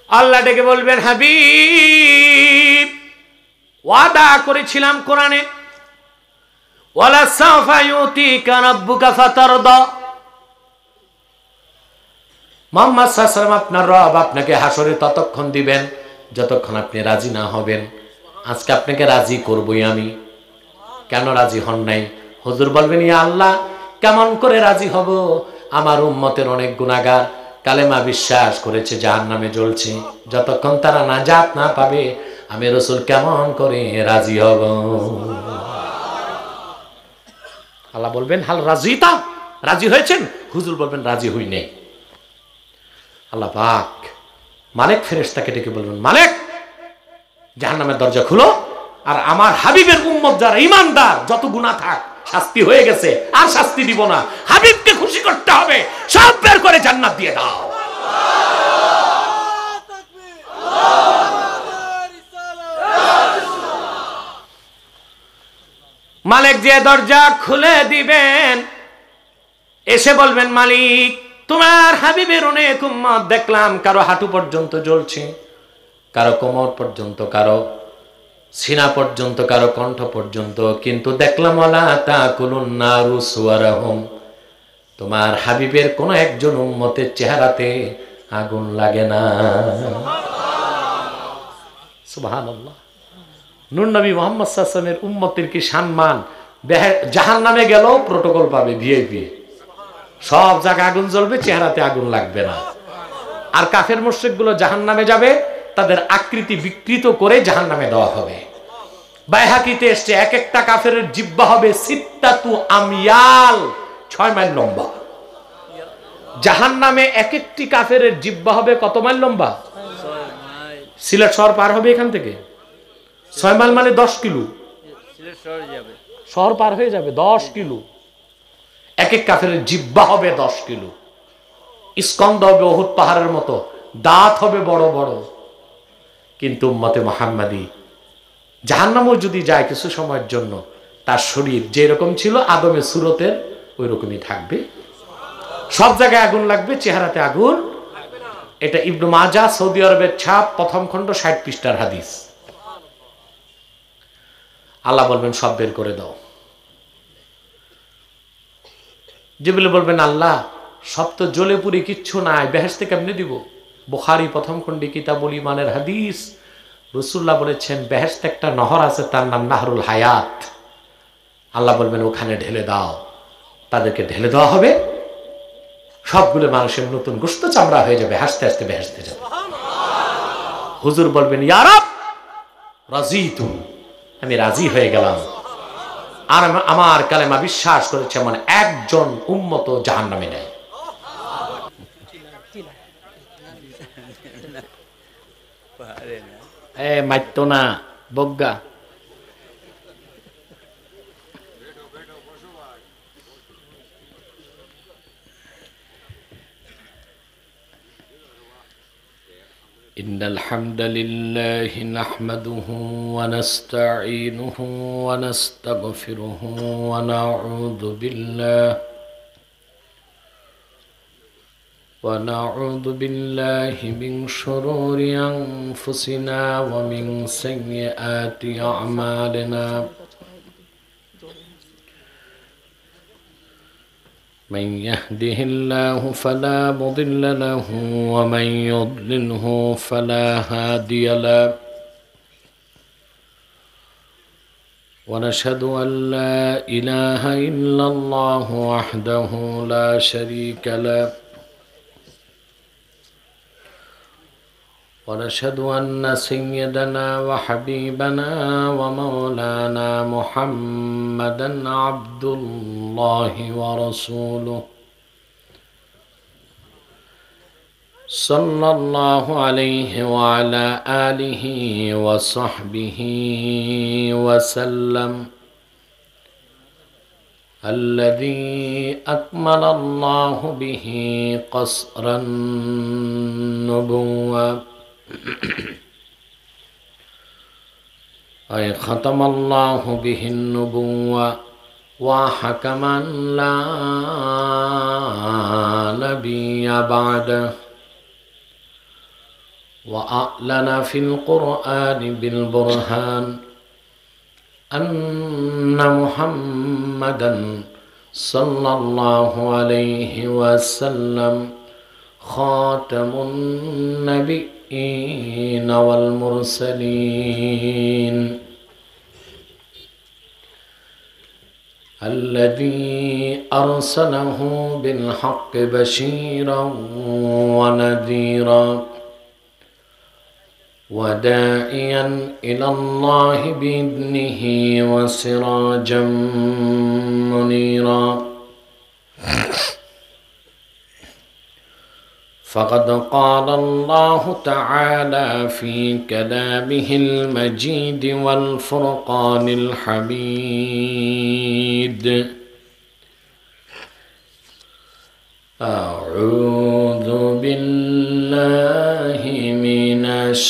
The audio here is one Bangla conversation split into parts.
আল্লাহ ডেকে বলবেন, হাবিব ওয়াদা করেছিলাম কোরআনে, ওয়ালা সাওফা ইউতিকা রাব্বুকা ফাতারদা, মুহাম্মদ সাল্লাল্লাহু আলাইহি ওয়াসাল্লাম আপনার রব আপনাকে হাসরে ততক্ষণ দিবেন যতক্ষণ আপনি রাজি না হবেন। আজকে আপনাকে রাজি করবই আমি। কেন রাজি হন নাই? হুজুর বলবেন, ইয়া আল্লাহ কেমন করে রাজি হব? আমার উম্মতের অনেক গুনাহগার কালেমা বিশ্বাস করেছে, জাহান্নামে জ্বলছে, যতক্ষণ তারা নাজাত না পাবে আমি রাসূল কেমন করে রাজি হব? আল্লাহ বলবেন, হাল রাজিতা, রাজি হয়েছেন? হুজুর বলবেন, রাজি হই নাই। আল্লাহ পাক মালিক ফেরেশতাকে ডেকে বলবেন, মালিক জাহান্নামের দরজা খুলো, আর আমার হাবিবের উম্মত যারা ঈমানদার, যত গুনাহ থাক, শাস্তি হয়ে গেছে, আর শাস্তি দিব না, হাবিবকে খুশি করতে হবে, সব বের করে জান্নাত দিয়ে দাও। মালিক যে দরজা খুলে দিবেন, এসে বলবেন, মালিক তোমার হাবিবের অনেক উম্মত দেখলাম, কারো হাঁটু পর্যন্ত জ্বলছে, কারো কোমর পর্যন্ত, কারো সিনা পর্যন্ত, কারো কণ্ঠ পর্যন্ত, কিন্তু দেখলাম ওয়ালা তাকুলুন নারু সুওয়ারাহুম, তোমার হাবিবের কোন একজন উম্মতের চেহারাতে আগুন লাগে না। সুবহানাল্লাহ। নূর নবী মুহাম্মদ সাল্লাল্লাহু আলাইহি ওয়াসাল্লামের উম্মতের কি সম্মান! জাহান্নামে গেলেও প্রটোকল পাবে, ভিআইপি, সব জায়গায় আগুন জ্বলবে, চেহারাতে আগুন লাগবে না। আর কাফের মুশরিকগুলো জাহান্নামে যাবে, তাদের আকৃতি বিকৃত করে জাহান্নামে দেওয়া হবে। বাইহাকিতে এসছে, এক একটা কাফের জিহ্বা হবে সিত্তাতু আময়াল, 6 মাইল লম্বা। জাহান্নামে এক একটি কাফের জিহ্বা হবে কত মাইল লম্বা? 6 মাইল। সিলেট শহর পার হবে এখান থেকে, 6 মাইল মানে 10 কিলো। শহর পার হয়ে যাবে 10 কিলো। এক এক কাফের জিহ্বা হবে 10 কিলো। স্কন্দ হবে উহুদ পাহাড়ের মতো, দাঁত হবে বড় বড়। কিন্তু উম্মতে মুহাম্মাদি জাহান্নামও যদি যায় কিছু সময়ের জন্য, তার শরীর যেরকম ছিল আদমের সুরতের ওই রকমই থাকবে, সব জায়গায় আগুন লাগবে, চেহারাতে আগুন। এটা ইবনে মাজাহ, সৌদি আরবের ছাপ, প্রথম খণ্ড, 60 পৃষ্ঠার হাদিস। আল্লাহ বলবেন, সব বের করে দাও। জিবরিল বলবেন, আল্লাহ সব তো জ্বলে পুড়ে কিচ্ছু নাই, বেহেশতে কেমনে দিব? বুখারী প্রথম খণ্ডে কিতাবুল ঈমানের হাদিস, রাসূলুল্লাহ বলেছেন বেহেশতে একটা নহর আছে, তার নাম নাহরুল হায়াত। আল্লাহ বলবেন, ওখানে ঢেলে দাও। তাদেরকে ঢেলে দেওয়া হবে, সবগুলো মানুষের নতুন গোশত চামড়া হয়ে যাবে, হাসতে হাসতে বেহেশতে যাবে। হুজুর বলবেন, ইয়া রাব রাজিতু, আমি রাজি হয়ে গেলাম। আর আমার কালেমা বিশ্বাস করেছে এমন একজন উম্মত জাহান্নামে নেই। মাইতো না বজ্ঞা। إن الحمد لله نحمده ونستعينه ونستغفره ونعوذ بالله من شرور أنفسنا ومن سيئات أعمالنا. من يهده الله فلا مضل له ومن يضلله فلا هادي له. ونشهد أن لا إله إلا الله وحده لا شريك له. ونشهد أن سيدنا وحبيبنا ومولانا محمدا عبد الله ورسوله صلى الله عليه وعلى آله وصحبه وسلم، الذي أكمل الله به قصر النبوة أي ختم الله به النبوة وحكما لا نبي بعده. وأعلن في القرآن بالبرهان أن محمدا صلى الله عليه وسلم خاتم النبيين والمرسلين الذي أرسله بالحق بشيرا ونذيرا وداعيا إلى الله بإذنه وسراجا منيرا فقد قال الله تعالى في كلامه المجيد والفرقان الحميد أعوذ بالله من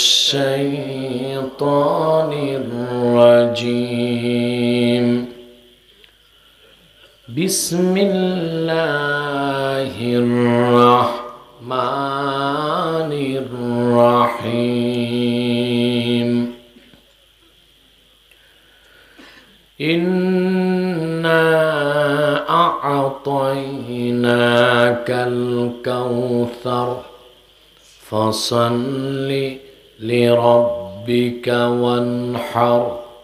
الشيطان الرجيم بسم الله الرحمن الرحيم إنا أعطيناك الكوثر فصل لربك وانحر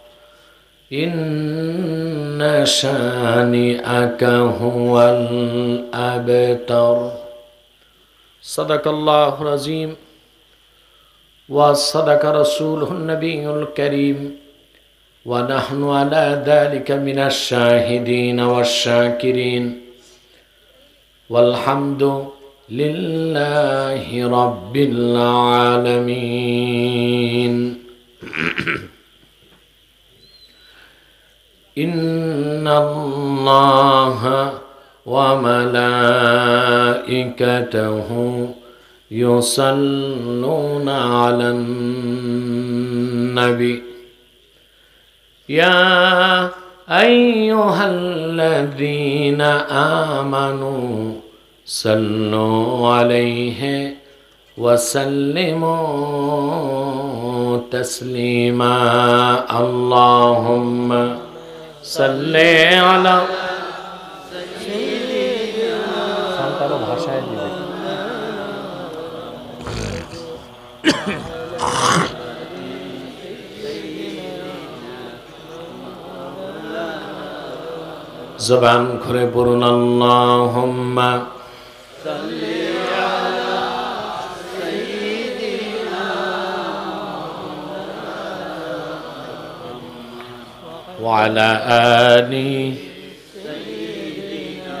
إن شانئك هو الأبتر صدق الله العظيم وصدق رسوله النبي الكريم ونحن على ذلك من الشاهدين والشاكرين والحمد لله رب العالمين إن الله وملائكته يصلون على النبي يا أيها الذين آمنوا صلوا عليه وسلموا تسليما اللهم صل على জবান করে পড়ুন আল্লাহুম্মা সাল্লি আলা সাইয়্যিদিনা ওয়া আলা আলি সাইয়্যিদিনা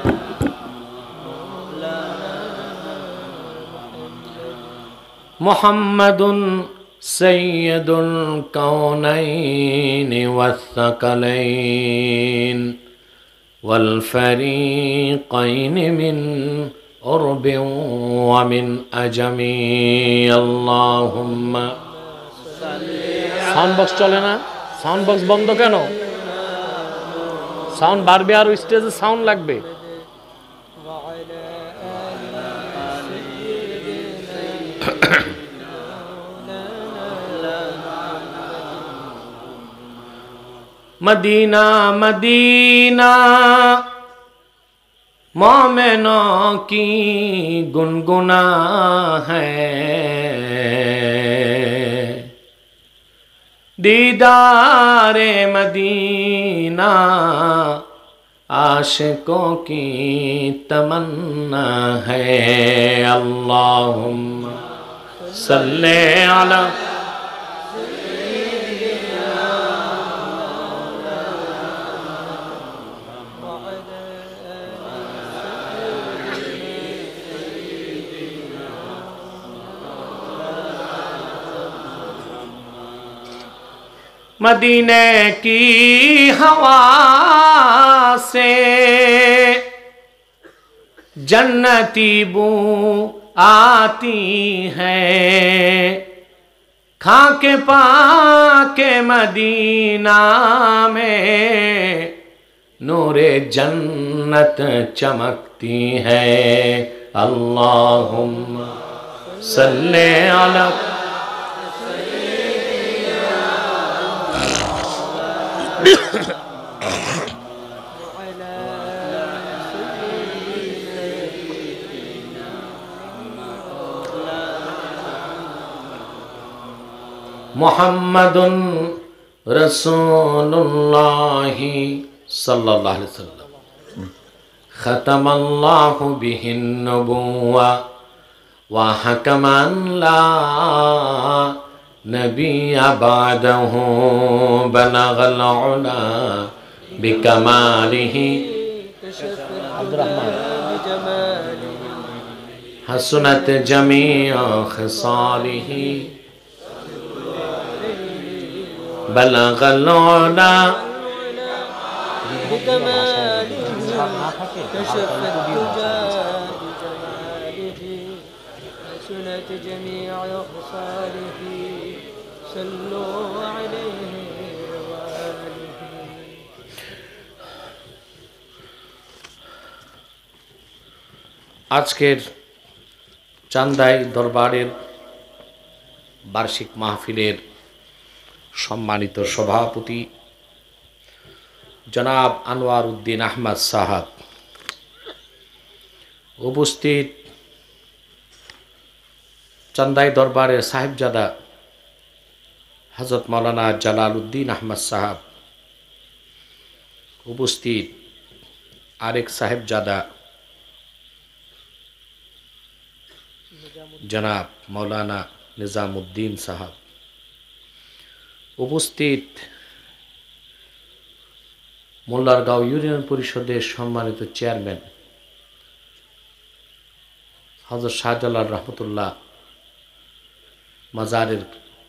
মুহাম্মাদুন সাইয়্যিদুল কাওনাইনি ওয়াস সাকালাইন والفريقين من عرب ومن أجم اللهم সাউন্ড বক্স চলে না সাউন্ড বক্স বন্ধ কেন সাউন্ড বাড়বে আর স্টেজে সাউন্ড লাগবে मदीना मदीना मोमिनों की गुनगुना है दीदारे मदीना आशिकों की तमन्ना है अल्लाहुम्मा सल्ले अला मदीने की हवा से जन्नती बू आती है खाके पाके मदीना में नूरे जन्नत चमकती है अल्लाहुम्मा सल्ले अला মুহাম্মাদুন রাসূলুল্লাহ সাল্লাল্লাহু আলাইহি ওয়াসাল্লাম খাতামাল্লাহু বিহিন নবুওয়া ওয়া হাকামান লা নবিয়্যা বাদাহু বালাগাল উলা বিকামালিহি আব্দুর রহমান হাসনাত জামিউ খিসালিহি বালাগাল উলা حسنت جميع خصاله صلوا عليه وآله আজকের চান্দাই দরবারের বার্ষিক মাহফিলের সম্মানিত সভাপতি জনাব আনোয়ার উদ্দিন আহমদ সাহাব, উপস্থিত চান্দাই দরবারের সাহেবজাদা হযরত মাওলানা জালাল উদ্দিন আহমদ সাহাব, উপস্থিত আরেক সাহেবজাদা জনাব মাওলানা নিজামুদ্দিন সাহাব, উপস্থিত মোল্লারগাঁও ইউনিয়ন পরিষদের সম্মানিত চেয়ারম্যান হযরত শাহজালাল রহমতুল্লাহ মাজারের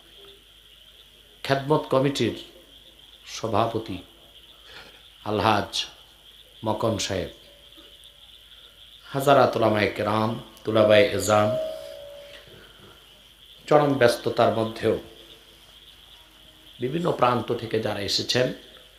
খেদমত কমিটির সভাপতি আলহাজ মকন সাহেব, হাজারাত উলামায়ে কেরাম, তুলাবায়ে এজাম, চরম ব্যস্ততার মধ্যেও বিভিন্ন প্রান্ত থেকে যারা এসেছেন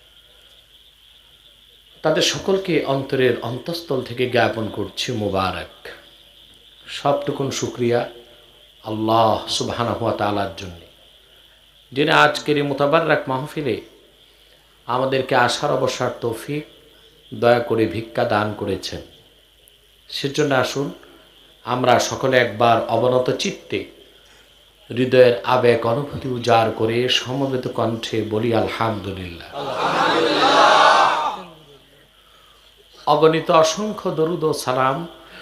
তাদের সকলকে অন্তরের অন্তঃস্থল থেকে জ্ঞাপন করছি মুবারক। সবটুকুন শুকরিয়া আল্লাহ সুবহানাহু ওয়া তাআলার জন্য, যিনি আজকের এই মুতাবাররাক মাহফিলে আমাদেরকে আসার অবসর তৌফিক দয়া করে ভিক্ষা দান করেছেন। সেজন্য আসুন আমরা সকলে একবার অবনত চিত্তে হৃদয়ের আবেগ অনুভূতি উজাড় করে সমবেত কণ্ঠে বলি আলহামদুলিল্লাহ। অগণিত অসংখ্য দরুদ ও সালাম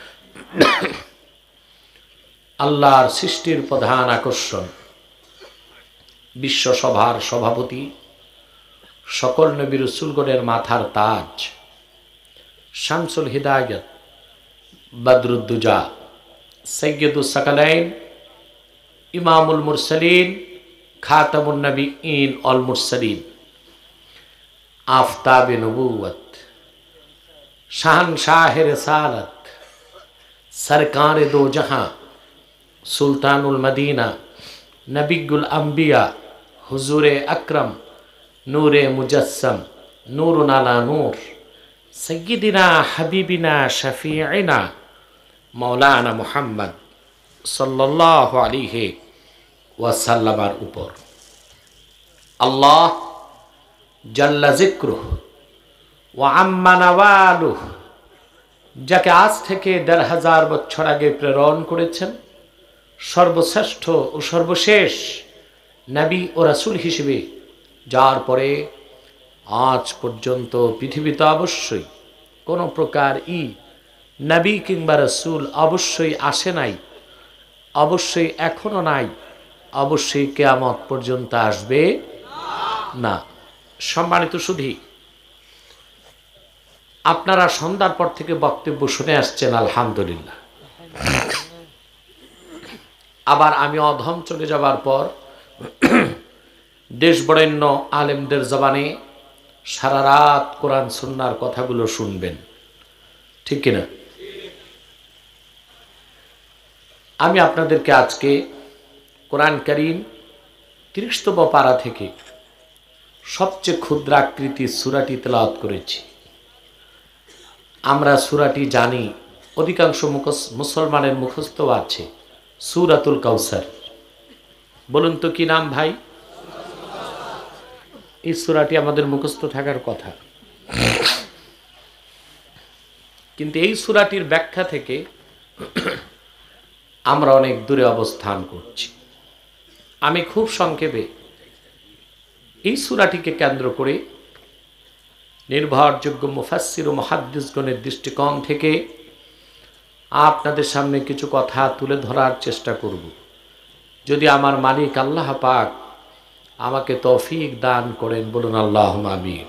আল্লাহর সৃষ্টির প্রধান আকর্ষণ, বিশ্বসভার সভাপতি, সকল নবী রাসূলগণের মাথার তাজ, শামসুল হিদায়াত, বদরুদ্দুজা, সৈয়দুস সাকালাইন, ইমামুল মুরসালিন, খাতামুন নবিয়্যিন ওয়াল মুরসালিন, আফতাবে নবুওয়াত, শাহনশাহে রিসালাত, সরকারে দো জাহাঁ, সুলতানুল মদিনা, নবিয়ুল আম্বিয়া, হুজুরে আকরম, নূরে মুজাসসম, নূরুন আলা নূর, সাইয়্যিদিনা হাবিবিনা শফিঈনা মাওলানা মুহাম্মদ সাল্লাল্লাহু আলাইহি ওয়াসাল্লামের উপর আল্লাহ জাল্লা যিকরুহু ওয়া আম্মা নাওয়ালুহু, যাকে আজ থেকে ১৫০০ বছর আগে প্রেরণ করেছেন, সর্বশ্রেষ্ঠ ও সর্বশেষ নবী ও রাসূল হিসেবে, যার পরে আজ পর্যন্ত পৃথিবীতে অবশ্যই কোনো প্রকার নবী কিংবা রাসূল অবশ্যই আসে নাই, অবশ্যই এখনো নাই, অবশ্যই কিয়ামত পর্যন্ত আসবে না। সম্মানিত সুধী, আপনারা সন্ধ্যার পর থেকে বক্তব্য শুনে আসছেন, আলহামদুলিল্লাহ। আবার আমি অধম চলে যাবার পর দেশ বরেণ্য আলেমদের জবানে সারা রাত কোরআন সুন্নাহর কথাগুলো শুনবেন, ঠিক কিনা? আমি আপনাদেরকে আজকে কোরআন কারীম ৩০তম পারা থেকে সবচেয়ে ক্ষুদ্রাকৃতির সূরাটি তেলাওয়াত করেছি। আমরা সূরাটি জানি, অধিকাংশ মুসলমানের মুখস্থ আছে, সূরাতুল কাউসার। বলুন তো কি নাম ভাই? এই সূরাটি আমাদের মুখস্থ থাকার কথা, কিন্তু এই সূরাটির ব্যাখ্যা থেকে আমরা অনেক দূরে অবস্থান করছি। আমি খুব সংক্ষেপে এই সূরাটিকে কেন্দ্র করে নির্ভরযোগ্য মুফাসসির ও মুহাদ্দিসগণের দৃষ্টিকোণ থেকে আপনাদের সামনে কিছু কথা তুলে ধরার চেষ্টা করব। যদি আমার মালিক আল্লাহ পাক আমাকে তৌফিক দান করেন, বলুন আল্লাহুম্মা আমিন।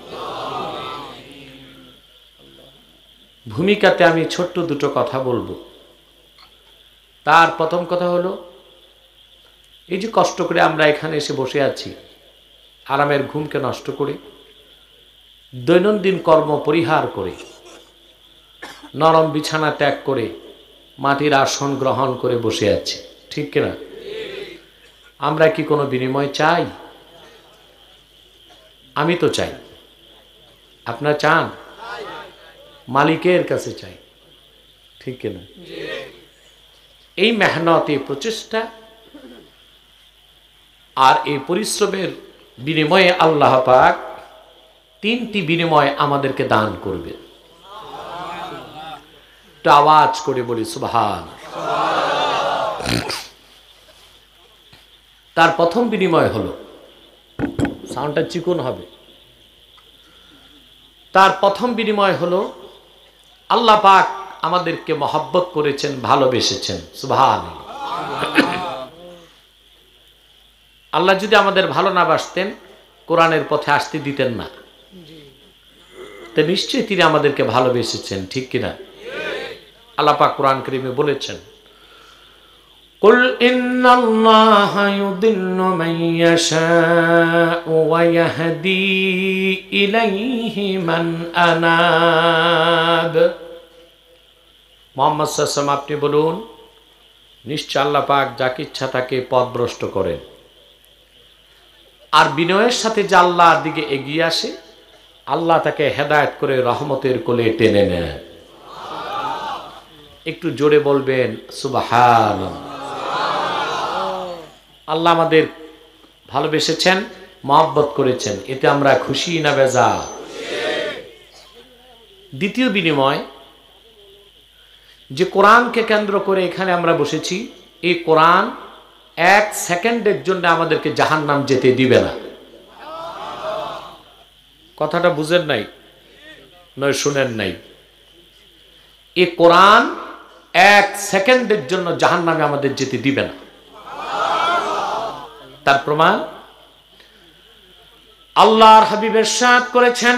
ভূমিকাতে আমি ছোট্ট দুটো কথা বলবো। তার প্রথম কথা হলো, এই যে কষ্ট করে আমরা এখানে এসে বসে আছি, আরামের ঘুমকে নষ্ট করে, দৈনন্দিন কর্ম পরিহার করে, নরম বিছানা ত্যাগ করে, মাটির আসন গ্রহণ করে বসে আছি, ঠিক কিনা? আমরা কি কোনো বিনিময় চাই? আমি তো চাই। আপনারা চান? মালিকের কাছে চাই, ঠিক কিনা? এই মেহনত, এই প্রচেষ্টা আর এই পরিশ্রমের বিনিময়ে আল্লাহ পাক তিনটি বিনিময় আমাদেরকে দান করবে। একটু আওয়াজ করে বলি সুবহান। তার প্রথম বিনিময় হলো, সাউন্ডটা চিকন হবে। তার প্রথম বিনিময় হলো আল্লাহ পাক আমাদেরকে মহব্বত করেছেন, ভালোবেসেছেন। সুবহান। আল্লাহ যদি আমাদের ভালো না বাসতেন, কোরআনের পথে আসতে দিতেন না। তো নিশ্চয়ই তিনি আমাদেরকে ভালোবেসেছেন, ঠিক কিনা? আল্লাহ পাক কোরআন কারীমে বলেছেন, কুল ইন্নাল্লাহা ইউদিল্লু মান ইয়াশাউ ওয়া ইয়াহদি ইলাইহি মান আনাব। মুহাম্মদ সাল্লাল্লাহু আলাইহি ওয়াসাল্লাম, আপনি বলুন, নিশ্চয় আল্লাহ পাক যাকে ইচ্ছা তাকে পথভ্রষ্ট করেন, আর বিনয়ের সাথে যে আল্লাহর দিকে এগিয়ে আসে, আল্লাহ তাকে হেদায়েত করে রহমতের কোলে টেনে নেয়। একটু জোরে বলবেন সুবহানাল্লাহ। আল্লাহ আমাদের ভালোবেসেছেন, মহব্বত করেছেন, এতে আমরা খুশি না বেজার? দ্বিতীয় বিনিময়, যে কোরআনকে কেন্দ্র করে এখানে আমরা বসেছি, এই কোরআন এক সেকেন্ডের জন্য আমাদেরকে জাহান্নাম যেতে দিবে না। কথাটা বুঝেন নাই নয় শুনেন নাই? এই কোরআন এক সেকেন্ডের জন্য জাহান্নামে আমাদের যেতে দিবে না। তার প্রমাণ আল্লাহর হাবিব ইরশাদ করেছেন,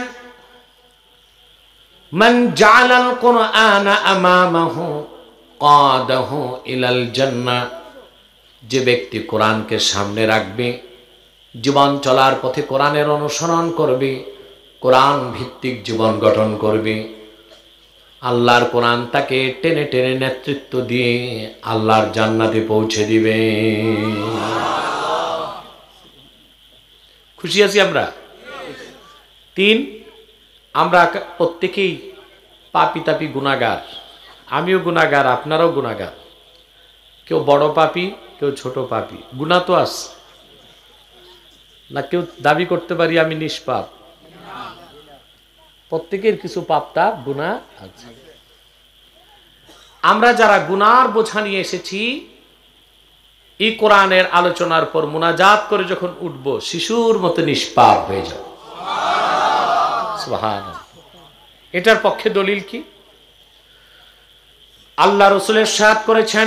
মান জাআলাল কুরআনা আমামাহু কাদাহু ইলাল জান্নাহ। যে ব্যক্তি কোরআনকে সামনে রাখবে, জীবন চলার পথে কোরআনের অনুসরণ করবে, কোরআন ভিত্তিক জীবন গঠন করবে, আল্লাহর কোরআন তাকে টেনে টেনে নেতৃত্ব দিয়ে আল্লাহর জান্নাতে পৌঁছে দিবে। খুশি আছি আমরা? তিন, আমরা প্রত্যেকেই পাপী তাপী গুনাহগার। আমিও গুনাহগার, আপনারাও গুনাহগার। কেউ বড় পাপী, কেউ ছোট পাপী। গুনাহ তো আছে না, কেউ দাবি করতে পারি আমি নিষ্পাপ? প্রত্যেকের কিছু পাপ তাপ গুনাহ আছে। আমরা যারা গুনার বোঝা নিয়ে এসেছি, এই কোরআনের আলোচনার পর মুনাজাত করে যখন উঠব, শিশুর মতো নিষ্পাপ হয়ে যাব। সুবহানাল্লাহ। এটার পক্ষে দলিল কি? আল্লাহ রাসূল ইরশাদ করেছেন,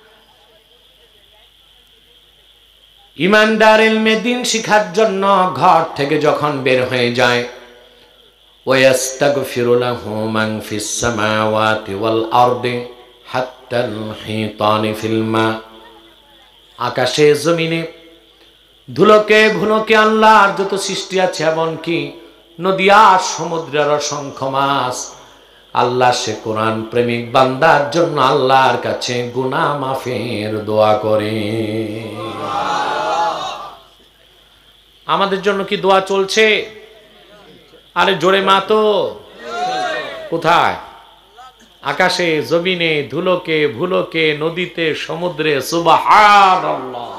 ইমানদার ইলমে দ্বীন শিখার জন্য ঘর থেকে যখন বের হয়ে যায়, ওয়াস্তাগফিরু লাহু মান ফিস সামাওয়াতি ওয়াল আরদি হাত্তাল হিতানি ফিল মা। আকাশে জমিনে ধুলোকে ভুলোকে আল্লাহর যত সৃষ্টি আছে, এমনকি নদী আর সমুদ্রের অসংখ্য মাছ, আল্লাহ সে কোরআন প্রেমিক বান্দার জন্য আল্লাহর কাছে গুনাহ মাফের দোয়া করে। আমাদের জন্য কি দোয়া চলছে? আরে জোরে মাতো। কোথায়? আকাশে জমিনে ধুলোকে ভুলোকে নদীতে সমুদ্রে। সুবহানাল্লাহ।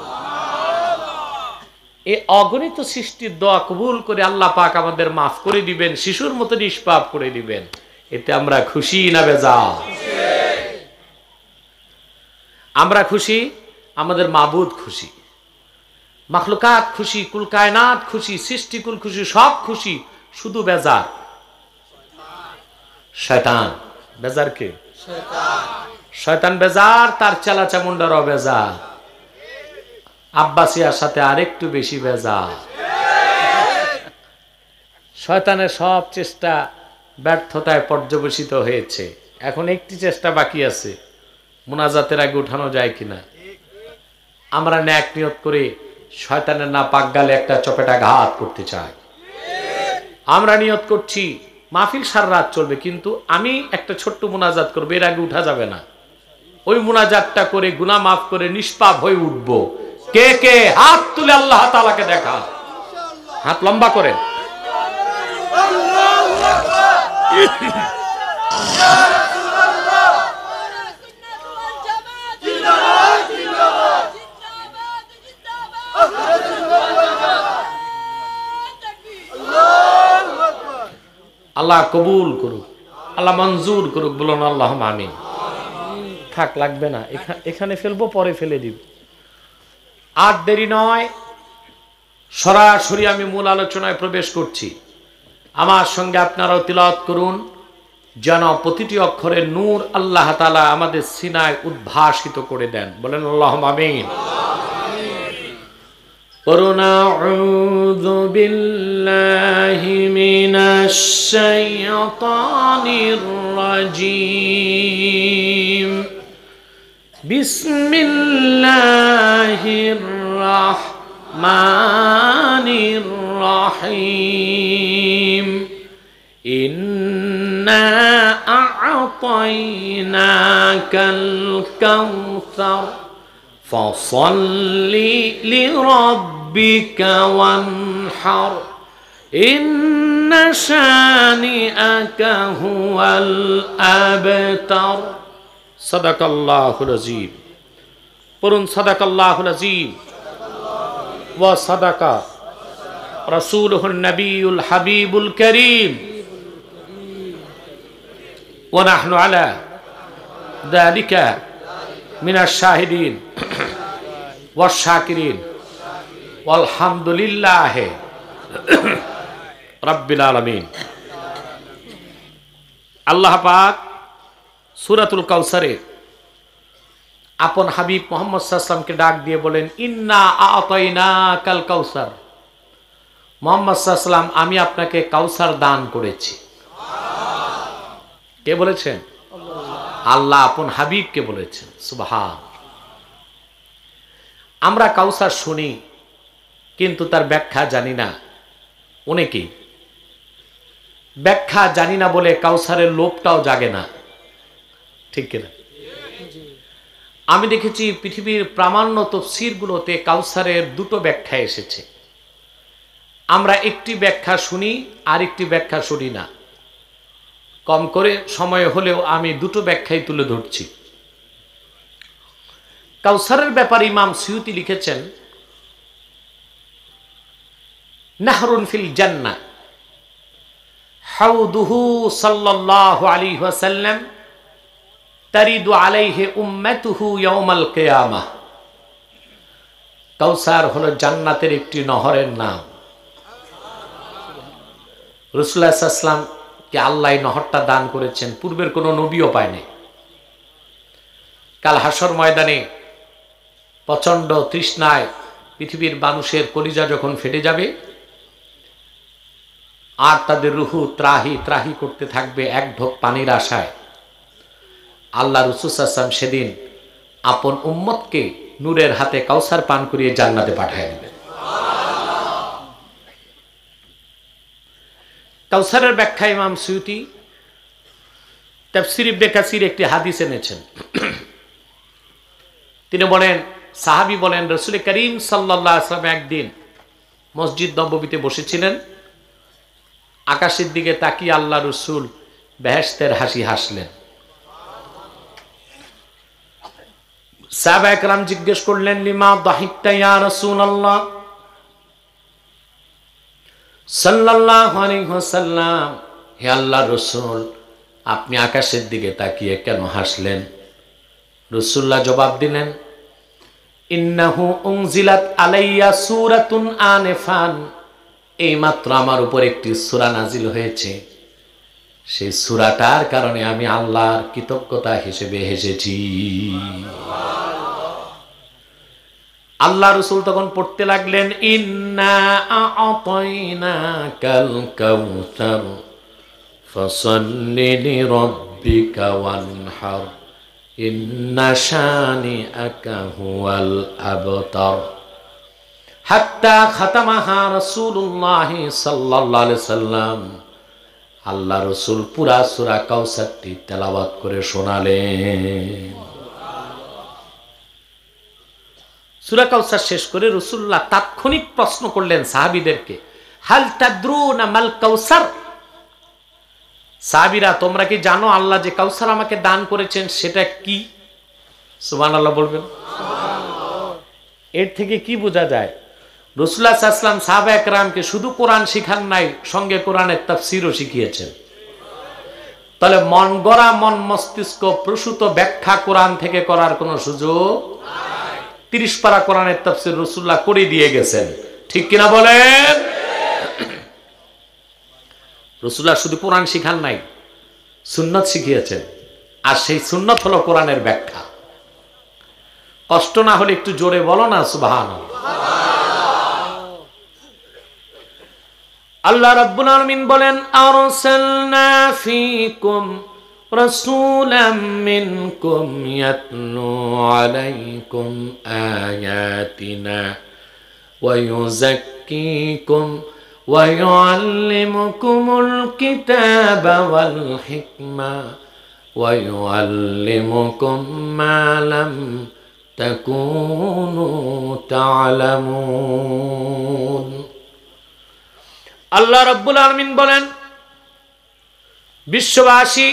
এই অগণিত সৃষ্টির দোয়া কবুল করে আল্লাহ পাক আমাদের মাফ করে দিবেন, শিশুর মতো নিষ্পাপ করে দিবেন। এতে আমরা খুশি না বেজার? আমরা খুশি, আমাদের মাবুদ খুশি। মাখলুকাত খুশি, কুল কায়নাত খুশি, সৃষ্টিকুল খুশি, সব খুশি, শুধু বেজার শয়তান। বেজার কে? শয়তান বেজার, তার চেলা চামুন্ডারও বেজার, আব্বাসিয়ার সাথে আরেকটু বেশি বেজার। শয়তানের সব চেষ্টা ব্যর্থতায় পর্যবসিত হয়েছে। এখন একটি চেষ্টা বাকি আছে, মুনাজাতের আগে উঠানো যায় কিনা। আমরা ন্যাক নিয়ত করে শয়তানের না পাক গালে একটা চপেটাঘাত করতে চাই। আমরা নিয়ত করছি মাহফিল সারা রাত চলবে, কিন্তু আমি একটা ছোট্ট মুনাজাত করবো, এর আগে উঠা যাবে না। ওই মুনাজাতটা করে গুনাহ মাফ করে নিষ্পাপ হয়ে উঠবো। কে কে হাত তুলে আল্লাহ তাআলাকে দেখা, হাত লম্বা করে। আল্লাহ কবুল করুক, আল্লাহ মঞ্জুর করুক, বলুন আল্লাহুম্মা আমিন। থাক, লাগবে না, এখানে ফেলবো, পরে ফেলে দিব। আর দেরি নয়, সরাসরি আমি মূল আলোচনায় প্রবেশ করছি। আমার সঙ্গে আপনারাও তিলাওয়াত করুন, যেন প্রতিটি অক্ষরে নূর আল্লাহ তাআলা আমাদের সিনায় উদ্ভাসিত করে দেন। বলেন আল্লাহুম্মা আমিন। আউযু বিল্লাহি মিনাশ শাইতানির রাজীম। বিসমিল্লাহির রাহমানির রাহিম। ইন্না আ'তাইনাকাল কাউসার ফাসাল্লি লিরাব্বিকা ওয়ানহার। ইন্না শানিআকা হুয়াল আবতার। সাদাকাল্লাহুল আযীম। পড়ুন সাদাকাল্লাহুল আযীম ওয়া সাদাকা রাসূলুহুন নবিয়ুল হাবিবুল কারীম। ওয়া নাহনু আলা যালিকা মিনাশ শাহিদিন ওয়াশ শাকিরিন ওয়াল হামদুলিল্লাহি রাব্বিল আলামিন। আল্লাহ পাক সূরাতুল কাউসারে আপন হাবিব মুহাম্মদ সাল্লাল্লাহু আলাইহি ওয়াসাল্লামকে ডাক দিয়ে বলেন, ইন্না আ'তাইনাকাল কাউসার। মুহাম্মদ সাল্লাল্লাহু আলাইহি ওয়াসাল্লাম, আমি আপনাকে কাউসার দান করেছি। কে বলেছেন? আল্লাহ আপন হাবিবকে বলেছেন। সুবহান। আমরা কাউসার শুনি, কিন্তু তার ব্যাখ্যা জানি না। অনেকেই ব্যাখ্যা জানি না বলে কাউসারের লোভটাও জাগে না, ঠিক কিনা? আমি দেখেছি পৃথিবীর প্রামাণ্য তাফসীরগুলোতে কাউসারের দুটো ব্যাখ্যা এসেছে। আমরা একটি ব্যাখ্যা শুনি, আর একটি ব্যাখ্যা শুনি না। কম করে সময় হলেও আমি দুটো ব্যাখ্যাই তুলে ধরছি। কাউসারের ব্যাপারে ইমাম সুয়ুতি লিখেছেন, নাহরুন ফিল জান্নাহ হাউদুহু সাল্লাল্লাহু আলাইহি ওয়াসাল্লাম তারিদু আলাইহি উম্মাতুহু ইয়াউমাল কিয়ামাহ। কাউসার হলো জান্নাতের একটি নহরের নাম। রাসূলুল্লাহ সাল্লাল্লাহু আলাইহি ওয়াসাল্লাম কে আল্লাহ নহরটা দান করেছেন, পূর্বের কোনো নবীও পায়নি। কাল হাসর ময়দানে প্রচন্ড তৃষ্ণায় পৃথিবীর মানুষের কলিজা যখন ফেটে যাবে, আর তাদের রুহু ত্রাহি ত্রাহি করতে থাকবে এক ঢোক পানির আশায়, আল্লাহ রাসূল সাল্লাল্লাহু আলাইহি ওয়াসাল্লাম সেদিন আপন উম্মতকে নূরের হাতে কাউসার পান করিয়ে জান্নাতে পাঠিয়ে দিবেন। কাউসারের ব্যাখ্যা ইমাম সুয়ুতি তাফসীর ইবনে কাসির একটি হাদিস এনেছেন। তিনি বলেন, সাহাবী বলেন, রাসূল করিম সাল্লাল্লাহু আলাইহি ওয়াসাল্লাম একদিন মসজিদ নববীতে বসেছিলেন। আকাশের দিকে তাকিয়ে আল্লাহ রাসূল বেহেশতের হাসি হাসলেন। সাহাবায়ে কেরাম জিজ্ঞেস করলেন, লিমা দাহিকতা ইয়া রাসূলুল্লাহ সাল্লাল্লাহু আলাইহি ওয়াসাল্লাম, হে আল্লাহর রাসূল, আপনি আকাশের দিকে তাকিয়ে কেন হাসলেন? রাসূলুল্লাহ জবাব দিলেন, ইন্নাহু উনজিলাত আলাইয়া সূরাতুন আনিফান, এইমাত্র আমার উপর একটি সূরা নাজিল হয়েছে, সেই সূরাটার কারণে আমি আল্লাহর কৃতজ্ঞতা হিসেবে হেসেছি। আল্লাহ রাসূল তখন পড়তে লাগলেন, ইন্না আ'তাইনাকাল কাউসার ফাসাল্লি লিরাব্বিকা ওয়ানহার ইন্না শানিআকা হুয়াল আবতার। হাত্তা খাতামাহা রাসূলুল্লাহ সাল্লাল্লাহু আলাইহি সাল্লাম, আল্লাহ রাসূল পুরা সূরা কাউসারটি তেলাওয়াত করে শোনালেন। সূরা কাউসার শেষ করে রাসূলুল্লাহ তাৎক্ষণিক প্রশ্ন করলেন সাহাবীদেরকে, হাল তাদরুনা মাল কাউসার? সাহাবীরা, তোমরা কি জানো আল্লাহ যে কাউসার আমাকে দান করেছেন সেটা কি? সুবহানাল্লাহ বলবেন। এর থেকে কি বোঝা যায়? রাসূলুল্লাহ সাল্লাল্লাহু আলাইহি ওয়াসাল্লাম সাহাবা একরামকে শুধু কোরআন শিখান নাই, সঙ্গে কোরআনের তাফসীরও শিখিয়েছেন। তাহলে মন গড়া, মন মস্তিষ্ক প্রসূত ব্যাখ্যা কোরআন থেকে করার কোনো সুযোগ নাই। 30 পারা কোরআনের তাফসীর রাসূলুল্লাহ করে দিয়ে গেছেন, ঠিক কিনা বলেন? রাসূলুল্লাহ শুধু কোরআন শিখান নাই, সুন্নাত শিখিয়েছেন, আর সেই সুন্নাত হলো কোরআনের ব্যাখ্যা। কষ্ট না হলে একটু জোরে বলো না সুবহানাল্লাহ। আল্লাহ রাব্বুল আলামিন বলেন, আরসালনা ফীকুম রাসূলাম মিনকুম ইয়াতলু আলাইকুম আয়াতিনা ওয়া ইউযাক্কিকুম ওয়া ইউআল্লিমুকুমুল কিতাবা ওয়াল হিকমা ওয়া ইউআল্লিমুকুম মা লাম তাকুনু তা'লামুন। আল্লাহ রাব্বুল আলামিন বলেন, বিশ্ববাসী,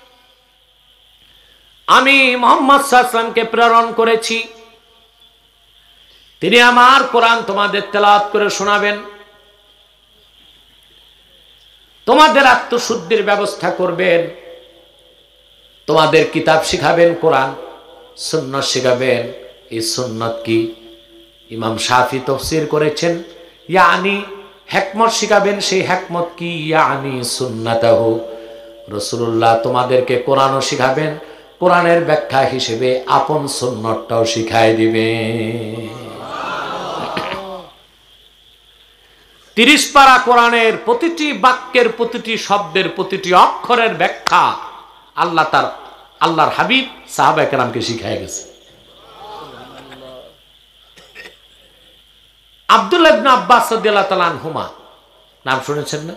আমি মুহাম্মদ সাল্লাল্লাহু আলাইহি ওয়াসাল্লামকে প্রেরণ করেছি, তিনি আমার কোরআন তোমাদের তেলাওয়াত করে শোনাবেন, তোমাদের আত্মশুদ্ধির ব্যবস্থা করবেন, তোমাদের কিতাব শিখাবেন, কোরআন সুন্নাত শিখাবেন। এই সুন্নাত কি? ইমাম শাফি তাফসীর করেছেন, ইয়ানি হিকমত শিখাবেন। সেই হিকমত কি? ইয়ানি সুন্নাতাহু, রাসূলুল্লাহ তোমাদেরকে কোরআনও শিখাবেন, কোরআনের ব্যাখ্যা হিসেবে আপন সুন্নাতটাও শিখায় দিবেন। 30 পারা কোরআনের প্রতিটি বাক্যের, প্রতিটি শব্দের, প্রতিটি অক্ষরের ব্যাখ্যা আল্লাহর হাবিব সাহাবায়ে কেরামকে শিখায় গেছে। আব্দুল্লাহ ইবনে আব্বাস রাদিয়াল্লাহু তাআলা আনহুমা, নাম শুনেছেন না?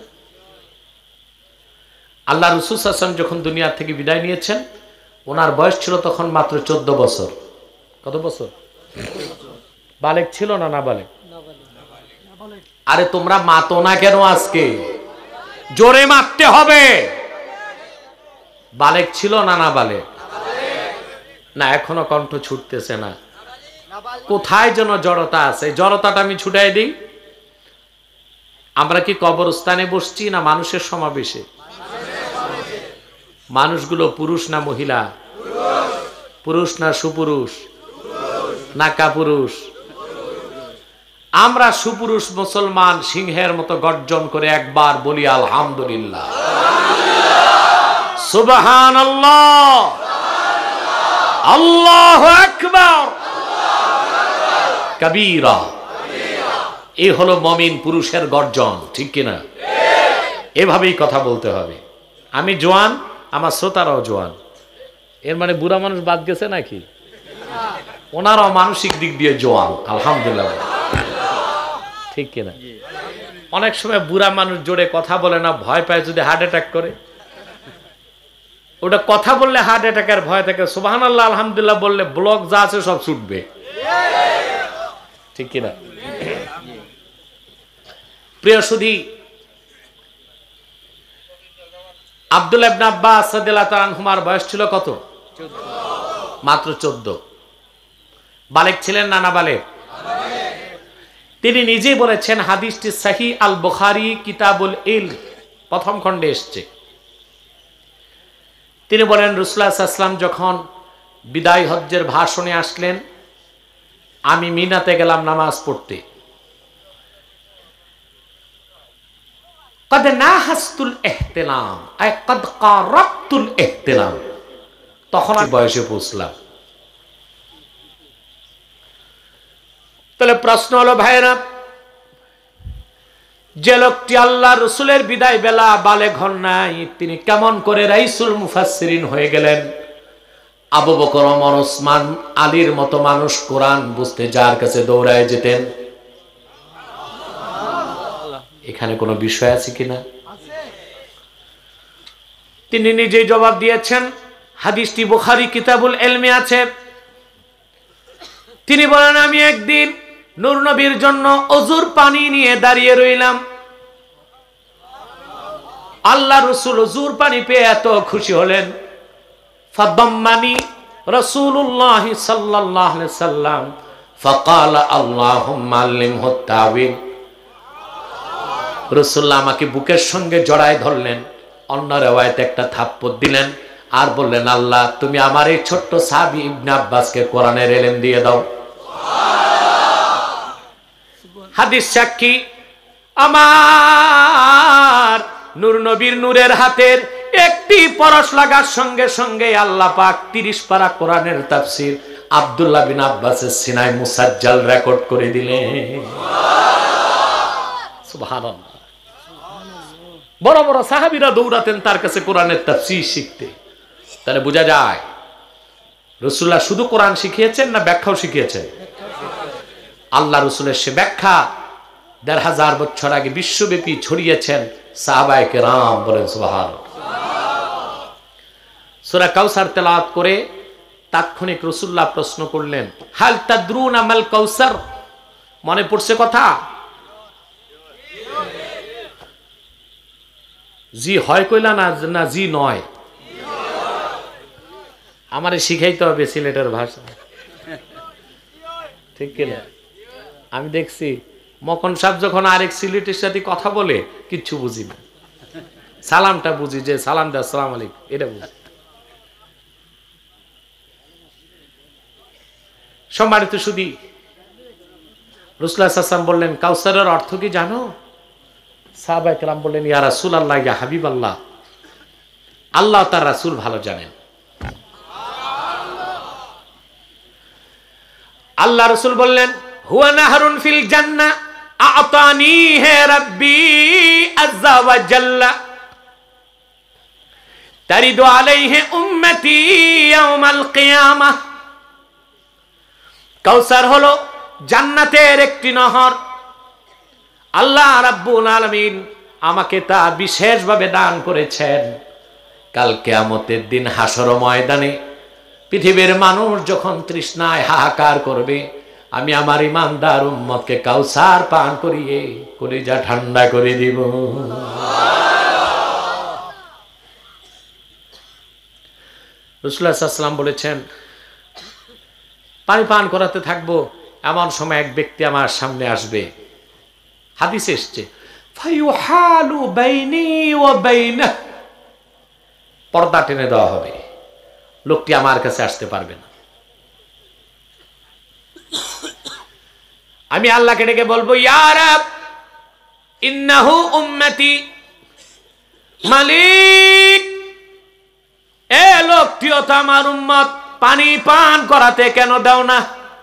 আল্লাহ রাসূল সাল্লাল্লাহু আলাইহি ওয়াসাল্লাম যখন দুনিয়া থেকে বিদায় নিয়েছেন, ওনার বয়স ছিল তখন মাত্র 14 বছর। কত বছর? বালেগ ছিল না নাবালেগ? আরে তোমরা মাতো না কেন আজকে? জোরে মারতে হবে। বালেগ ছিল না নাবালেগ? না, এখনো কণ্ঠ ছুটতেছে না। কোথায় যেন জড়তা আছে, জড়তাটা আমি ছুটাই দিই। আমরা কি কবরস্থানে বসছি না মানুষের সমাবেশে? মানুষগুলো পুরুষ না মহিলা? পুরুষ না সুপুরুষ না কাপুরুষ? আমরা সুপুরুষ মুসলমান সিংহের মতো গর্জন করে একবার বলি আলহামদুলিল্লাহ, সুবহানাল্লাহ, আল্লাহু আকবার কবীরা। এই হলো মুমিন পুরুষের গর্জন, ঠিক কিনা? এভাবেই কথা বলতে হবে। আমি জোয়ান, আমার শ্রোতারাও জোয়ান। এর মানে বুড়া মানুষ বাদ গেছে নাকি? ওনারাও মানসিক দিক দিয়ে জোয়ান, আলহামদুলিল্লাহ, ঠিক কিনা? অনেক সময় বুড়া মানুষ জোরে কথা বলে না, ভয় পায় যদি হার্ট অ্যাটাক করে। ওটা কথা বললে হার্ট অ্যাটাকের ভয় থাকে, সুবহানাল্লাহ আলহামদুলিল্লাহ বললে ব্লক যা আছে সব ছুটবে, ঠিক কিনা? প্রিয় সুধী, আব্দুল্লাহ ইবনে আব্বাস রাদিয়াল্লাহু তাআলা আনহুমার বয়স ছিল কত? মাত্র 14। বালেগ ছিলেন না নাবালেগ? তিনি নিজেই বলেছেন, হাদিসটি সহিহ আল বুখারী কিতাবুল ইলম প্রথম খণ্ডে এসেছে। তিনি বলেন, রাসূলুল্লাহ সাল্লাল্লাহু আলাইহি ওয়াসাল্লাম যখন বিদায় হজ্জের ভাষণে আসলেন, আমি মিনাতে গেলাম নামাজ পড়তে, কদ নাহাসতুল ইহতিলাম আই কদ কারাবতুল ইহতিলাম, তখন আমি বয়সে পৌঁছলাম। তাহলে প্রশ্ন হলো ভাইরা, যে লোকটি আল্লাহ রসুলের বিদায় বেলা বালেগ হন নাই, তিনি কেমন করে রাইসুল মুফাসসিরিন হয়ে গেলেন? আবু বকর, ওমর, ওসমান, আলীর মতো মানুষ কোরআন বুঝতে যার কাছে দৌড়ায় যেতেন। এখানে কোনো বিষয় আছে কিনা? তিনি নিজেই জবাব দিয়েছেন, হাদিসটি বুখারী কিতাবুল ইলমে আছে। তিনি বলেন, আমি একদিন নূর নবীর জন্য ওযুর পানি নিয়ে দাঁড়িয়ে রইলাম। আল্লাহ রাসূল ওযুর পানি পেয়ে এত খুশি হলেন, ফাদাম্মানি রাসূলুল্লাহ সাল্লাল্লাহু আলাইহি সাল্লাম ফাকালা আল্লাহুম্মা আল্লিমহু তাওয়িল। রাসূলুল্লাহ আমাকে বুকের সঙ্গে জড়ায় ধরলেন, অন্য riwayate একটা থাপ্পড় দিলেন আর বললেন, আল্লাহ তুমি আমার এই ছোট্ট সাহাবী ইবনে আব্বাসকে কোরআনের ইলম দিয়ে দাও। হাদিস সাক্ষী, আমার নূর নবীর নূরের হাতের একটি পরশ লাগার সঙ্গে সঙ্গে আল্লাহ পাক 30 পারা কোরআনের তাফসীর আব্দুল্লাহ বিন আব্বাসের সিনায় মুসাজ্জাল রেকর্ড করে দিলেন। সুবহানাল্লাহ। বড় বড় সাহাবীরা দৌড়াতেন তার কাছে কোরআনের তাফসীর শিখতে। তাহলে বোঝা যায় রাসূলুল্লাহ শুধু কোরআন শিখিয়েছেন না ব্যাখ্যাও শিখিয়েছেন? আল্লাহ রাসূলের সে ব্যাখ্যা ১৫০০ বছর আগে বিশ্বব্যাপী ছড়িয়েছেন সাহাবায়ে কেরাম। বলেন সুবহানাল্লাহ। সূরা কাউসার তেলাওয়াত করে তাৎক্ষণিক রাসূলুল্লাহ প্রশ্ন করলেন, হাল তাদরুনা মাল কাউসার? মনে পড়ছে কথা? জি হয় কইলা না জি নয়? আমারে শিখাইতে হবে সিলেটের ভাষা, ঠিক কিনা? আমি দেখছি মকন সাহেব যখন আরেক সিলেটের সাথে কথা বলে কিচ্ছু বুঝি না, সালামটা বুঝি, যে সালাম দে আসসালামু আলাইকুম এটা বুঝি। সম্মানিত সুধী, রাসূলুল্লাহ সাল্লাল্লাহু আলাইহি ওয়াসাল্লাম বললেন, কাউসারের অর্থ কি জানো? সাহাবায়ে কেরাম বললেন, ইয়া রাসূলুল্লাহ, ইয়া হাবিবাল্লাহ, আল্লাহ তার রাসূল ভালো জানেন। আল্লাহ রাসূল বললেন, হুয়া নাহরুন ফিল জান্নাহ আ'তানি হে রাব্বি আযজা ওয়া জাল্লা তারিদু আলাইহি উম্মতি ইয়াউমাল কিয়ামাহ। কাউসার হলো জান্নাতের একটি নহর। আল্লাহ রাব্বুল আলামিন আমাকে তা বিশেষভাবে দান করেছেন। কাল কিয়ামতের দিন হাসর ময়দানে পৃথিবীর মানুষ যখন তৃষ্ণায় হাহাকার করবে, আমি আমার ইমানদার উম্মতকে কাউসার পান করিয়ে কলিজা ঠান্ডা করে দিব। রাসূলুল্লাহ সাল্লাল্লাহু আলাইহি ওয়াসাল্লাম বলেছেন, পানি পান করাতে থাকবো, এমন সময় এক ব্যক্তি আমার সামনে আসবে। হাদিসে এসেছে, ফায়ুহালু বাইনি ওয়া বাইনাহ, পর্দা টেনে দেওয়া হবে, লোকটি আমার কাছে আসতে পারবে না। আমি আল্লাহকে ডেকে বলবো, ইয়া রাব ইন্নাহু উম্মতি, মালিক এ লোকটিও তো আমার উম্মত, পানি পান করাতে কেন দাও না?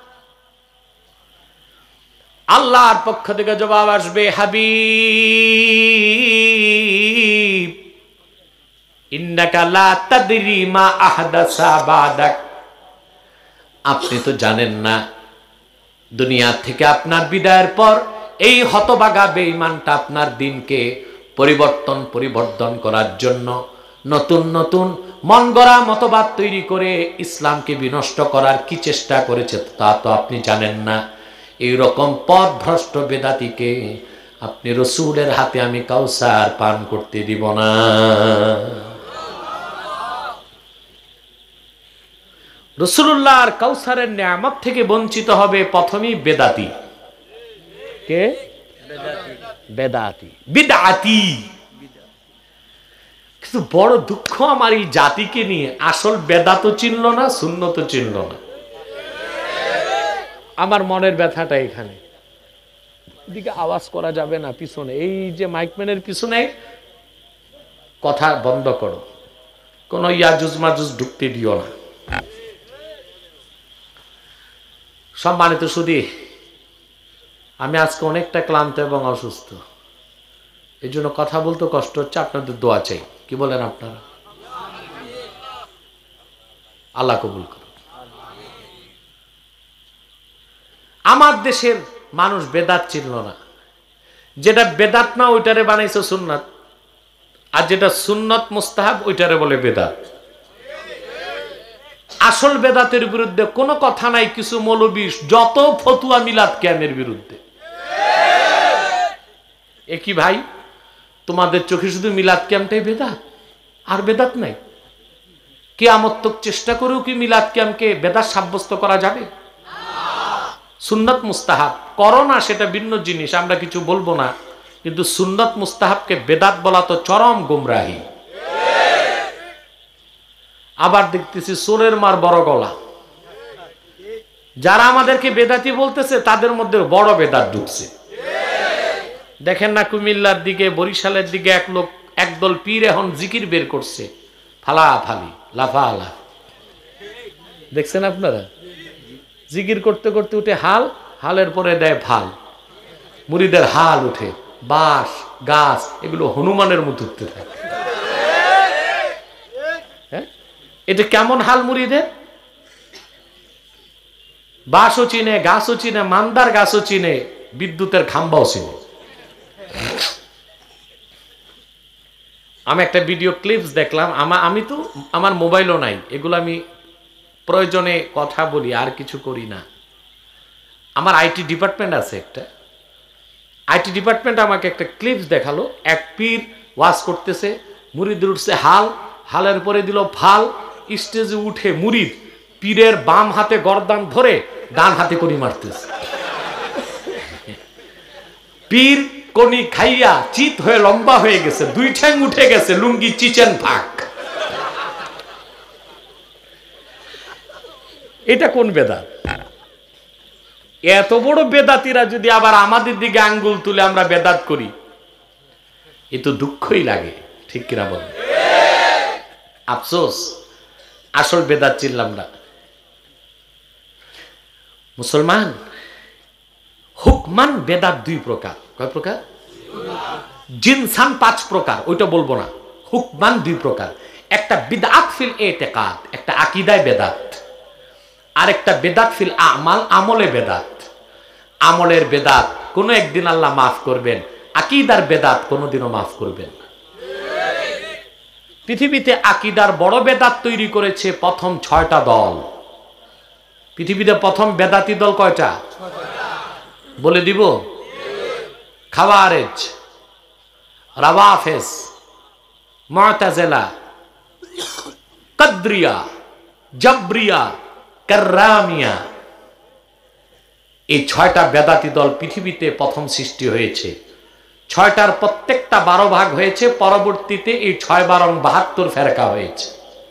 আল্লাহর পক্ষ থেকে জবাব আসবে, হাবিব ইন্নাকা লা তাদরি মা আহদাসা বাদাক, আপনি তো জানেন না দুনিয়া থেকে আপনার বিদায়ের পর এই হতভাগা বেঈমানটা আপনার দিনকে পরিবর্তন করার জন্য নতুন নতুন মন গড়া মতবাদ তৈরি করে ইসলামকে বিনষ্ট করার কি চেষ্টা করেছে তা তো আপনি জানেন না। এই রকম পথভ্রষ্ট বেদাতীকে আপনি রাসূলের হাতে আমি কাউসার পান করতে দিব না। রাসূলুল্লাহর কাউসারের নিয়ামত থেকে বঞ্চিত হবে প্রথমেই বেদাতি। কে? বেদাতি, বিদআতি। কিন্তু বড় দুঃখ আমার এই জাতিকে নিয়ে, আসল বেদাতও চিনল না, সুন্নতও চিনল না। আমার মনের ব্যথাটা এখানে, এদিকে আওয়াজ করা যাবে না পিছনে, এই যে মাইকম্যানের পিছনে কথা বন্ধ করো, কোনো ইয়াজুজ মাজুজ ঢুকতে দিও না। সম্মানিত সুধী, আমি আজকে অনেকটা ক্লান্ত এবং অসুস্থ, এই জন্য কথা বলতে কষ্ট হচ্ছে। আপনাদের দোয়া চাই, কি বলেন আপনারা? আল্লাহ কবুল করুন। আমার দেশের মানুষ বেদাত চিনল না, যেটা বেদাত না ওইটারে বানাইছে সুন্নাত, আর যেটা সুন্নত মুস্তাহাব ওইটারে বলে বেদাত। আসল বেদাতের বিরুদ্ধে কোনো কথা নাই, কিছু মৌলবী যত ফতুয়া মিলাদ ক্যামের বিরুদ্ধে। এ কি ভাই, তোমাদের চোখে শুধু মিলাদ ক্যাম্পটাই বেদাত, আর বেদাত নাই? কিয়ামত তক চেষ্টা করেও কি মিলাদ ক্যাম্পকে বেদাত সাব্যস্ত করা যাবে? সুন্নত মুস্তাহাব করো না, সেটা ভিন্ন জিনিস, আমরা কিছু বলবো না, কিন্তু সুন্নত মুস্তাহাবকে বেদাত বলা তো চরম গুমরাহি। আবার দেখতেছি চোরের মার বড় গলা, যারা আমাদেরকে বেদাতি বলতেছে তাদের মধ্যে বড় বেদাত ঢুকছে। দেখেন না কুমিল্লার দিকে, বরিশালের দিকে একদল পীর এখন জিকির বের করছে, ফালাফালি লাফালা, দেখছেন আপনারা? জিকির করতে করতে উঠে হাল, হালের পরে দেয় ফাল, মুরিদের হাল উঠে, বাঁশ গাছ এগুলো হনুমানের মতো উঠতে থাকে। হ্যাঁ, এটা কেমন হাল মুরিদের? বাঁশও চিনে, গাছও চিনে, মান্দার গাছও চিনে, বিদ্যুতের খাম্বাও চিনে। আমি একটা ভিডিও ক্লিপস দেখলাম, আমি তো আমার মোবাইলও নাই, এগুলো আমি প্রয়োজনে কথা বলি, আর কিছু করি না। আমার আইটি ডিপার্টমেন্ট আছে, একটা আইটি ডিপার্টমেন্ট আমাকে একটা ক্লিপস দেখালো, এক পীর ওয়াজ করতেছে, মুরিদ উঠছে হাল, হালের পরে দিল ফাল, স্টেজে উঠে মুরিদ পীরের বাম হাতে গর্দান ধরে ডান হাতে কনি মারতেছে। পীর কনি খাইয়া চিত হয়ে লম্বা হয়ে গেছে, দুই ঠ্যাং উঠে গেছে, লুঙ্গি চিচেন ফাঁক। এটা কোন বেদাত? এত বড় বেদাতিরা যদি আবার আমাদের দিকে আঙ্গুল তুলে আমরা বেদাত করি, এ তো দুঃখই লাগে, ঠিক কিনা বল? আফসোস, আসল বেদাত চিনলাম না। মুসলমান, হুকমান বেদাত দুই প্রকার। কয় প্রকার? জিনসান 5 প্রকার, ওইটা বলবো না। হুকমান 2 প্রকার, একটা বিদআত ফিল ইতিকাদ, একটা আকীদায় বেদাত, আর একটা বেদাত ফিল আমাল, আমলে বেদাত। আমলের বেদাত কোনো একদিন আল্লাহ মাফ করবেন, আকীদার বেদাত কোনোদিনও মাফ করবেন না। পৃথিবীতে আকীদার বড় বেদাত তৈরি করেছে প্রথম 6টা দল। পৃথিবীতে প্রথম বেদাতি দল কয়টা বলে দিব? খাওয়ারেজ, রাওয়াফেজ, মুতাজিলা, কদরিয়া, জাবরিয়া, কাররামিয়া। এই 6টা বেদাতি দল পৃথিবীতে প্রথম সৃষ্টি হয়েছে। 6টার প্রত্যেকটা 12 ভাগ হয়েছে, পরবর্তীতে এই 6 12 72 ফেরকা হয়েছে।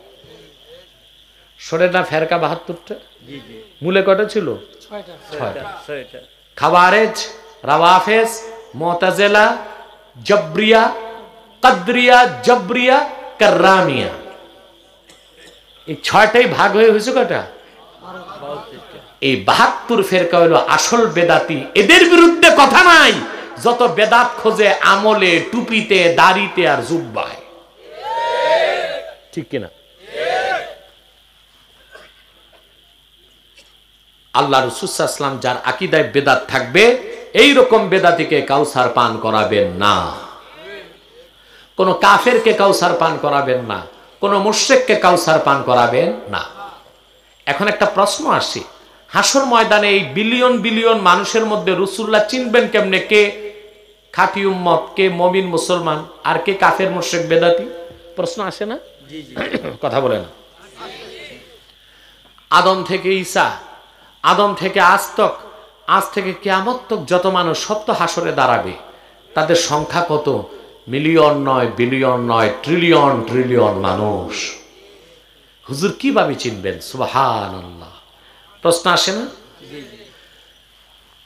সরে না ফেরকা 72টা? মূলে কয়টা ছিল? 6টা। খাওয়ারেজ, রাওয়াফেজ, মুতাজিলা, জাবরিয়া, কদরিয়া, জাবরিয়া, কাররামিয়া। এই 6টাই ভাগ হয়েছে কয়টা? এই 72 ফেরকা হলো আসল বেদাতি। এদের বিরুদ্ধে কথা নাই, যত বেদাত খোঁজে আমলে, টুপিতে, দাড়িতে আর জুব্বায়, ঠিক কিনা? আল্লাহ রাসূল সাল্লাল্লাহু আলাইহি ওয়াসাল্লাম যার আকীদায় বেদাত থাকবে, এই রকম বেদাতিকে কাউসার পান করাবেন না। কোন কাফেরকে কাউসার পান করাবেন না, কোন মুশরিককে কাউসার পান করাবেন না। এখন একটা প্রশ্ন আসে, হাসর ময়দানে এই বিলিয়ন বিলিয়ন মানুষের মধ্যে রাসূলুল্লাহ চিনবেন কেমনে কে খাঁটি উম্মত, কে মুমিন মুসলমান, আর কে কাফের মুশরিক বেদাতি? প্রশ্ন আসে না? কথা বলে না। আদম থেকে ঈসা, আদম থেকে আজ থেকে কিয়ামত তক যত মানুষ সত্য হাসরে দাঁড়াবে, তাদের সংখ্যা কত? মিলিয়ন নয়, বিলিয়ন নয়, ট্রিলিয়ন ট্রিলিয়ন মানুষ। হুজুর কিভাবে চিনবেন? সুবহানাল্লাহ। প্রশ্ন আসে না?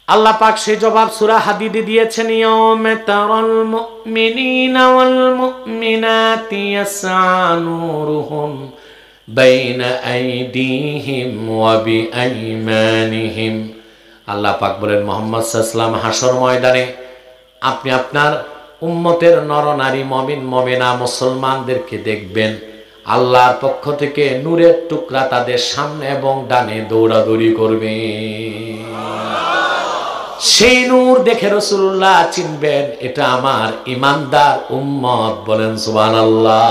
আল্লাহ পাক সেই জবাব সূরা হাদিদে দিয়েছেন, ইয়াউমা তারাল মুমিনিনা ওয়াল মুমিনাতি ইয়াসআ নূরুহুম বাইনা আইদিহিম ওয়া বিআইমানিহিম। আল্লাহ পাক বলেন, মুহাম্মদ সাল্লাল্লাহু আলাইহি ওয়াসাল্লাম হাসর ময়দানে আপনি আপনার উম্মতের নরনারী মুমিন মুমিনা মুসলমানদেরকে দেখবেন, আল্লাহর পক্ষ থেকে নূরের টুকরা তাদের সামনে এবং ডানে দৌড়াদৌড়ি করবে। সেই নূর দেখে রাসূলুল্লাহ চিনবেন এটা আমার ঈমানদার উম্মত। বলেন সুবহানাল্লাহ।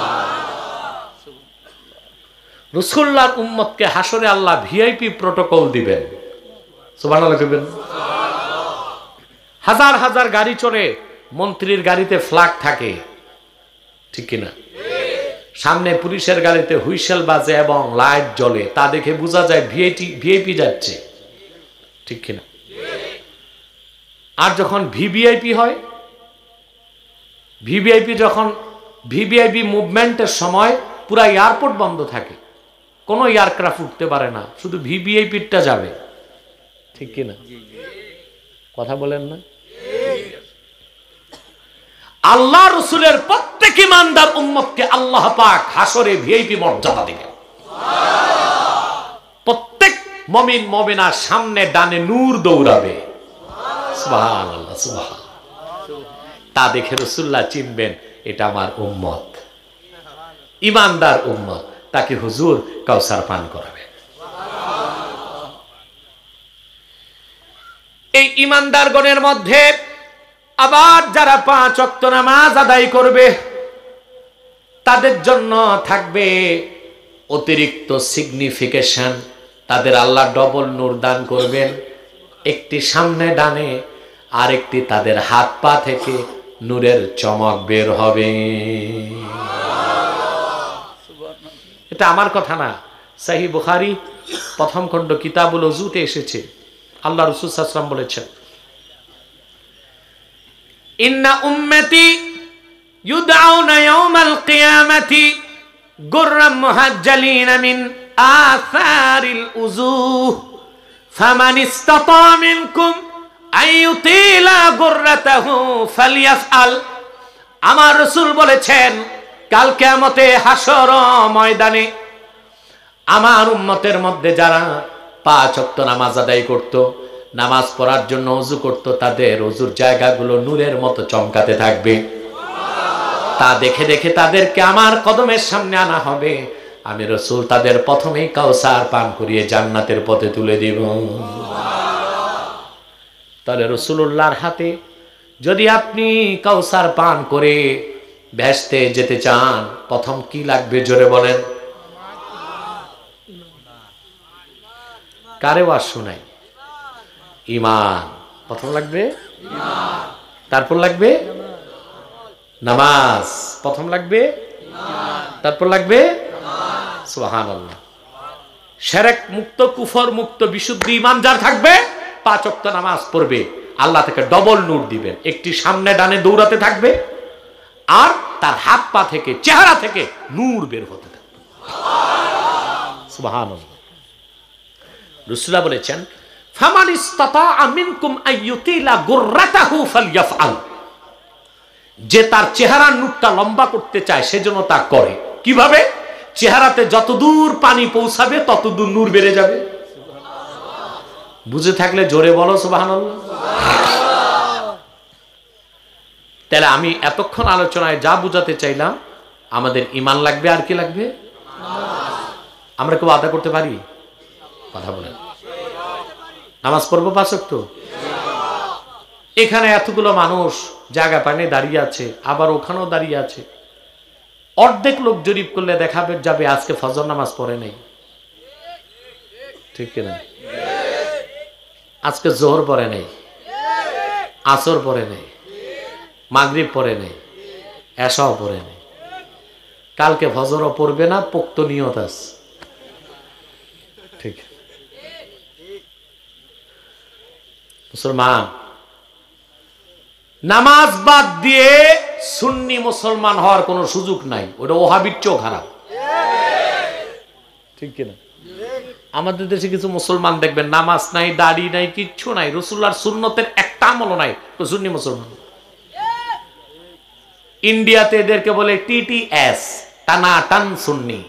রাসূলুল্লাহর উম্মতকে হাসরে আল্লাহ ভিআইপি প্রটোকল দিবেন। সুবহানাল্লাহ কইবেন। হাজার হাজার গাড়ি চলে, মন্ত্রীর গাড়িতে ফ্ল্যাগ থাকে, ঠিক কিনা? সামনে পুলিশের গাড়িতে হুইসেল বাজে এবং লাইট জ্বলে, তা দেখে বোঝা যায় ভিআইপি যাচ্ছে, ঠিক কিনা? আর যখন ভিভিআইপি হয়, ভিভিআইপি মুভমেন্টের সময় পুরা এয়ারপোর্ট বন্ধ থাকে, কোনো এয়ারক্রাফট উঠতে পারে না, শুধু ভিভিআইপিটা যাবে, ঠিক কিনা? কথা বলেন না? আল্লাহ রসুলের প্রত্যেক ইমানদার উম্মতকে আল্লাহ পাক হাসরে ভিআইপি মর্যাদা দিবেন। প্রত্যেক মুমিন মুমিনার সামনে ডানে নূর দৌড়াবে। সুবহানাল্লাহ, সুবহানাল্লাহ। তা দেখে রাসূলুল্লাহ চিনবেন এটা আমার উম্মত, ইমানদার উম্মত, তাকে হুজুর কাউসার পান করাবে। এই ইমানদারগণের মধ্যে আবার যারা 5 ওয়াক্ত নামাজ আদায় করবে তাদের জন্য থাকবে অতিরিক্ত সিগনিফিকেশন, তাদের আল্লাহ ডবল নূর দান করবেন, একটি সামনে ডানে আর একটি তাদের হাত পা থেকে নূরের চমক বের হবে। এটা আমার কথা না, সহিহ বুখারী প্রথম খণ্ড কিতাবুল ওযুতে এসেছে। আল্লাহ রাসূল সাল্লাল্লাহু আলাইহি ওয়াসাল্লাম বলেছেন, ইন্না উম্মতি ইউদআউনা ইয়াউমাল কিয়ামাতি গুররাম মুহাজ্জালিনা মিন আসারিল উযুহ ফামান ইসতাতা মিনকুম আইয়ুতিলা গুররাতাহু ফালইয়াফআল। আমার রাসূল বলেছেন, কাল কিয়ামতে হাসর ময়দানে আমার উম্মতের মধ্যে যারা 5 ওয়াক্ত নামাজ আদায় করত, নামাজ পড়ার জন্য ওযু করত, তাদের ওযুর জায়গাগুলো নূরের মতো চমকাতে থাকবে। তা দেখে দেখে তাদেরকে আমার কদমের সামনে আনা হবে, আমি রাসূল তাদের প্রথমেই কাউসার পান করিয়ে জান্নাতের পথে তুলে দিব। তাহলে রাসূলুল্লাহর হাতে যদি আপনি কাউসার পান করে বেহেশতে যেতে চান, প্রথম কি লাগবে জোরে বলেন? কারে ওয়াজ শোনাই? ঈমান। প্রথম লাগবে ঈমান, তারপর লাগবে নামাজ, প্রথম লাগবে ঈমান, তারপর লাগবে নামাজ। সুবহানাল্লাহ। শিরক মুক্ত, কুফর মুক্ত, বিশুদ্ধ ঈমান যার থাকবে, 5 ওয়াক্ত নামাজ পড়বে, আল্লাহ থেকে ডবল নূর দিবেন। একটি সামনে ডানে দৌড়াতে থাকবে আর তার হাত পা থেকে, চেহারা থেকে নূর বের হতে থাকবে। সুবহানাল্লাহ। রাসূলুল্লাহ বলেছেন, ফামান ইসতাতা মিনকুম আইয়ুতিলা গুররাতাহু ফালইয়াফআল। যে তার চেহারার নূরটা লম্বা করতে চায় সেজন্য তা করে। কিভাবে? চেহারাতে যতদূর পানি পৌঁছাবে ততদূর নূর বেড়ে যাবে। বুঝে থাকলে জোরে বলো সুবহানাল্লাহ। তাহলে আমি এতক্ষণ আলোচনায় যা বুঝাতে চাইলাম, আমাদের ঈমান লাগবে, আর কি লাগবে? আমরা কেউ আদা করতে পারি? কথা বলেন। নামাজ পড়বো 5 ওয়াক্ত? এখানে এতগুলো মানুষ জায়গা পানি দাঁড়িয়ে আছে, আবার ওখানেও দাঁড়িয়ে আছে। অর্ধেক লোক জরিপ করলে দেখাবে যাবে আজকে ফজর নামাজ পড়ে নাই, ঠিক কিনা? আজকে জোহর পড়ে নাই, আসর পড়ে নাই, মাগরিব পড়ে নাই, এশাও পড়ে নাই, কালকে ফজরও পড়বে না, পোক্ত নিয়ত আছে, ঠিক? মুসলমান নামাজ বাদ দিয়ে সুন্নি মুসলমান হওয়ার কোনো সুযোগ নাই, ওটা ওহাবির চেয়েও খারাপ, ঠিক কিনা? আমাদের দেশে কিছু মুসলমান দেখবেন নামাজ নাই, দাড়ি নাই, কিচ্ছু নাই, রাসূলুল্লাহর সুন্নতের একটা আমলও নাই, সুন্নি মুসলমান। ইন্ডিয়াতে এদেরকে বলে টিটিএস, টানাটান সুন্নি।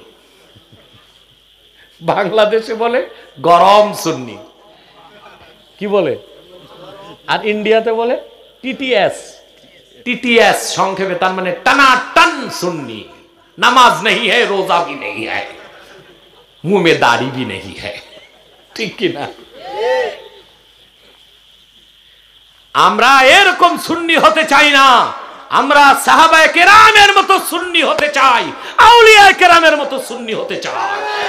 বাংলাদেশে বলে গরম সুন্নি, কি বলে? আর ইন্ডিয়াতে বলে টিটিএস। টিটিএস সংক্ষেপে, তার মানে টানাটান সুন্নি। नमाज नहीं है, रोजा भी नहीं है, मुंह में दाढ़ी भी नहीं है, ঠিক কি না? আমরা এরকম সুন্নি হতে চাই না, আমরা সাহাবায়ে কেরামের মতো সুন্নি হতে চাই, আউলিয়া কেরামের মতো সুন্নি হতে চাই।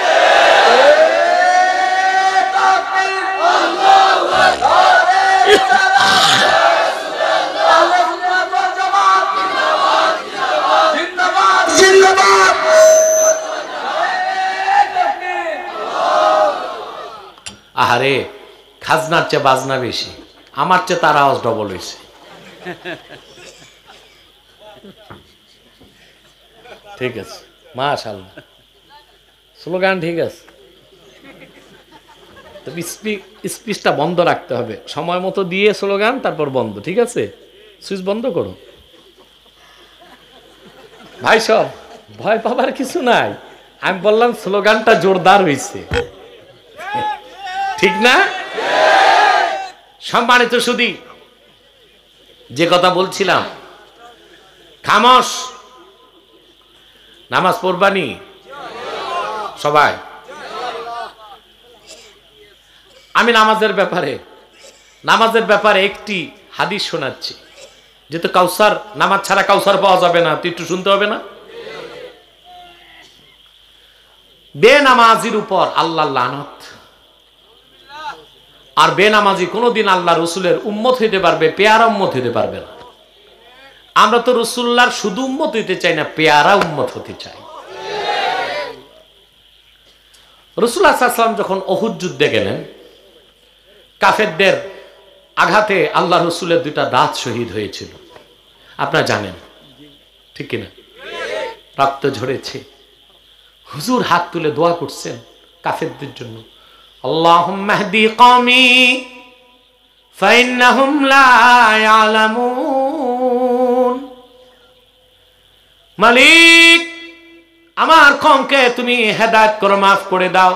আহারে, খাজনার চেয়ে বাজনা বেশি, আমার চেয়ে তার আওয়াজ ডবল হয়েছে। ঠিক আছে, মাশাআল্লাহ, স্লোগান ঠিক আছে। স্পিচটা বন্ধ রাখতে হবে, সময় মতো দিয়ে স্লোগান, তারপর বন্ধ, ঠিক আছে? সুইচ বন্ধ করো ভাই, সব ভয় পাবার কিছু নাই। আমি বললাম স্লোগানটা জোরদার হয়েছে, ঠিক না? সম্মানিত সুধী, যে কথা বলছিলাম, খামোশ, নামাজ পড়বানি সবাই। আমি নামাজের ব্যাপারে একটি হাদিস শোনাচ্ছি, যেহেতু কাউসার, নামাজ ছাড়া কাউসার পাওয়া যাবে না, তুই একটু শুনতে হবে না? বেনামাজির উপর আল্লাহর লানত, আর বেনামাজি কোনোদিন আল্লাহ রসুলের উম্মত হইতে পারবে, পেয়ারা উম্মত হইতে পারবে না। আমরা তো রসুল্লাহর শুধু উম্মত হইতে চাই না, পেয়ারা উম্মত হতে চাই। রাসূলুল্লাহ সাল্লাল্লাহু আলাইহি ওয়াসাল্লাম যখন উহুদ যুদ্ধে গেলেন, কাফেরদের আঘাতে আল্লাহ রসুলের দুইটা দাঁত শহীদ হয়েছিল, আপনারা জানেন, ঠিক কিনা? রক্ত ঝরেছে। হুজুর হাত তুলে দোয়া করছেন কাফেরদের জন্য, আল্লাহুম্মা হদি কওমি ফাইন্নাহুম লা ইয়ালামুন। মালিক, আমার কওমকে তুমি হেদায়েত করো, মাফ করে দাও,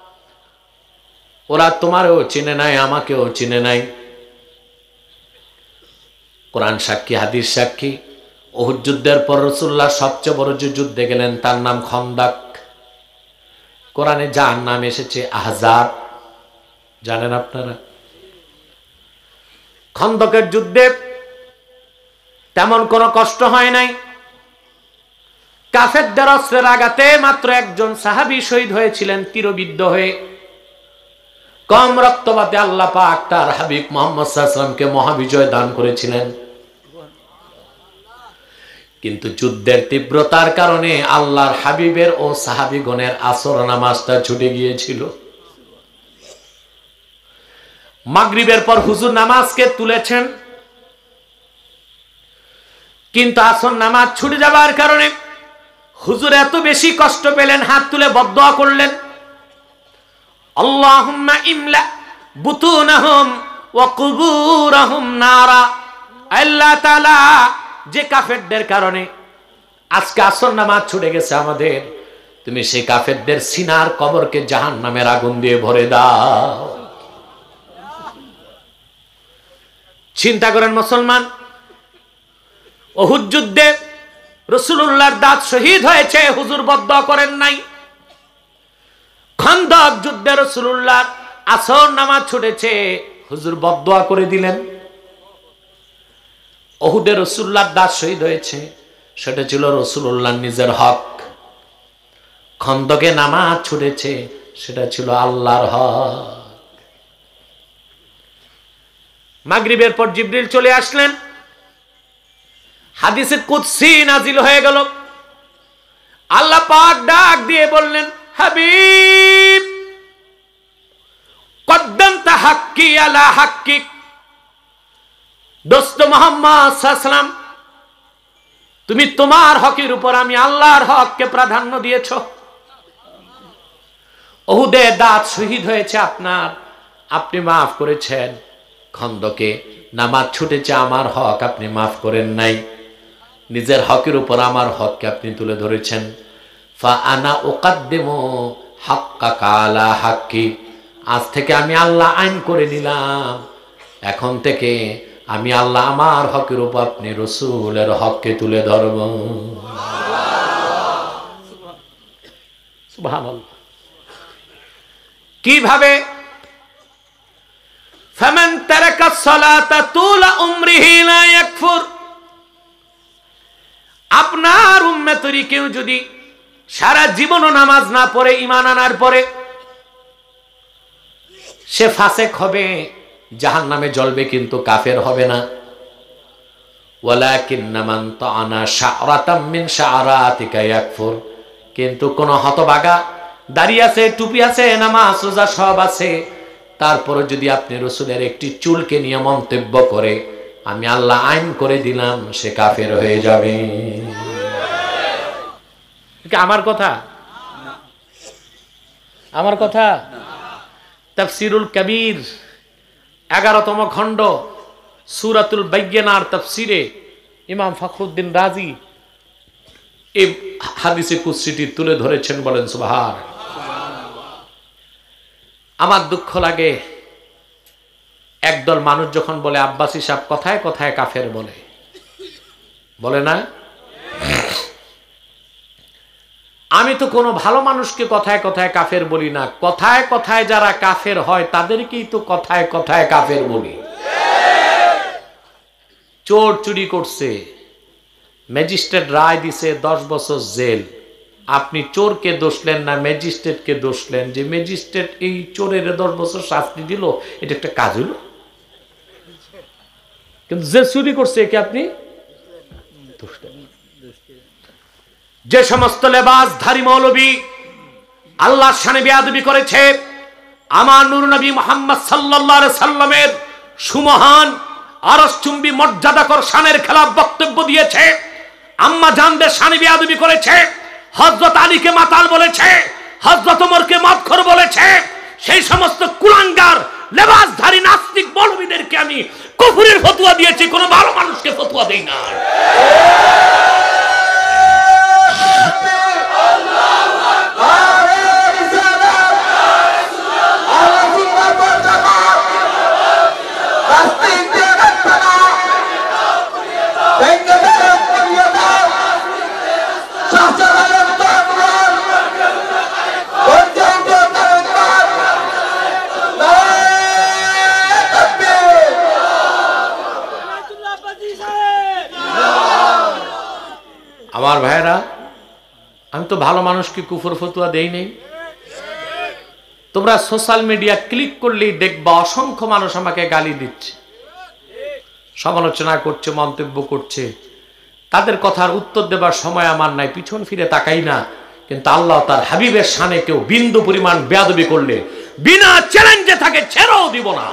ওরা তোমারও চিনে নাই, আমাকেও চিনে নাই। কোরআন সাক্ষী, হাদিস সাক্ষী, উহুদ যুদ্ধের পর রাসূলুল্লাহ সবচেয়ে বড় যে যুদ্ধে গেলেন তার নাম খন্দক। কোরআনে যার নাম এসেছে আহজাব, জানেন আপনারা? খন্দকের যুদ্ধে তেমন কোনো কষ্ট হয় নাই। কাফেরদের অস্ত্রের আঘাতে মাত্র একজন সাহাবী শহীদ হয়েছিলেন তীরবিদ্ধ হয়ে। কম রক্তপাতে আল্লাহ পাক তার হাবিব মুহাম্মদ সাল্লাল্লাহু আলাইহি ওয়াসাল্লামকে মহাবিজয় দান করেছিলেন। কিন্তু যুদ্ধের তীব্রতার কারণে আল্লাহর হাবিবের ও সাহাবীগণের আসর নামাজটা ছুটে গিয়েছিল। মাগরিবের পর হুজুর নামাজকে তুলেছেন, কিন্তু আসর নামাজ ছুটে যাবার কারণে হুজুর এত বেশি কষ্ট পেলেন, হাত তুলে বদদোয়া করলেন, আল্লাহুম্মা ইমলা বুতুনাহুম ওয়া কুবুরাহুম নারা। আল্লাহ তাআলা, যে কাফেরদের কারণে আজকে আসর নামাজ ছুটে গেছে আমাদের, তুমি সেই কাফেরদের সিনার কবরকে জাহান্নামের আগুন দিয়ে ভরে দাও। চিন্তা করেন মুসলমান, উহুদ যুদ্ধে রাসূলুল্লাহর দাঁত শহীদ হয়েছে, হুজুর বদদোয়া করেন নাই। খন্দক যুদ্ধে রাসূলুল্লাহর আসর নামাজ ছুটেছে, হুজুর বদদোয়া করে দিলেন। উহুদে রাসূলুল্লাহর দাঁত শহীদ হয়েছে, সেটা ছিল রাসূলুল্লাহর নিজের হক। খন্দকে নামাজ ছুটেছে, সেটা ছিল আল্লাহর হক। মাগরিবের পর জিবরিল চলে আসলেন, হাদিসে কুদসি নাজিল হয়ে গেল। আল্লাহ পাক ডাক দিয়ে বললেন, হাবিব কদ্দামতা হাক্কি আলা হাক্কিক। দোস্ত মুহাম্মদ সাল্লাল্লাহু আলাইহি ওয়াসাল্লাম, তুমি তোমার হকের উপর আমি আল্লাহর হককে প্রাধান্য দিয়েছো। উহুদে দাঁত শহীদ হয়েছে আপনার, আপনি মাফ করেছেন। খন্দকে নামাজ ছুটেছে আমার হক, আপনি মাফ করেন নাই। নিজের হকের উপর আমার হককে আপনি তুলে ধরেছেন। ফা আনা উকাদ্দিমু হাক্কাকা আলা হাক্কি, আজ থেকে আমি আল্লাহ আইন করে নিলাম, এখন থেকে আমি আল্লাহ আমার হকের উপর আপনি রসুলের হককে তুলে ধরব। সুবহানাল্লাহ। কিভাবে? ফামান তারাকা সালাতা তুলা উমরিহি লা ইয়াকফুর, আপনার উম্মতেরই কেউ যদি সারা জীবনও নামাজ না পড়ে ঈমান আনার পরে সে ফাসেক হবে, জাহান্নামে জ্বলবে, কিন্তু কাফের হবে না। ওয়ালাকিন্না মান তাআনা শা'রাতাম মিন শা'রাতিকা ইয়াকফুর, কিন্তু কোন হতভাগা দাড়ি আছে, টুপি আছে, নামাজ রোজা সব আছে, তারপরে যদি আপনি রসুলের একটি চুলকে নিয়ে মন্তব্য করে, আমি আল্লাহ আইন করে দিলাম সে কাফের হয়ে যাবে। আমার কথা, আমার কথা। তাফসিরুল কবির 11তম খণ্ড সূরাতুল বাইয়িনার তাফসিরে ইমাম ফখরুদ্দিন রাজি এই হাদিসে কুদসিটি তুলে ধরেছেন, বলেন সুবহান। আমার দুঃখ লাগে একদল মানুষ যখন বলে আব্বাসী সাহেব কথায় কথায় কাফের বলে, বলে না? আমি তো কোনো ভালো মানুষকে কথায় কথায় কাফের বলি না, কথায় কথায় যারা কাফের হয় তাদেরকেই তো কথায় কথায় কাফের বলি। চোর চুরি করছে, ম্যাজিস্ট্রেট রায় দিছে 10 বছর জেল, আপনি চোরকে দোষলেন না ম্যাজিস্ট্রেটকে দোষলেন যে ম্যাজিস্ট্রেট এই চোরের 10 বছর শাস্তি দিল, এটা একটা কাজ হলো? কিন্তু যে চুরি করছে একে আপনি দোষলেন। যে সমস্ত লেবাসধারী মৌলবী আল্লাহর শানে বেয়াদবি করেছে, আমার নূর নবী মুহাম্মদ সাল্লাল্লাহু আলাইহি সাল্লামের সুমহান আরশচুম্বী মর্যাদাকর শানের খেলাফ বক্তব্য দিয়েছে, আম্মা জানদের শানে বেয়াদবি করেছে, হযরত আলীকে মাতাল বলেছে, হযরত ওমরকে মদখোর বলেছে, সেই সমস্ত কুলাঙ্গার লেবাসধারী নাস্তিক মৌলবীদেরকে আমি কুফরের ফতোয়া দিয়েছি, কোনো ভালো মানুষকে ফতোয়া দেই না। আমার ভাইরা, আমি তো ভালো মানুষকে কুফর ফতোয়া দেই নাই। তোমরা সোশ্যাল মিডিয়া ক্লিক করলেই দেখবা অসংখ্য মানুষ আমাকে গালি দিচ্ছে, সমালোচনা করছে, মন্তব্য করছে। তাদের কথার উত্তর দেবার সময় আমার নাই, পিছন ফিরে তাকাই না। কিন্তু আল্লাহ তার হাবিবের শানে কেউ বিন্দু পরিমাণ বেয়াদবি করলে বিনা চ্যালেঞ্জে তাকে ছেড়েও দিব না।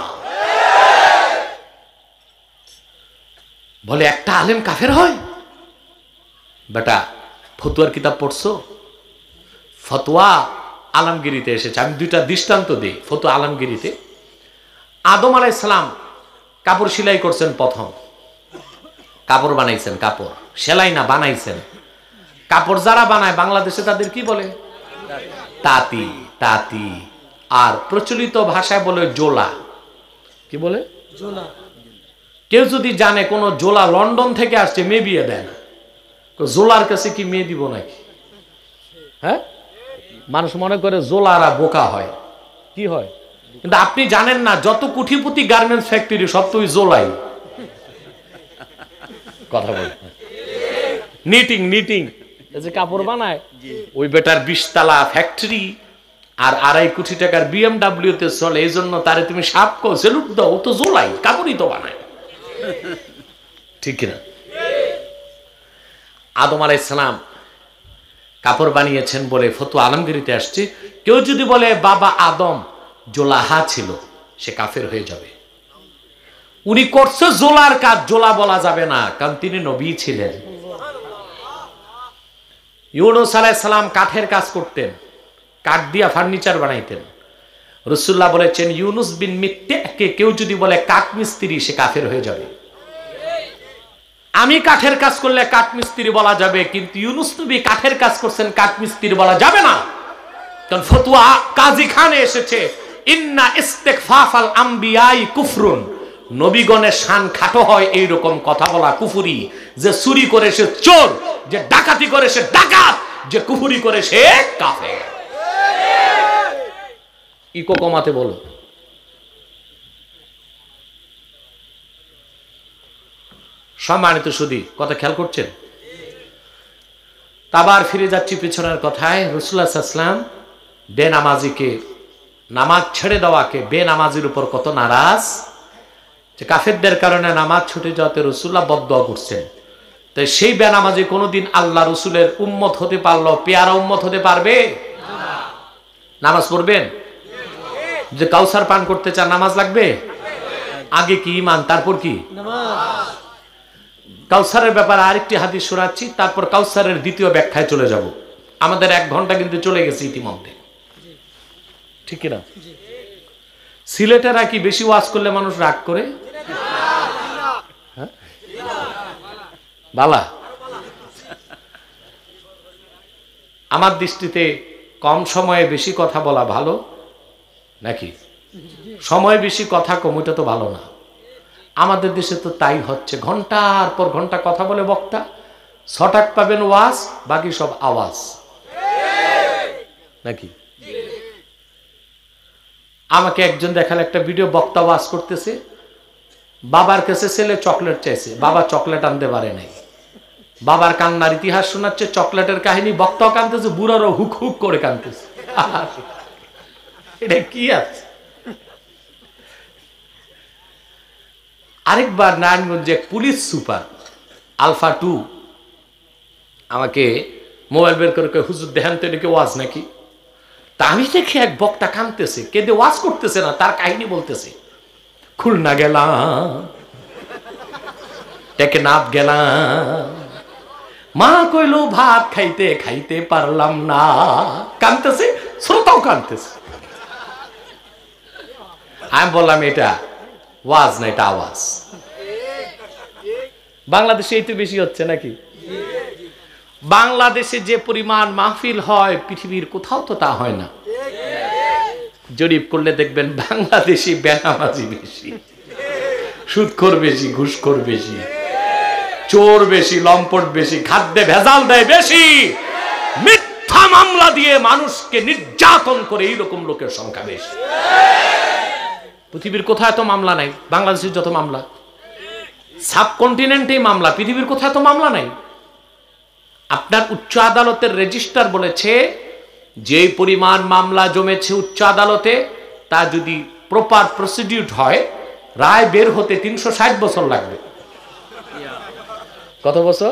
বলে একটা আলেম কাফের হয়? বেটা, ফতোয়ার কিতাব পড়ছো? ফতোয়া আলমগিরিতে এসেছে। আমি 2টা দৃষ্টান্ত দিই। ফতোয়া আলমগিরিতে আদম আলাইহিস সালাম কাপড় সেলাই করছেন, প্রথম কাপড় বানাইছেন, কাপড় সেলাই না বানাইছেন। কাপড় যারা বানায় বাংলাদেশে তাদের কি বলে? তাঁতি। তাঁতি। আর প্রচলিত ভাষায় বলে জোলা। কি বলে? জোলা। কেউ যদি জানে কোন জোলা লন্ডন থেকে আসছে, মেয়ে বিয়ে দেয় না। জোলার কাছে কি মেয়ে দিব নাকি? হ্যাঁ, মানুষ মনে করে জোলারা বোকা হয়। কি হয়? কিন্তু আপনি জানেন না, যত কুঠিপুতি গার্মেন্টস ফ্যাক্টরি সব তো ওই জোলাই। কথা বল। নিটিং নিটিং যে কাপড় বানায়, ওই বেটার 20 তলা ফ্যাক্টরি আর 2.5 কোটি টাকার BMW তে চলে। এই জন্য তারে তুমি সাপ কো সেলুট দাও, ও তো জোলাই, কাপড়ই তো বানায়। ঠিক কিনা? আদম আলাইহিস সালাম কাপড় বানিয়েছেন বলে ফতোয়া আলমগিরিতে আসছে। কেউ যদি বলে বাবা আদম জোলাহা ছিল, সে কাফের হয়ে যাবে। উনি করছে জোলার কাজ, জোলা বলা যাবে না, কারণ তিনি নবী ছিলেন। ইউনূস আলাইহিস সালাম কাঠের কাজ করতেন, কাঠ দিয়া ফার্নিচার বানাইতেন। রাসূলুল্লাহ বলেছেন ইউনুস বিন মিত্তাকে কেউ যদি বলে কাঠ মিস্ত্রি, সে কাফের হয়ে যাবে। আমি কাঠের কাজ করলে কাঠ মিস্ত্রি বলা যাবে, কিন্তু ইউনুস নবী কাঠের কাজ করছেন, কাঠ মিস্ত্রি বলা যাবে না। কারণ ফতোয়া কাজী খানে এসেছে ইন্না ইস্তিগফাফাল আমবিয়াই কুফরুন, নবীগণের শান খাটো হয় এইরকম কথা বলা কুফরি। যে চুরি করে সে চোর, যে ডাকাতি করে সে ডাকাত, যে কুফরি করে সে কাফের। ইকো কমাতে বলো। সম্মানিত সুধী, কথা খেয়াল করছেন? আবার ফিরে যাচ্ছি পিছনের কথায়। রাসূলুল্লাহ সাল্লাল্লাহু আলাইহি ওয়াসাল্লাম বেনামাজিকে, নামাজ ছেড়ে দেওয়াকে, বেনামাজির উপর কত নারাজ, যে কাফেরদের কারণে নামাজ ছুটে যাওয়াতে রাসূলুল্লাহ বদদোয়া করছেন। তাই সেই বেনামাজি কোনোদিন আল্লাহ রসুলের উম্মত হতে পারলো, পেয়ারা উম্মত হতে পারবে? নামাজ পড়বেন? যে কাউসার পান করতে চান নামাজ লাগবে? আগে কি ইমান, তারপর কি নামাজ? কাউসারের ব্যাপারে আরেকটি হাদিস শোনাচ্ছি, তারপর কাউসারের দ্বিতীয় ব্যাখ্যায় চলে যাব। আমাদের 1 ঘন্টা কিন্তু চলে গেছে ইতিমধ্যে, ঠিক না? সিলেটেরা কি বেশি ওয়াজ করলে মানুষ রাগ করে? হ্যাঁ বালা, আমার দৃষ্টিতে কম সময়ে বেশি কথা বলা ভালো নাকি? সময় বেশি কথা কম, ওটা তো ভালো না। আমাদের দেশে তো তাই হচ্ছে, ঘন্টার পর ঘন্টা কথা বলে বক্তা, 6 টাক পাবেন ওয়াজ, বাকি সব আওয়াজ নাকি? আমাকে একজন দেখাল একটা ভিডিও, বক্তা ওয়াজ করতেছে, বাবার কাছে ছেলে চকলেট চাইছে, বাবা চকলেট আনতে পারে নাই, বাবার কান্নার ইতিহাস শোনাচ্ছে, চকলেটের কাহিনী, বক্তাও কাঁদতেছে, বুড়ারও হুক হুক করে কাঁদতেছে। এটা কি আছে? আরেকবার নারায়ণগঞ্জে পুলিশ সুপার আলফা 2 আমাকে মোবাইল বের করে হুজুর দেখান তো এটাকে ওয়াজ নাকি? তা আমি দেখি এক বক্তা কাঁদতেছে, কেঁদে ওয়াজ করতেছে না, তার কাহিনী বলতেছে। খুলনা গেলাম, টেকনাফ গেলাম, মা কইলো ভাত খাইতে খাইতে পারলাম না, কাঁদতেছে, শ্রোতাও কাঁদতেছে। আমি বললাম এটা ওয়াজ না, এটা আওয়াজ। বাংলাদেশে এই তো বেশি হচ্ছে নাকি? বাংলাদেশে যে পরিমাণ মাহফিল হয় পৃথিবীর কোথাও তো তা হয় না। জরিপ করলে দেখবেন বাংলাদেশি বেনামাজি বেশি, সুদখোর বেশি, ঘুষখোর বেশি, চোর বেশি, লম্পট বেশি, খাদ্যে ভেজাল দেয় বেশি, মিথ্যা মামলা দিয়ে মানুষকে নির্যাতন করে এইরকম লোকের সংখ্যা বেশি। পৃথিবীর কোথায় তো মামলা নাই, বাংলাদেশের যত মামলা, সাবকন্টিনেন্টেই মামলা, পৃথিবীর কোথায় তো মামলা নাই। আপনার উচ্চ আদালতের রেজিস্ট্রার বলেছে যে পরিমাণ মামলা জমেছে উচ্চ আদালতে, তা যদি প্রপার প্রসিডিউর হয়, রায় বের হতে 360 বছর লাগবে। কত বছর?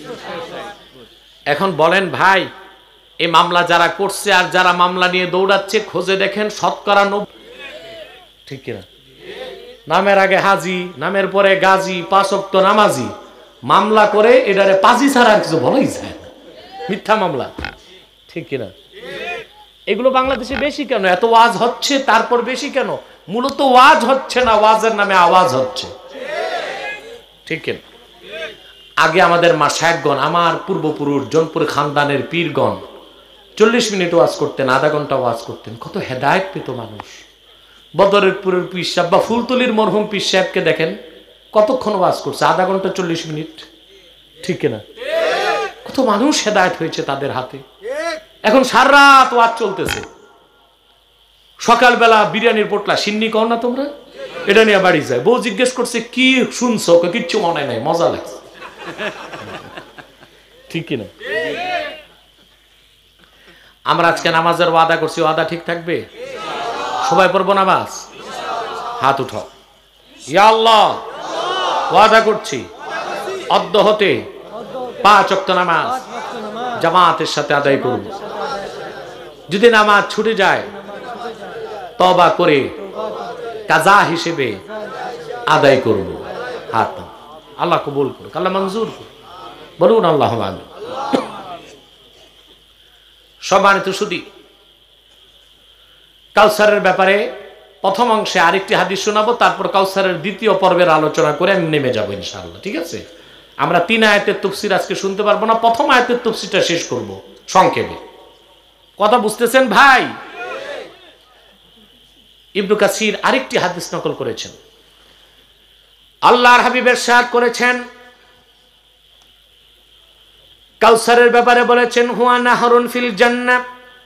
এখন বলেন ভাই, এই মামলা যারা করছে আর যারা মামলা নিয়ে দৌড়াচ্ছে, খোঁজে দেখেন 90%, ঠিক কিনা? নামের আগে হাজি, নামের পরে গাজী, 5 ওয়াক্ত নামাজি, মামলা করে এটারে পাজি ছাড়া আর কিছু বলাই যায় না, মিথ্যা মামলা, ঠিক কিনা? এগুলো বাংলাদেশে বেশি কেন? এত ওয়াজ হচ্ছে তারপর বেশি কেন? মূলত ওয়াজ হচ্ছে না, ওয়াজের নামে আওয়াজ হচ্ছে, ঠিক কিনা? আগে আমাদের মাশায়েখগণ, আমার পূর্বপুরুষ জনপুর খানদানের পীরগণ 40 মিনিট ওয়াজ করতেন, আধা ঘন্টা ওয়াজ করতেন, কত হেদায়েত পেত মানুষ। বদরপুরের পীর সাহেব বা ফুলতলির মরহুম পীর সাহেবকে দেখেন কতক্ষণ ওয়াজ করছে, আধা ঘন্টা 40 মিনিট, ঠিক কিনা? কত মানুষ হেদায়েত হয়েছে তাদের হাতে। এখন সারা রাত ওয়াজ চলতেছে, সকালবেলা বিরিয়ানির পোটলা, সিন্নি কও না তোমরা, এটা নিয়ে বাড়ি যায়, বউ জিজ্ঞেস করছে কি শুনছো, কিচ্ছু মনে নাই, মজা লাগছে, ঠিক কিনা? আমরা আজকে নামাজের ওয়াদা করছি, ওয়াদা ঠিক থাকবে? সবাই পড়বো নামাজ? হাত উঠাও। ইয়া আল্লাহ, ওয়াদা করছি অদ্য হতে 5 ওয়াক্ত নামাজ জামাতের সাথে আদায় করব। যদি নামাজ ছুটে যায় তওবা করে কাজা হিসেবে আদায় করব। হাত আল্লাহ কবুল করুক, আল্লাহ মঞ্জুর করুক, বলুন আল্লাহুম্মা আমিন। সম্মানিত সুধী, কাউসারের ব্যাপারে প্রথম অংশে আরেকটি হাদিস শোনাবো, তারপর কাউসারের দ্বিতীয় পর্বের আলোচনা করে আমি নেমে যাবো ইনশাআল্লাহ। ঠিক আছে? আমরা 3 আয়াতের তাফসীর আজকে শুনতে পারবো না, প্রথম আয়াতের তাফসীরটা শেষ করব সংক্ষেপে। কথা বুঝতেছেন ভাই? ইবনে কাসির আরেকটি হাদিস নকল করেছেন। আল্লাহর হাবিব ইরশাদ করেছেন, কাউসারের ব্যাপারে বলেছেন, হুয়া নাহরুন ফিল জান্নাহ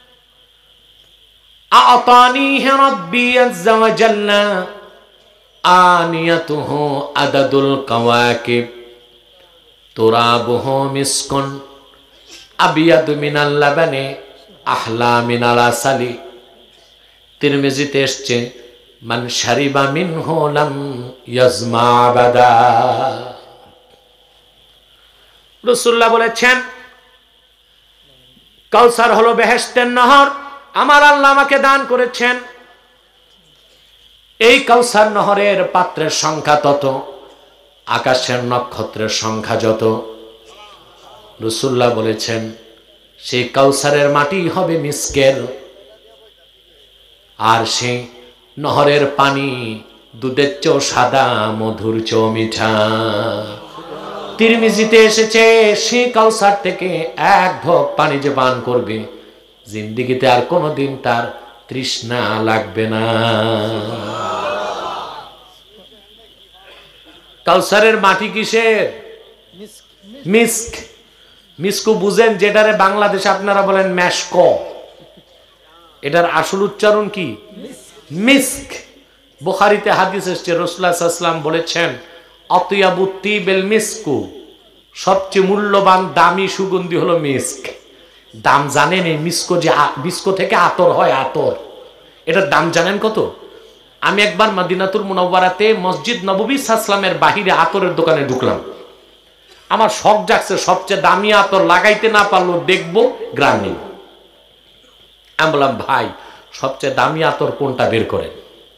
আ'তানিহি রাব্বি আযজা ওয়া জাল্লা আনিয়াতুহু আদাদুল কাওয়াকিব তুরাবুহু মিসকুন আবিয়াদু মিনাল লাবানি আহলা মিনাল আসালি। তিরমিজিতে এসছে, মান শারিবা মিনহু লাম ইয়াজমা আবাদা। রাসূলুল্লাহ বলেছেন, কাউসার হলো বেহেশতের নহর, আমার আল্লাহ আমাকে দান করেছেন। এই কাউসার নহরের পাত্রের সংখ্যা তত, আকাশের নক্ষত্রের সংখ্যা যত। রাসূলুল্লাহ বলেছেন, সেই কাউসারের মাটি হবে মিস্কের, আর সেই নহরের পানি দুধের চেয়েও সাদা, মধুর চেয়েও মিঠা। তিরমিজিতে এসেছে, সেই কাউসার থেকে এক ঢোক পানি যে পান করবে, জিন্দেগিতে আর কোনোদিন তার তৃষ্ণা লাগবে না। কাউসারের মাটি কিসের? মিস্ক। মিস্কু বুঝেন, যেটারে বাংলাদেশে আপনারা বলেন মেশক, এটার আসল উচ্চারণ কি? মিস্ক। বুখারীতে হাদিস এসেছে, রাসূলুল্লাহ সাল্লাল্লাহু আলাইহি ওয়াসাল্লাম বলেছেন, আতিয়াবু তিবিল মিসকু, সবচেয়ে মূল্যবান দামি সুগন্ধি হলো মিস্ক। দাম জানেন এই মিস্কো, যে মিস্কো থেকে আতর হয়, আতর, এটার দাম জানেন কত? আমি একবার মদিনাতুল মুনাওয়ারাতে মসজিদ নববী সাল্লামের বাহিরে আতরের দোকানে ঢুকলাম। আমার শখ জাগছে, সবচেয়ে দামি আতর লাগাইতে না পারলো দেখবো, গ্রাম নেই। আমি বললাম, ভাই সবচেয়ে দামি আতর কোনটা বের করেন?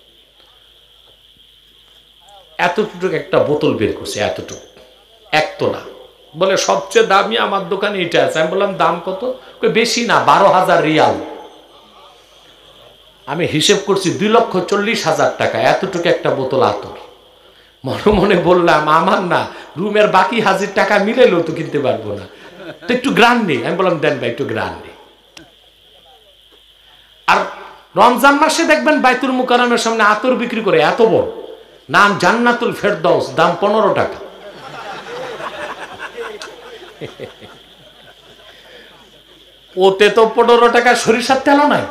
এতটুকু একটা বোতল বের করছে, এতটুকু, এক তোলা। বলে সবচেয়ে দামি আমার দোকানে এটা আছে। আমি বললাম, দাম কত? বেশি না, 12,000 রিয়াল। আমি হিসেব করছি 2,40,000 টাকা, এতটুকু একটা বোতল আতর। মনে মনে বললাম, আমার না রুমের বাকি হাজির টাকা মিলেলেও তো কিনতে পারবো না, তো একটু গ্রান নেই। আমি বললাম, দেন ভাই একটু গ্রান নেই। আর রমজান মাসে দেখবেন বাইতুল মুকাররমের সামনে আতর বিক্রি করে, এত বড়, নাম জান্নাতুল ফেরদাউস, দাম 15 টাকা। ওতে তো 15 টাকা সরিষার তেলও নাই।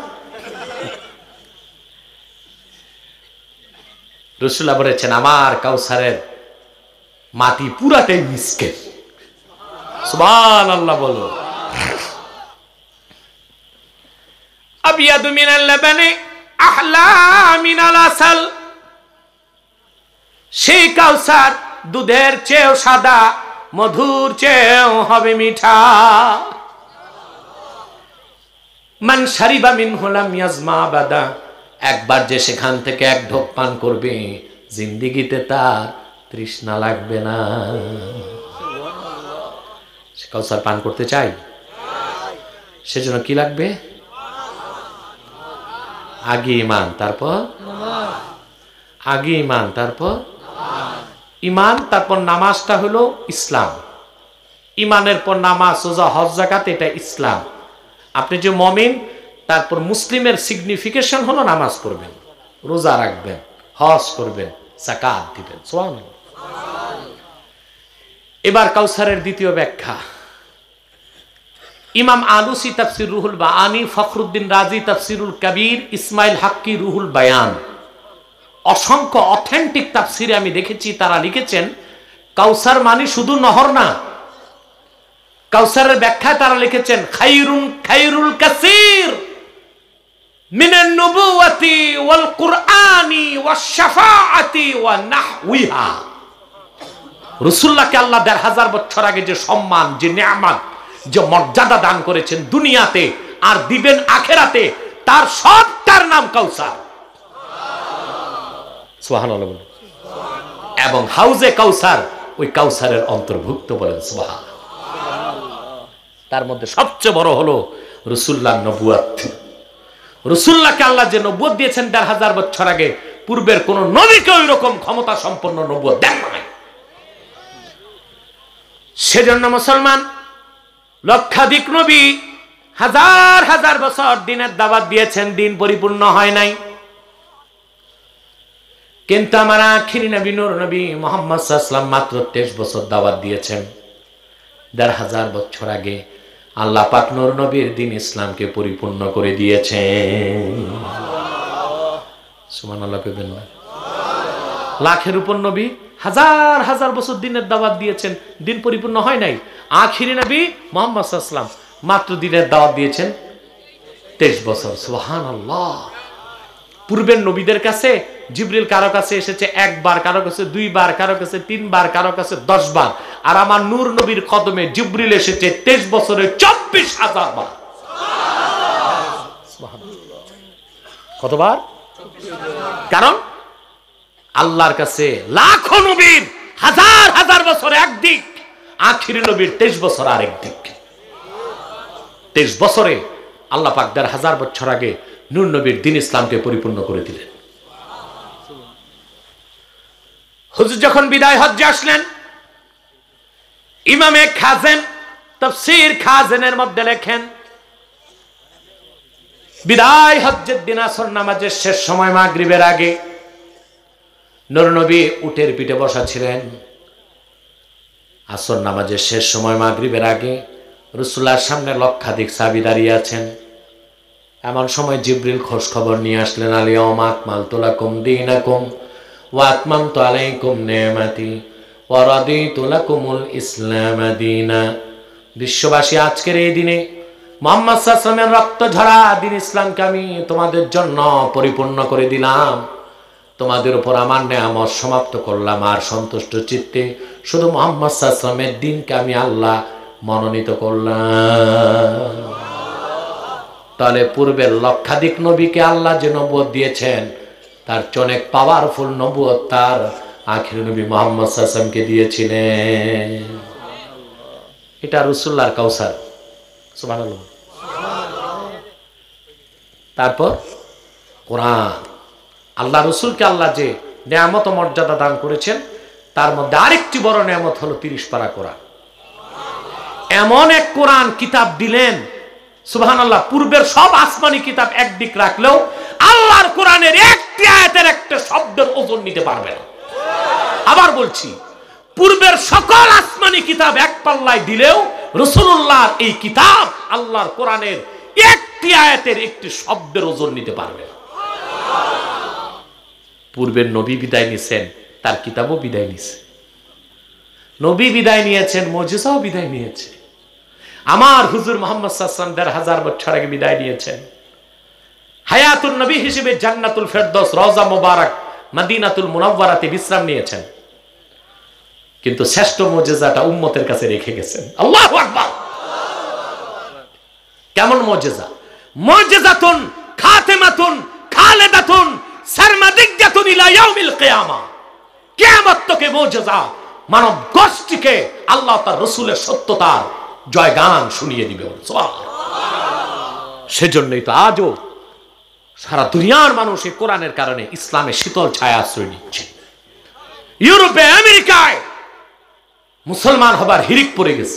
রাসূলুল্লাহ বলেছেন, আমার কাউসারের মাটি পুরাটাই মিস্কের। সুবহানাল্লাহ বলো। আবিয়াদু মিনাল লাবানি আহলা মিনাল আসাল। সেই কাউসার দুধের চেয়েও সাদা, মধুর চেয়েও হবে মিঠা। মান শারিবা মিনহু লাম ইয়াজমা আবাদা। একবার যে সেখান থেকে এক ঢোক পান করবে, জিন্দেগিতে তার তৃষ্ণা লাগবে না। সে কাউসার পান করতে চাই, সেজন্য কি লাগবে? আগে ঈমান, তারপর আগে ঈমান, তারপর ঈমান, তারপর নামাজটা হলো ইসলাম। ঈমানের পর নামাজ, রোজা, হজ, যাকাত, এটা ইসলাম। আপনি যে মুমিন, তারপর মুসলিমের সিগনিফিকেশন হলো নামাজ পড়বেন, রোজা রাখবেন, হজ করবেন, যাকাত দিবেন। সুবহানাল্লাহ। এবার কাউসারের দ্বিতীয় ব্যাখ্যা। ইমাম আলুসি তাফসির রুহুল বায়ানি, ফখরুদ্দিন রাজি তাফসিরুল কবির, ইসমাইল হাক্কি রুহুল বায়ান, অসংখ্য অথেন্টিক তাফসিরে আমি দেখেছি, তারা লিখেছেন কাউসার মানে শুধু নহর না। কাউসারের ব্যাখ্যায় তারা লিখেছেন, খায়রুল কাসীর মিনান নবুওয়াতি ওয়াল কুরআনি ওয়াশ শাফাআতি ওয়া নাহউহা। রাসূলুল্লাহকে আল্লাহ ১৫০০ বছর আগে যে সম্মান, যে নিয়ামত, যে মর্যাদা দান করেছেন দুনিয়াতে আর দিবেন আখেরাতে, তার সবটার নাম কাউসার। সুবহানাল্লাহ বলেন। এবং হাউজে কাউসার ওই কাউসারের অন্তর্ভুক্ত, বলেন সুবহানাল্লাহ। তার মধ্যে সবচেয়ে বড় হলো রাসূলুল্লাহর নবুয়ত। রাসূলুল্লাহকে আল্লাহ যে নবুয়ত দিয়েছেন ১৫০০ বছর আগে, পূর্বের কোন নবীকে ওই রকম ক্ষমতা সম্পন্ন নবুয়ত দেন নাই। সেজন্য মুসলমান লক্ষাধিক নবী হাজার হাজার বছর দিনের দাওয়াত দিয়েছেন, দিন পরিপূর্ণ হয় নাই। কিন্তু আমার আখিরি নবী নূর নবী মুহাম্মদ সাল্লাল্লাহু আলাইহি ওয়াসাল্লাম মাত্র 23 বছর দাওয়াত দিয়েছেন। ১৫০০ বছর আগে আল্লাহ পাক নূর নবীর দিন ইসলামকে পরিপূর্ণ করে দিয়েছেন। সুবহানাল্লাহ কইবেন না? লাখের উপর নবী হাজার হাজার বছর দিনের দাওয়াত দিয়েছেন, দিন পরিপূর্ণ হয় নাই। আখিরি নবী মুহাম্মদ সাল্লাল্লাহু আলাইহি ওয়াসাল্লাম মাত্র দিনের দাওয়াত দিয়েছেন 23 বছর। সুবহানাল্লাহ। পূর্বের নবীদের কাছে জিবরিল কারো কাছে এসেছে একবার, কারো কাছে 2 বার, কারো কাছে 3 বার, কারো কাছে 10 বার। আর আমার নূর নবীর কদমে জিবরিল এসেছে 23 বছরে 24,000 বার। কতবার? কারণ আল্লাহর কাছে লাখো নবীর হাজার হাজার বছর একদিক, আখিরি নবীর 23 বছর আরেক দিক। 23 বছরে আল্লাহ পাক ১৫০০ বছর আগে নূর নবীর দ্বীন ইসলামকে পরিপূর্ণ করে দিলেন। হুজুর যখন বিদায় হজ্জে আসলেন, ইমামে খাজেন তাফসীর খাজেনের মধ্যে লেখেন, বিদায় হজ্জের দিন আসর নামাজের শেষ সময় মাগরিবের আগে নূর নবী উটের পিঠে বসা ছিলেন। আসর নামাজের শেষ সময় মাগরিবের আগে রাসূলুল্লাহর সামনে লক্ষাধিক সাহাবী দাঁড়িয়ে আছেন। এমন সময় জিবরিল খোঁজ খবর নিয়ে আসলেন, আলিয়াউমা আকমালতু লাকুম দীনাকুম ওয়া আতমামতু আলাইকুম নি'মাতি ওয়া রাদিতু লাকুমুল ইসলাম দীনা। বিশ্ববাসী, আজকের এই দিনে মুহাম্মদ সাল্লাল্লাহু আলাইহি ওয়াসাল্লামের রক্ত ঝরা দ্বীন ইসলামকে আমি তোমাদের জন্য পরিপূর্ণ করে দিলাম। তোমাদের উপর আমার নেয়ামত সমাপ্ত করলাম, আর সন্তুষ্ট চিত্তে শুধু মুহাম্মদ সাল্লাল্লাহু আলাইহি ওয়াসাল্লামের দ্বীনকে আমি আল্লাহ মনোনীত করলাম। তাহলে পূর্বের লক্ষাধিক নবীকে আল্লাহ যে নবুয়ত দিয়েছেন, তার অনেক পাওয়ারফুল নবুয়ত তার আখিরি নবী মুহাম্মদ সাল্লাল্লাহু আলাইহি ওয়াসাল্লামকে দিয়েছিলেন। এটা রাসূলুল্লাহর কাউসার। সুবহানাল্লাহ। তারপর কোরআন, আল্লাহ রাসূলকে আল্লাহ যে নিয়ামত ও মর্যাদা দান করেছেন, তার মধ্যে আরেকটি বড় নিয়ামত হলো 30 পারা কোরআন। এমন এক কোরআন কিতাব দিলেন, সুবহানাল্লাহ, পূর্বের সব আসমানি কিতাব একদিক রাখলেও আল্লাহর কোরআনের একটি আয়াতের একটা শব্দের ওজন নিতে পারবে না। আবার বলছি, পূর্বের সকল আসমানি কিতাব এক পাল্লায় দিলেও রাসূলুল্লাহর এই কিতাব আল্লাহর কোরআনের একটি আয়াতের একটি শব্দের ওজন নিতে পারবে না। পূর্বের নবী বিদায় নিয়েছেন, তার কিতাবও বিদায় নিয়েছে। নবী বিদায় নিয়েছেন, মুজিজাও বিদায় নিয়েছে। আমার হুজুর মুহাম্মদ সাল্লাল্লাহু আলাইহি ওয়াসাল্লাম ১৫০০ বছর আগে বিদায় নিয়েছেন। হায়াতুন নবী হিসেবে জান্নাতুল ফেরদৌস রওজা মুবারক মদিনাতুল মুনাওয়ারাতে বিশ্রাম নিয়েছেন, কিন্তু শ্রেষ্ঠ মুজিজাটা উম্মতের কাছে রেখে গেছেন। আল্লাহু আকবার। কেমন মুজিজা? মুজিজাতুন খাতিমাতুন খালিদাতুন সারমাদিজ্জাতুন ইলা ইয়াউমিল কিয়ামা। কিয়ামত থেকে মুজিজা মানব গোষ্ঠীকে আল্লাহ তার রাসূলের সত্যতার জয়গান শুনিয়ে দিবে। সেজন্যই তো আজও সারা দুনিয়ার মানুষ এই কোরআনের কারণে ইসলামের শীতল ছায়া আশ্রয় নিচ্ছে। ইউরোপে, আমেরিকায় মুসলমান হবার হিড়িক পড়ে গেছে।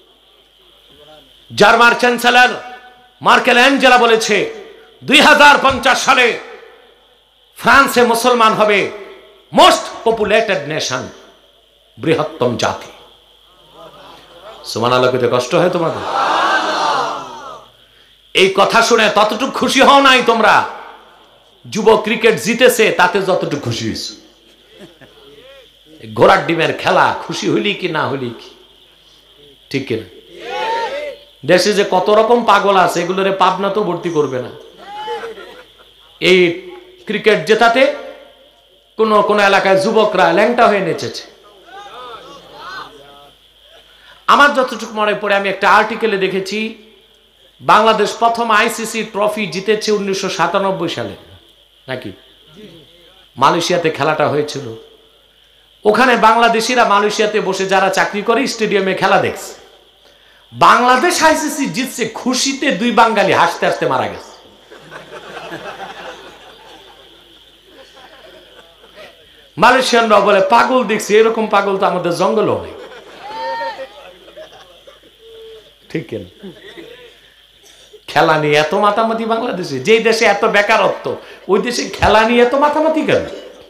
জার্মান চ্যান্সেলর মার্কেল অ্যাঞ্জেলা বলেছে 2050 সালে ফ্রান্সে মুসলমান হবে মোস্ট পপুলেটেড নেশন, বৃহত্তম জাতি। সুবহানাল্লাহ, কত কষ্ট হয় তোমাদের? এই কথা শুনে ততটুকু খুশি হও নাই তোমরা যুব ক্রিকেট জিতেছে তাতে যতটুকু খুশি হয়েছে। ঘোড়ার ডিমের খেলা খুশি হইলি কি না হইলি কি, ঠিক কিনা? দেশে যে কত রকম পাগল আছে, এগুলোরে পাবনা তো ভর্তি করবে না। এই ক্রিকেট জেতাতে কোন কোন এলাকায় যুবকরা ল্যাংটা হয়ে নেচেছে। আমার যতটুকু মনে পড়ে, আমি একটা আর্টিকেলে দেখেছি বাংলাদেশ প্রথম আইসিসি ট্রফি জিতেছে 1997 সালে নাকি, মালয়েশিয়াতে খেলাটা হয়েছিল। ওখানে বাংলাদেশিরা মালয়েশিয়াতে বসে যারা চাকরি করে স্টেডিয়ামে খেলা দেখছে। বাংলাদেশ আইসিসি জিতছে, খুশিতে 2 বাঙালি হাসতে হাসতে মারা গেছে। মালয়েশিয়ানরা বলে পাগল দেখছি, এরকম পাগল তো আমাদের জঙ্গলও নেই। ঠিক না? খেলা নিয়ে এত মাতামাতি বাংলাদেশে, যে দেশে এত বেকারত্ব ওই দেশে খেলা নিয়ে এত মাতামাতি কেন?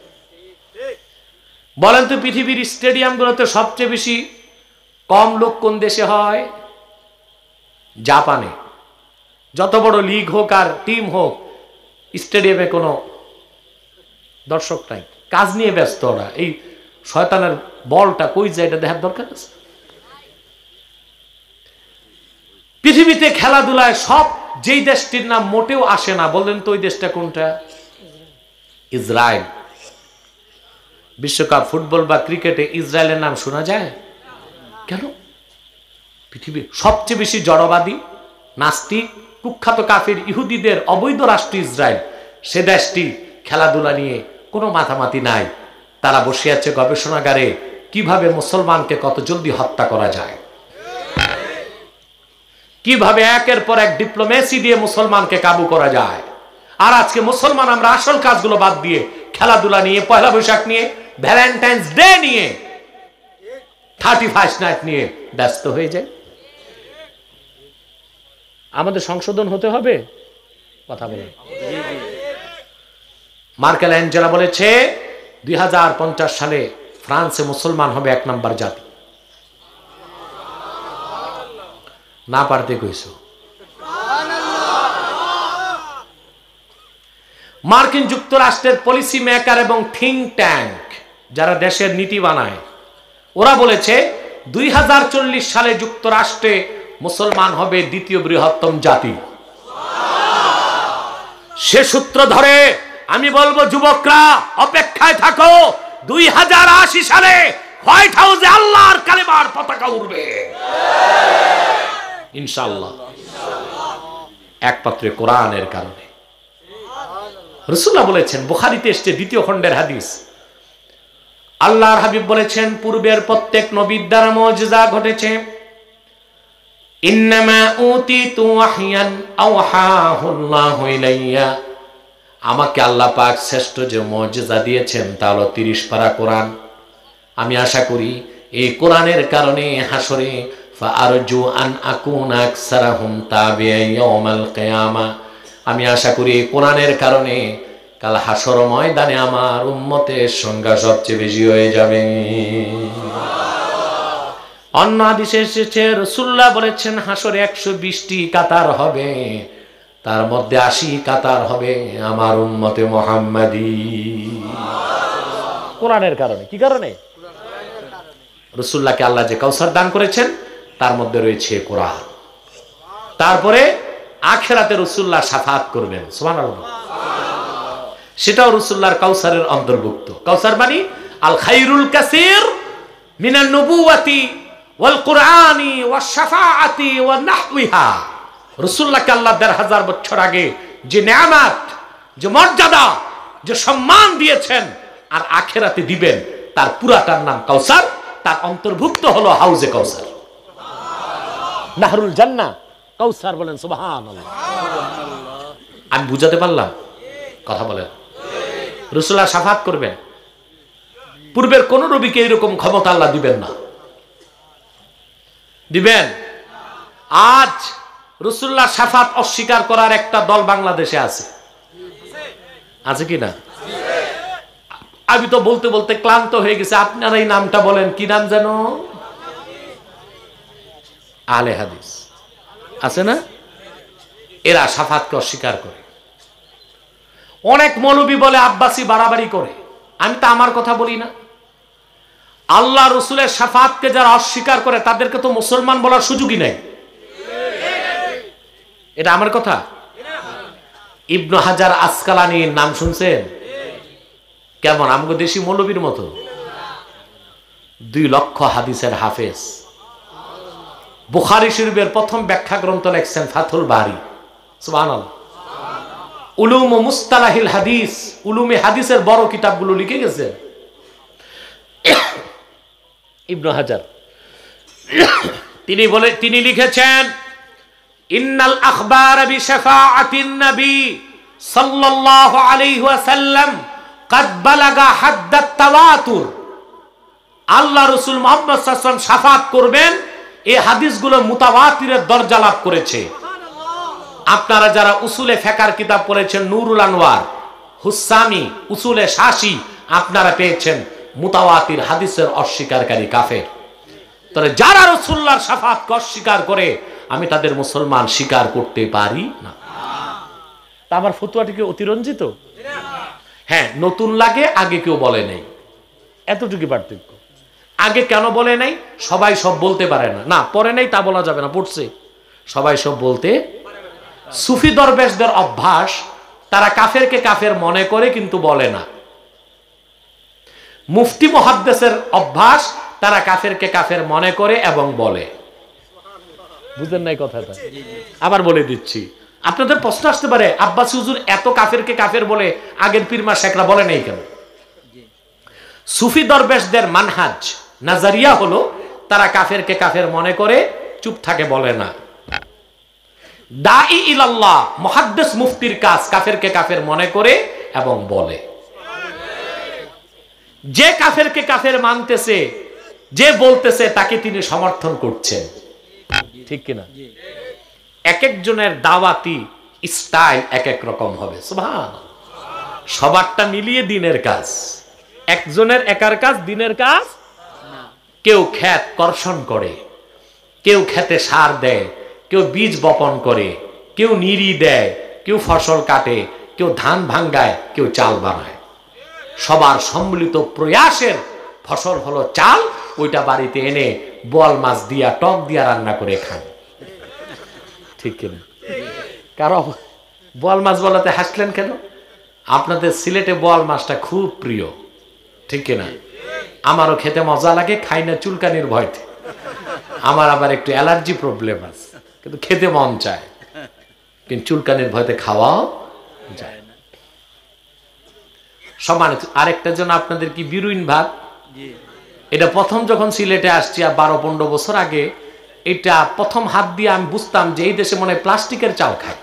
বলেন তো পৃথিবীর স্টেডিয়ামগুলোতে সবচেয়ে বেশি কম লোক কোন দেশে হয়? জাপানে। যত বড় লিগ হোক আর টিম হোক, স্টেডিয়ামে কোনো দর্শক নাই, কাজ নিয়ে ব্যস্ত ওরা। এই শয়তানের বলটা কই যায় এটা দেখার দরকার আছে? পৃথিবীতে খেলাধুলায় সব যেই দেশটির নাম মোটেও আসে না, বললেন তো ওই দেশটা কোনটা? ইসরায়েল। বিশ্বকাপ ফুটবল বা ক্রিকেটে ইসরায়েলের নাম শোনা যায় কেন? পৃথিবীর সবচেয়ে বেশি জড়বাদী, নাস্তিক, কুখ্যাত কাফির ইহুদিদের অবৈধ রাষ্ট্র ইসরায়েল। সে দেশটি খেলাধুলা নিয়ে কোনো মাথামাতি নাই। তারা বসে আছে গবেষণাগারে কিভাবে মুসলমানকে কত জলদি হত্যা করা যায়, কিভাবে একের পর এক ডিপ্লোমেসি দিয়ে মুসলমানকে কাবু করা যায়। আর আজকে মুসলমান আমরা আসল কাজগুলো বাদ দিয়ে খেলাধুলা নিয়ে, পয়লা বৈশাখ নিয়ে, ভ্যালেন্টাইন্স ডে নিয়ে, 31 নাইট নিয়ে ব্যস্ত হয়ে যায়। আমাদের সংশোধন হতে হবে। কথা বলে মার্কেল অ্যাঞ্জেলা বলেছে 2050 সালে ফ্রান্সে মুসলমান হবে 1 নম্বর জাতি। না পারতে কইছো। মার্কিন যুক্তরাষ্ট্রের পলিসি মেকার এবং থিঙ্ক ট্যাঙ্ক যারা দেশের নীতি বানায়, ওরা বলেছে 2040 সালে যুক্তরাষ্ট্রে মুসলমান হবে 2য় বৃহত্তম জাতি। সে সূত্র ধরে আমি বলবো যুবকরা অপেক্ষায় থাকো, 2080 সালে হোয়াইট হাউসে আল্লাহর কালেমার পতাকা উড়বে ইনশাআল্লাহ, একমাত্র কোরআনের কারণে। রাসূলুল্লাহ বলেছেন, বুখারীতে এসেছে 2য় খণ্ডের হাদিস, আল্লাহর হাবিব বলেছেন পূর্বের প্রত্যেক নবীর দ্বারা মুজিজা ঘটেছে। ইন্নামা উতিতু ওয়াহয়ান আওহাহুল্লাহু ইলাইয়া, আমাকে আল্লাহ পাক শ্রেষ্ঠ যে মুজিজা দিয়েছেন তা হলো 30 পারা কোরআন। আমি আশা করি এই কোরআনের কারণে হাসরে ফাআরজু আন আকুনা আকসারাহুম তাবিআন ইয়াউমাল কিয়ামা, আমি আশা করি এই কোরআনের কারণে কাল হাসর ময়দানে আমার উম্মতের সংখ্যা সবচেয়ে বেশি হয়ে যাবে। অন্য হাদিসে এসেছে রাসূলুল্লাহ বলেছেন হাসরে 120টি কাতার হবে, তার মধ্যে 80 কাতার হবে আমার উম্মতে মুহাম্মাদি। কোরআনের কারণে। কি কারণে? রাসূলুল্লাহকে আল্লাহ যে কাউসার দান করেছেন তার মধ্যে রয়েছে কোরআন। তারপরে আখিরাতে রাসূলুল্লাহ শাফাআত করবেন, সুবহানাল্লাহ, সেটাও রাসূলুল্লাহর কাউসারের অন্তর্ভুক্ত। কাউসার মানে আল খায়রুল কাসীর মিনান নবুওয়াতি ওয়াল কুরআনি ওয়াশ শাফাআতি ওয়া নাহওয়িহা। রাসূলুল্লাহকে আল্লাহ 1000 বছর আগে যে নেয়ামত, যে মর্যাদা, যে সম্মান দিয়েছেন আর আখিরাতে দিবেন, তার পুরাটার নাম কাউসার। তার অন্তর্ভুক্ত হলো হাউজে কাউসার, নাহরুল জান্নাহ, কাউসার। বলেন সুবহানাল্লাহ। আমি বুঝাতে পারলাম? কথা বলেন। রাসূলুল্লাহ শাফাআত করবেন, পূর্বের কোন নবীকে এরকম ক্ষমতা আল্লাহ দিবেন না। দিবেন? আজ রাসূলুল্লাহ শাফাআত অস্বীকার করার একটা দল বাংলাদেশে আছে, আছে কি না? আমি তো বলতে বলতে ক্লান্ত হয়ে গেছে। আপনারা এই নামটা বলেন, কি নাম যেন? আহলে হাদিস আছে না? এরা শাফাআতকে অস্বীকার করে। অনেক মৌলবী বলে আব্বাসী বাড়াবাড়ি করে। আমি তো আমার কথা বলি না। আল্লাহ রসুলের শাফাআতকে যারা অস্বীকার করে তাদেরকে তো মুসলমান বলার সুযোগই নেই। এটা আমার কথা। ইবনে হাজার আসকালানীর নাম শুনছেন? কেমন? আমগো দেশি মৌলবীর মতো। 2 লক্ষ হাদিসের হাফেজ। বুখারী শরীফের প্রথম ব্যাখ্যা গ্রন্থ লিখছেন ফাথুল বারী, সুবহানাল্লাহ। উলুম ও মুস্তালাহিল হাদিস, উলুমে হাদিসের বড় কিতাবগুলো লিখে গেছেন ইবনে হাজার। তিনি লিখেছেন ইন্নাল আখবার বিশাফাআতিন নবী সাল্লাল্লাহু আলাইহি ওয়াসাল্লাম কাদ বালাগা হাদ্দাত তাওয়াতুর, আল্লাহ রাসূল মুহাম্মদ সাল্লাল্লাহু আলাইহি ওয়াসাল্লাম শাফাত করবেন, এই হাদিসগুলো মুতাওয়াতিরের দরজা লাভ করেছে। আপনারা যারা উসুলে ফিকহের কিতাব পড়েছেন, নূরুল আনওয়ার, হুসামি, উসুলে শাসি, আপনারা পেয়েছেন মুতাওয়াতির হাদিসের অস্বীকারী কাফের। তবে যারা রাসূলুল্লাহর শাফাতকে অস্বীকার করে, আমি তাদের মুসলমান স্বীকার করতে পারি না। তা আমার ফতোয়াটি কি অতিরঞ্জিত? হ্যাঁ, নতুন লাগে, আগে কেউ বলে নাই, এতটুকু পার্থক্য। আগে কেন বলে নাই? সবাই সব বলতে পারে না। না, পরে নাই তা বলা যাবে না, পড়ছে। সবাই সব বলতে, সুফি দরবেশদের অভ্যাস, তারা কাফেরকে কাফের মনে করে কিন্তু বলে না। মুফতি মুহাদ্দিসের অভ্যাস, তারা কাফেরকে কাফের মনে করে এবং বলে। বুঝেন নাই কথাটা? আবার বলে দিচ্ছি, আপনাদের প্রশ্ন আসতে পারে, আব্বাসী হুজুর এত কাফেরকে কাফের বলে, আগের পীর মা শেখরা বলে নাই কেন? সুফি দরবেশদের মানহাজ, নাজারিয়া হলো, তারা কাফেরকে কাফের মনে করে, চুপ থাকে, বলে না। দাঈ ইলাল্লাহ, মুহাদ্দিস মুফতির কাজ কাফেরকে কাফের মনে করে এবং বলে। যে কাফেরকে কাফের মানতেছে, যে বলতেছে, তাকে তিনি সমর্থন করছেন, ঠিক কিনা? এক একজনের দাওয়াতি স্টাইল এক এক রকম হবে, সুবহানাল্লাহ। সবারটা মিলিয়ে দিনের কাজ, একজনের একার কাজ দিনের কাজ। কেউ ক্ষেত কর্ষণ করে, কেউ ক্ষেতে সার দেয়, কেউ বীজ বপন করে, কেউ নিড়ি দেয়, কেউ ফসল কাটে, কেউ ধান ভাঙ্গায়, কেউ চাল বানায়। সবার সম্মিলিত প্রয়াসের ফসল হলো চাল। ওইটা বাড়িতে এনে বোয়াল মাছ দিয়া, টক দিয়া রান্না করে খান, ঠিক কিনা? কারো বোয়াল মাছ বলাতে হাসলেন কেন? আপনাদের সিলেটে বোয়াল মাছটা খুব প্রিয়, ঠিক কিনা? আমারও খেতে মজা লাগে, খাই না চুলকানির ভয়তে। আমার আবার একটু অ্যালার্জি প্রবলেম আছে, কিন্তু খেতে মন চায়, কিন্তু চুলকানির ভয়তে খাওয়াও যায় না। সমান। আরেকটা জন্য আপনাদের কি বিরুইন ভাত, এটা প্রথম যখন সিলেটে আসছি 12-15 বছর আগে, এটা প্রথম হাত দিয়ে আমি বুঝতাম যে এই দেশে মনে হয় প্লাস্টিকের চাল খায়,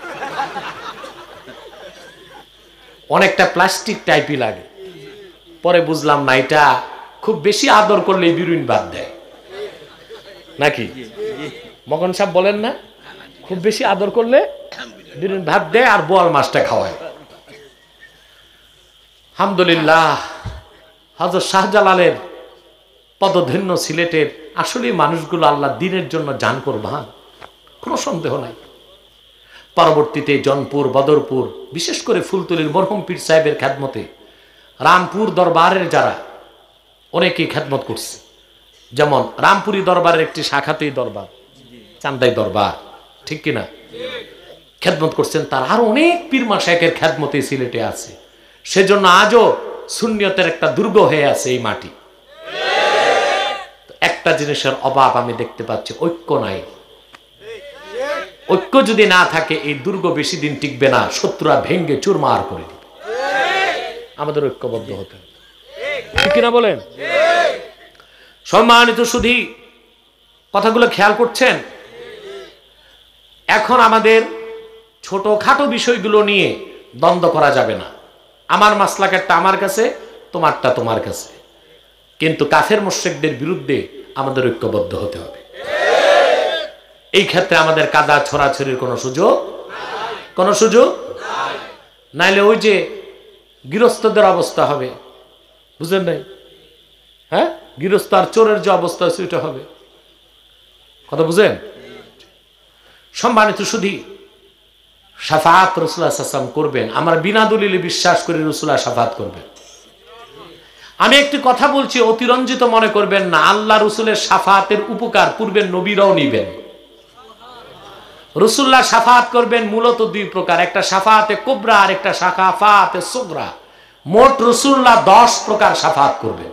অনেকটা প্লাস্টিক টাইপই লাগে। পরে বুঝলাম না, এটা খুব বেশি আদর করলে বিরুইন ভাত দেয় নাকি? মগন সাহেব বলেন না, খুব বেশি আদর করলে বিরুইন ভাত দেয় আর বোয়াল মাছটা খাওয়ায়। আলহামদুলিল্লাহ, হযরত শাহজালালের পদধন্য সিলেটের আসলে মানুষগুলো আল্লাহ দ্বীনের জন্য জান কুরবান, কোনো সন্দেহ নাই। পরবর্তীতে জনপুর, বদরপুর, বিশেষ করে ফুলতলির মরহুম পীর সাহেবের খেদমতে রামপুর দরবারের যারা অনেকেই খেদমত করছে। যেমন রামপুরি দরবারের একটি শাখাতেই দরবার, চান্দাই দরবার, ঠিক কিনা? খেদমত করছেন। তার আরো অনেক পীর মাশায়েখের খেদমতে সিলেটে আছে। সেজন্য আজও সুন্নিয়তের একটা দুর্গ হয়ে আছে এই মাটি। একটা জিনিসের অভাব আমি দেখতে পাচ্ছি, ঐক্য নাই। ঐক্য যদি না থাকে, এই দুর্গ বেশি দিন টিকবে না, শত্রুরা ভেঙ্গে চুরমার করে দিবে। আমাদের ঐক্যবদ্ধ হতে হবে, ঠিক কিনা বলেন? সম্মানিত সুধী, কথাগুলো খেয়াল করছেন? এখন আমাদের ছোটখাটো বিষয়গুলো নিয়ে দ্বন্দ্ব করা যাবে না। আমার মাসলাকেরটা আমার কাছে, তোমারটা তোমার কাছে, কিন্তু কাফের মুশরিকদের বিরুদ্ধে আমাদের ঐক্যবদ্ধ হতে হবে। এই ক্ষেত্রে আমাদের কাদা ছড়াছড়ির কোনো সুযোগ নাইলে ওই যে গৃহস্থদের অবস্থা হবে, বুঝলেন নাই? হ্যাঁ, গৃহস্থ আর চোরের যে অবস্থা আছে ওইটা হবে। কথা বুঝেন? সম্মানিত সুধী, শাফাআত রাসূলুল্লাহ সাল্লাল্লাহু আলাইহি ওয়াসাল্লাম করবেন। আমরা বিনা দলিলে বিশ্বাস করি রাসূলুল্লাহ শাফাআত করবেন। আমি একটি কথা বলছি, অতিরঞ্জিত মনে করবেন না। আল্লাহ রাসূলের শাফাআতের উপকার পূর্বের নবীরাও নিবেন। রাসূলুল্লাহ শাফাআত করবেন মূলত দুই প্রকার, একটা শাফাআতে কুবরা আর একটা শাফাআতে সুগরা। মোট রাসূলুল্লাহ 10 প্রকার শাফাআত করবেন।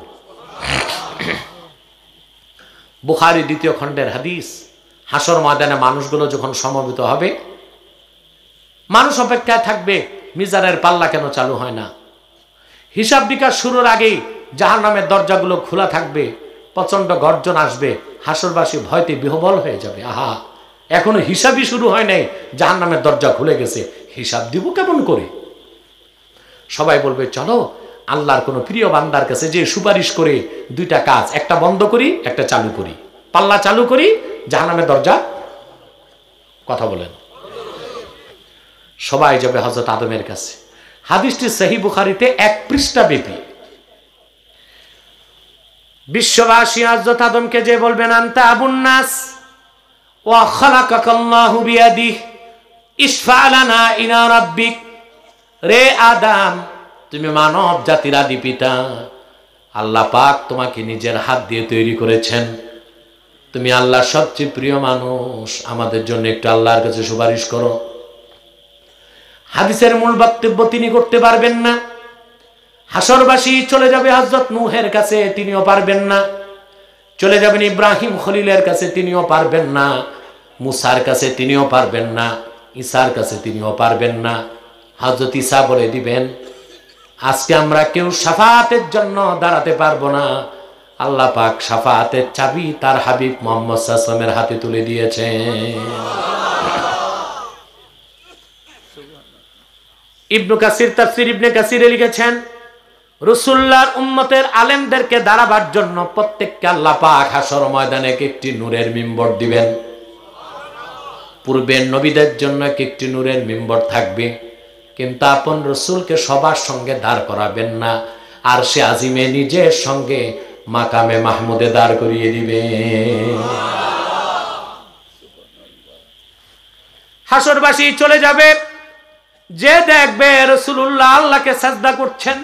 বুখারী 2য় খণ্ডের হাদিস, হাসর ময়দানে মানুষগুলো যখন সমবেত হবে, মানুষ অপেক্ষায় থাকবে মিজানের পাল্লা কেন চালু হয় না। হিসাব বিকাশ শুরুর আগেই জাহান্নামের দরজাগুলো খোলা থাকবে, প্রচন্ড গর্জন আসবে, হাসরবাসী ভয়তে বিহ্বল হয়ে যাবে। আহা, এখনো হিসাবই শুরু হয় নাই, জাহান্নামের দরজা খুলে গেছে, হিসাব দিব কেমন করে? সবাই বলবে, চলো আল্লাহর কোনো প্রিয় বান্দার কাছে যে সুপারিশ করে দুইটা কাজ, একটা বন্ধ করি একটা চালু করি, পাল্লা চালু করি জাহান্নামের দরজা, কথা বলেন, সবাই যাবে হযরত আদমের কাছে। হাদিসটি সহিহ বুখারীতে 1 পৃষ্ঠা ব্যাপী। বিশ্ববাসী হযরত আদমকে যে বলবেন আনতা আবুন নাস ওয়া খালাকাকাল্লাহু বিয়াদিহি ইশফা লানা ইলা রাব্বিক, রে আদম তুমি মানব জাতির আদি পিতা, আল্লাহ পাক তোমাকে নিজের হাত দিয়ে তৈরি করেছেন, তুমি আল্লাহর সবচেয়ে প্রিয় মানুষ, আমাদের জন্য একটু আল্লাহর কাছে সুপারিশ করো। হাদিসের মূল বক্তব্য তিনি করতে পারবেন না। হাসরবাসী চলে যাবে হযরত নূহের কাছে, তিনিও পারবেন না। চলে যাবেন ইব্রাহিম খলিলের কাছে, তিনিও পারবেন না। মুসার কাছে তিনিও পারবেন না। ঈসার কাছে তিনিও পারবেন না। হযরত ঈসা বলে দিবেন আজকে আমরা কেউ শাফাআতের জন্য দাঁড়াতে পারবো না, আল্লাহ পাক শাফাআতের চাবি তার হাবিব মুহাম্মদ সাল্লাল্লাহু আলাইহি ওয়াসাল্লামের হাতে তুলে দিয়েছেন। ইবনে কাসির তাফসীর ইবনে কাসিরে লিখেছেন রাসূলুল্লাহর উম্মতের আলেমদেরকে দাঁড়াবার জন্য প্রত্যেককে আল্লাহ পাক হাসর ময়দানে একটি নূরের মিম্বর দিবেন। পূর্বের নবীদের জন্য একটি নূরের মিম্বর থাকবে, কিন্তু আপন রাসূলকে সবার সঙ্গে দাঁড় করাবেন না, আর সে আজিমে নিজের সঙ্গে মাকামে মাহমুদে দাঁড় করিয়ে দিবে। হাসরবাসী চলে যাবে, যে দেখবে রাসূলুল্লাহ আল্লাহকে সাজদা করছেন,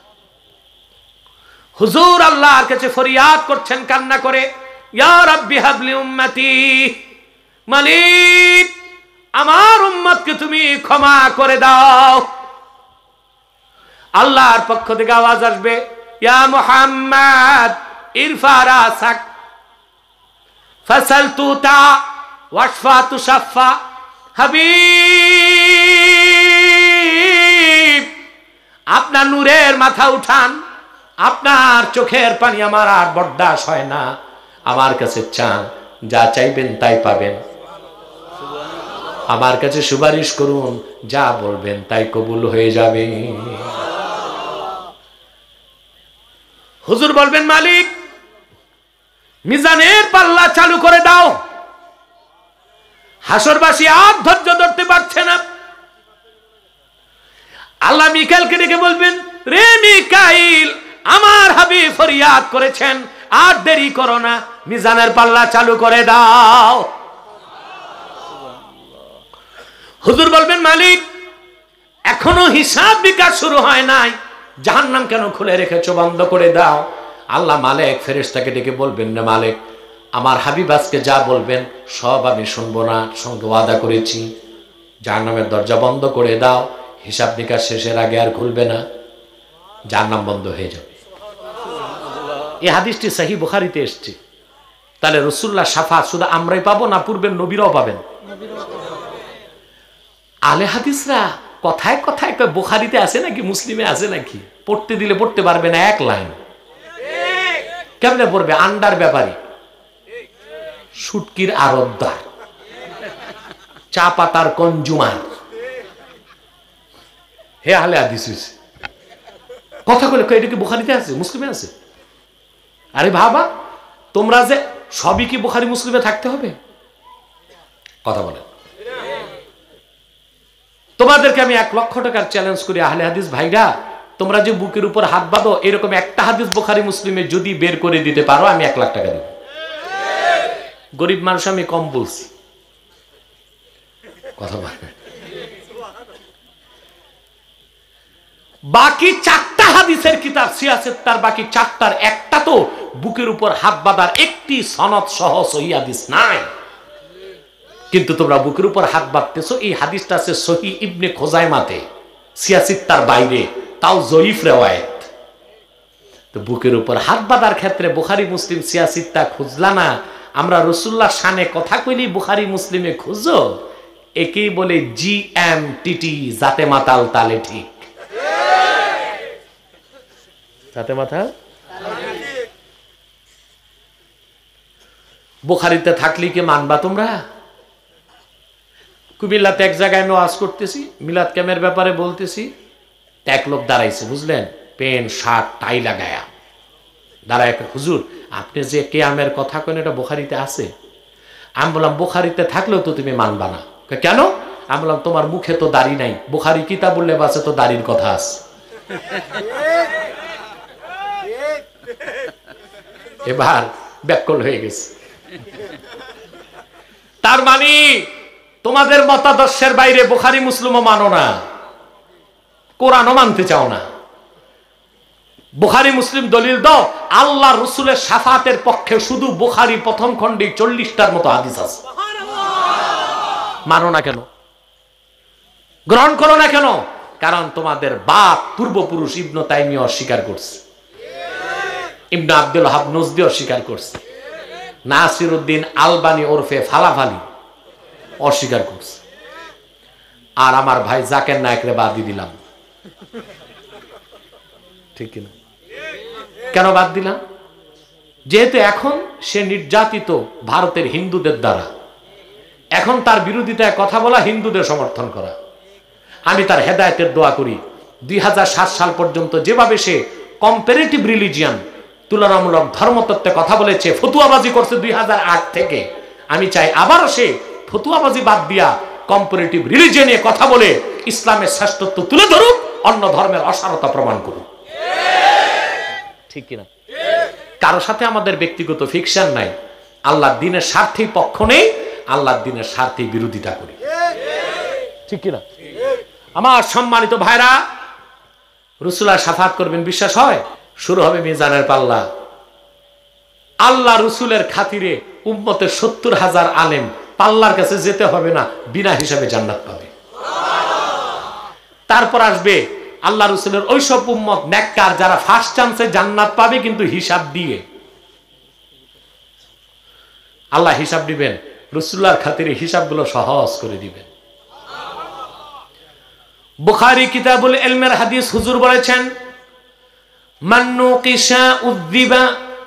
হুজুর আল্লাহর কাছে ফরিয়াদ করছেন কান্না করে, ইয়া রাব্বি হাবলি উম্মতি, মালিক আমার উম্মতকে তুমি ক্ষমা করে দাও। আল্লাহর পক্ষ থেকে আওয়াজ আসবে, ইয়া মুহাম্মদ ইরফা রাসাক ফাসাল তুতা ওয়াশফা তুশাফা, হাবিব আপনার নূরের মাথা উঠান, আপনার চোখের পানি আমার আর বরদাস্ত হয় না, আমার কাছে চান, যা চাইবেন তাই পাবেন, আমার কাছে সুপারিশ করুন, যা বলবেন তাই কবুল হয়ে যাবে। হুজুর বলবেন মালিক মিজানের পাল্লা চালু করে দাও। হাসরবাসী আর ধৈর্য ধরতে পারছে না। আল্লাহ মিকাইলকে ডেকে বলবেন, রে মিকাইল আমার হাবিব ফরিয়াদ করেছেন, আর দেরি করো না, মিজানের পাল্লা চালু করে দাও। হুজুর বলবেন মালিক এখনো হিসাব বিকাশ শুরু হয় নাই, জাহান্নাম কেন খুলে রেখেছো, বন্ধ করে দাও। আল্লাহ মালিক ফেরেশতাকে ডেকে বলবেন, না মালিক আমার হাবিব আজকে যা বলবেন সব আমি শুনবো না, সঙ্গে ওয়াদা করেছি, জাহান্নামের দরজা বন্ধ করে দাও, হিসাব নিকাশ শেষের আগে আর খুলবে না, জাহান্নাম বন্ধ হয়ে যাবে। এই হাদিসটি সহিহ বুখারীতে এসেছে। তাহলে রাসূলুল্লাহ শাফাআত শুধু আমরাই পাবো না, পূর্বের নবীরাও পাবেন? আলে হাদিসরা কথায় কথায় কয় বুখারীতে আছে নাকি মুসলিমে আছে নাকি, পড়তে দিলে পড়তে পারবে না এক লাইন। কেমনে পড়বে? আন্ডার ব্যাপারী, শুটকির আড়তদার, চা পাতার কনজুমার, হে আলে হাদিস হইছে কথা বলে, এটা কি বুখারীতে আছে মুসলিমে আছে? আরে বাবা তোমরা যে সবই কি বুখারী মুসলিমে থাকতে হবে? কথা বলেন। তোমাদেরকে আমি 1 লক্ষ টাকার চ্যালেঞ্জ করি, আহলে হাদিস ভাইরা তোমরা যে বুকের উপর হাত বাঁধো, এরকম একটা হাদিস বুখারী মুসলিমে যদি বের করে দিতে পারো আমি 1 লাখ টাকা দেব। গরিব মানুষ আমি কম বলছি, কথা বলেন। বাকি 4টা হাদিসের কিতাব সিয়াসেত, তার বাকি 4টার একটা তো বুকের উপর হাত বাঁধার একটি সনদ সহ সহিহ হাদিস নাই, কিন্তু তোমরা বুকের উপর হাত বাঁধতেছো। এই হাদিসটা আছে সহিহ ইবনে খুজাইমাতে, সিয়াসিত তার বাইরে, তাও জয়ীফ রিওয়ায়াত। তো বুকের উপর হাত বাঁধার ক্ষেত্রে বুখারী মুসলিম সিয়াসিতটা খুঁজলা না, আমরা রাসূলুল্লাহ শানে কথা কইলি বুখারী মুসলিমে খুঁজো, একেই বলে জিএমটিটি, জাতে মাতাল তালে ঠিক, জাতে মাথা। বুখারীতে থাকলে কি মানবা তোমরা? কুমিল্লাতে এক জায়গায় আমি ওয়াজ করতেছি, মিলাদ ক্যাম্পের ব্যাপারে বলতেছি, এক লোক দাঁড়াইছে বুঝলেন, প্যান্ট শার্ট টাই লাগায়া দাঁড়ায়, হুজুর আপনি যে কেয়ামের কথা কেন এটা বুখারীতে আছে? আমি বললাম বুখারীতে থাকলেও তো তুমি মানবা না। কেন? আমি বললাম তোমার মুখে তো দাড়ি নাই, বুখারী কিতাব বললে বাসে তো দাড়ির কথা আছে। এবার ব্যাকল হয়ে গেছে। তার মানে তোমাদের মতাদর্শের বাইরে বুখারী মুসলিমও মানো না, কোরআনও মানতে চাও না। বুখারী মুসলিম দলিল দাও, আল্লাহ রসুলের শাফাতের পক্ষে শুধু বুখারী প্রথম খণ্ডে 40টার মতো হাদিস আছে। মানো না কেন? গ্রহণ করো না কেন? কারণ তোমাদের বাপ পূর্বপুরুষ ইবনে তাইমিয়া অস্বীকার করছে, ইবনে আব্দুল ওয়াহাব নজদি অস্বীকার করছে, নাসিরউদ্দিন আলবানী ওরফে ফালাফালি অস্বীকার করছে, আর আমার ভাই জাকের নায়েকরে বাদ দিয়ে দিলাম। ঠিক কিনা? কেন বাদ দিলাম? যেহেতু এখন সে নির্যাতিত ভারতের হিন্দুদের দ্বারা, এখন তার বিরোধিতায় কথা বলা হিন্দুদের সমর্থন করা। আমি তার হেদায়েতের দোয়া করি। 2007 সাল পর্যন্ত যেভাবে সে কম্পারেটিভ রিলিজিয়ান, তুলনামূলক ধর্মতত্ত্বে কথা বলেছে, ফতুয়াবাজি করছে 2008 থেকে, আমি চাই আবারও সে ফতুয়াবাজি বাদ দিয়া কম্পারেটিভ রিলিজিয়নে কথা বলে ইসলামের শ্রেষ্ঠত্ব তুলে ধরুক, অন্য ধর্মের অসারতা প্রমাণ করুক। ঠিক কিনা? কারো সাথে আমাদের ব্যক্তিগত ফিকশন নাই, আল্লাহর দ্বীনের স্বার্থে পক্ষ নেই, আল্লাহর দ্বীনের স্বার্থে বিরোধিতা করি। ঠিক কিনা? আমার সম্মানিত ভাইরা, রাসূলুল্লাহ শাফাত করবেন বিশ্বাস হয়? শুরু হবে মিজানের পাল্লা। আল্লাহ রসুলের খাতিরে উম্মতের 70,000 আলেম পাল্লার কাছে যেতে হবে না, বিনা হিসাবে জান্নাত পাবে। তারপর আসবে আল্লাহ রসুলের ওইসব উম্মত নেককার যারা ফার্স্ট চান্সে জান্নাত পাবে, কিন্তু হিসাব দিয়ে। আল্লাহ হিসাব দিবেন, রাসূলুল্লাহর খাতিরে হিসাবগুলো সহজ করে দিবেন। বুখারী কিতাবুল ইলমের হাদিস হুজুর বলেছেন, মান নুকিশা উযিবা,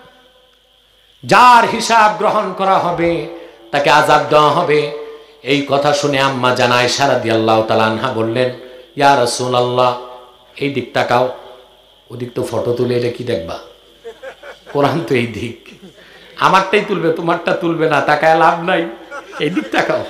যার হিসাব গ্রহণ করা হবে তাকে আযাব দেওয়া হবে। এই কথা শুনে আম্মা জান আয়েশা রাদিয়াল্লাহু তাআলা আনহা বললেন, ইয়া রাসূলুল্লাহ, এই দিক তাকাও। ওদিক তো ফটো তুলে এলে কি দেখবা? কোরআন তো এই দিক, আমারটাই তুলবে, তোমারটা তুলবে না, তাকায় লাভ নাই, এই দিক তাকাও।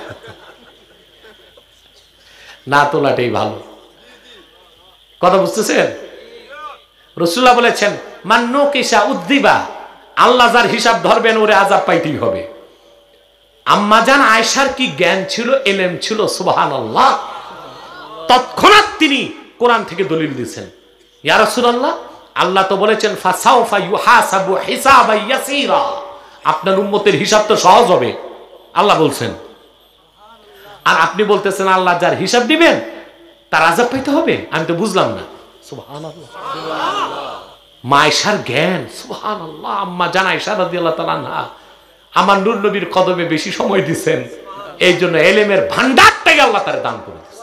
না তোলাটাই ভালো। কথা বুঝতেছেন? রাসূলুল্লাহ বলেছেন, মান নুকিশা উযিবা, আল্লাহ যার হিসাব ধরবেন ওরে আযাব পাইতেই হবে। আম্মা জান আয়েশার কি জ্ঞান ছিল, ইলম ছিল, সুবহানাল্লাহ। তৎক্ষণাৎ তিনি কোরআন থেকে দলিল দিয়েছেন, ইয়া রাসূলুল্লাহ, আল্লাহ তো বলেছেন ফাসাউফা ইউহাসাবু হিসাবান ইয়াসীরা, আপনার উম্মতের হিসাব তো সহজ হবে, আল্লাহ বলছেন। আর আপনি বলতেছেন আল্লাহ যার হিসাব দিবেন তার আযাব পাইতে হবে। আমি তো বুঝলাম না। সুবহানাল্লাহ, মা আয়েশার জ্ঞান, সুবহানাল্লাহ। আম্মা জান আয়েশা রাদিয়াল্লাহু তাআলা আনহা আমার নূর নবীর কদমে বেশি সময় দিবেন, এই জন্য ইলমের ভান্ডারটাই আল্লাহ তারে দান করে দিয়েছেন।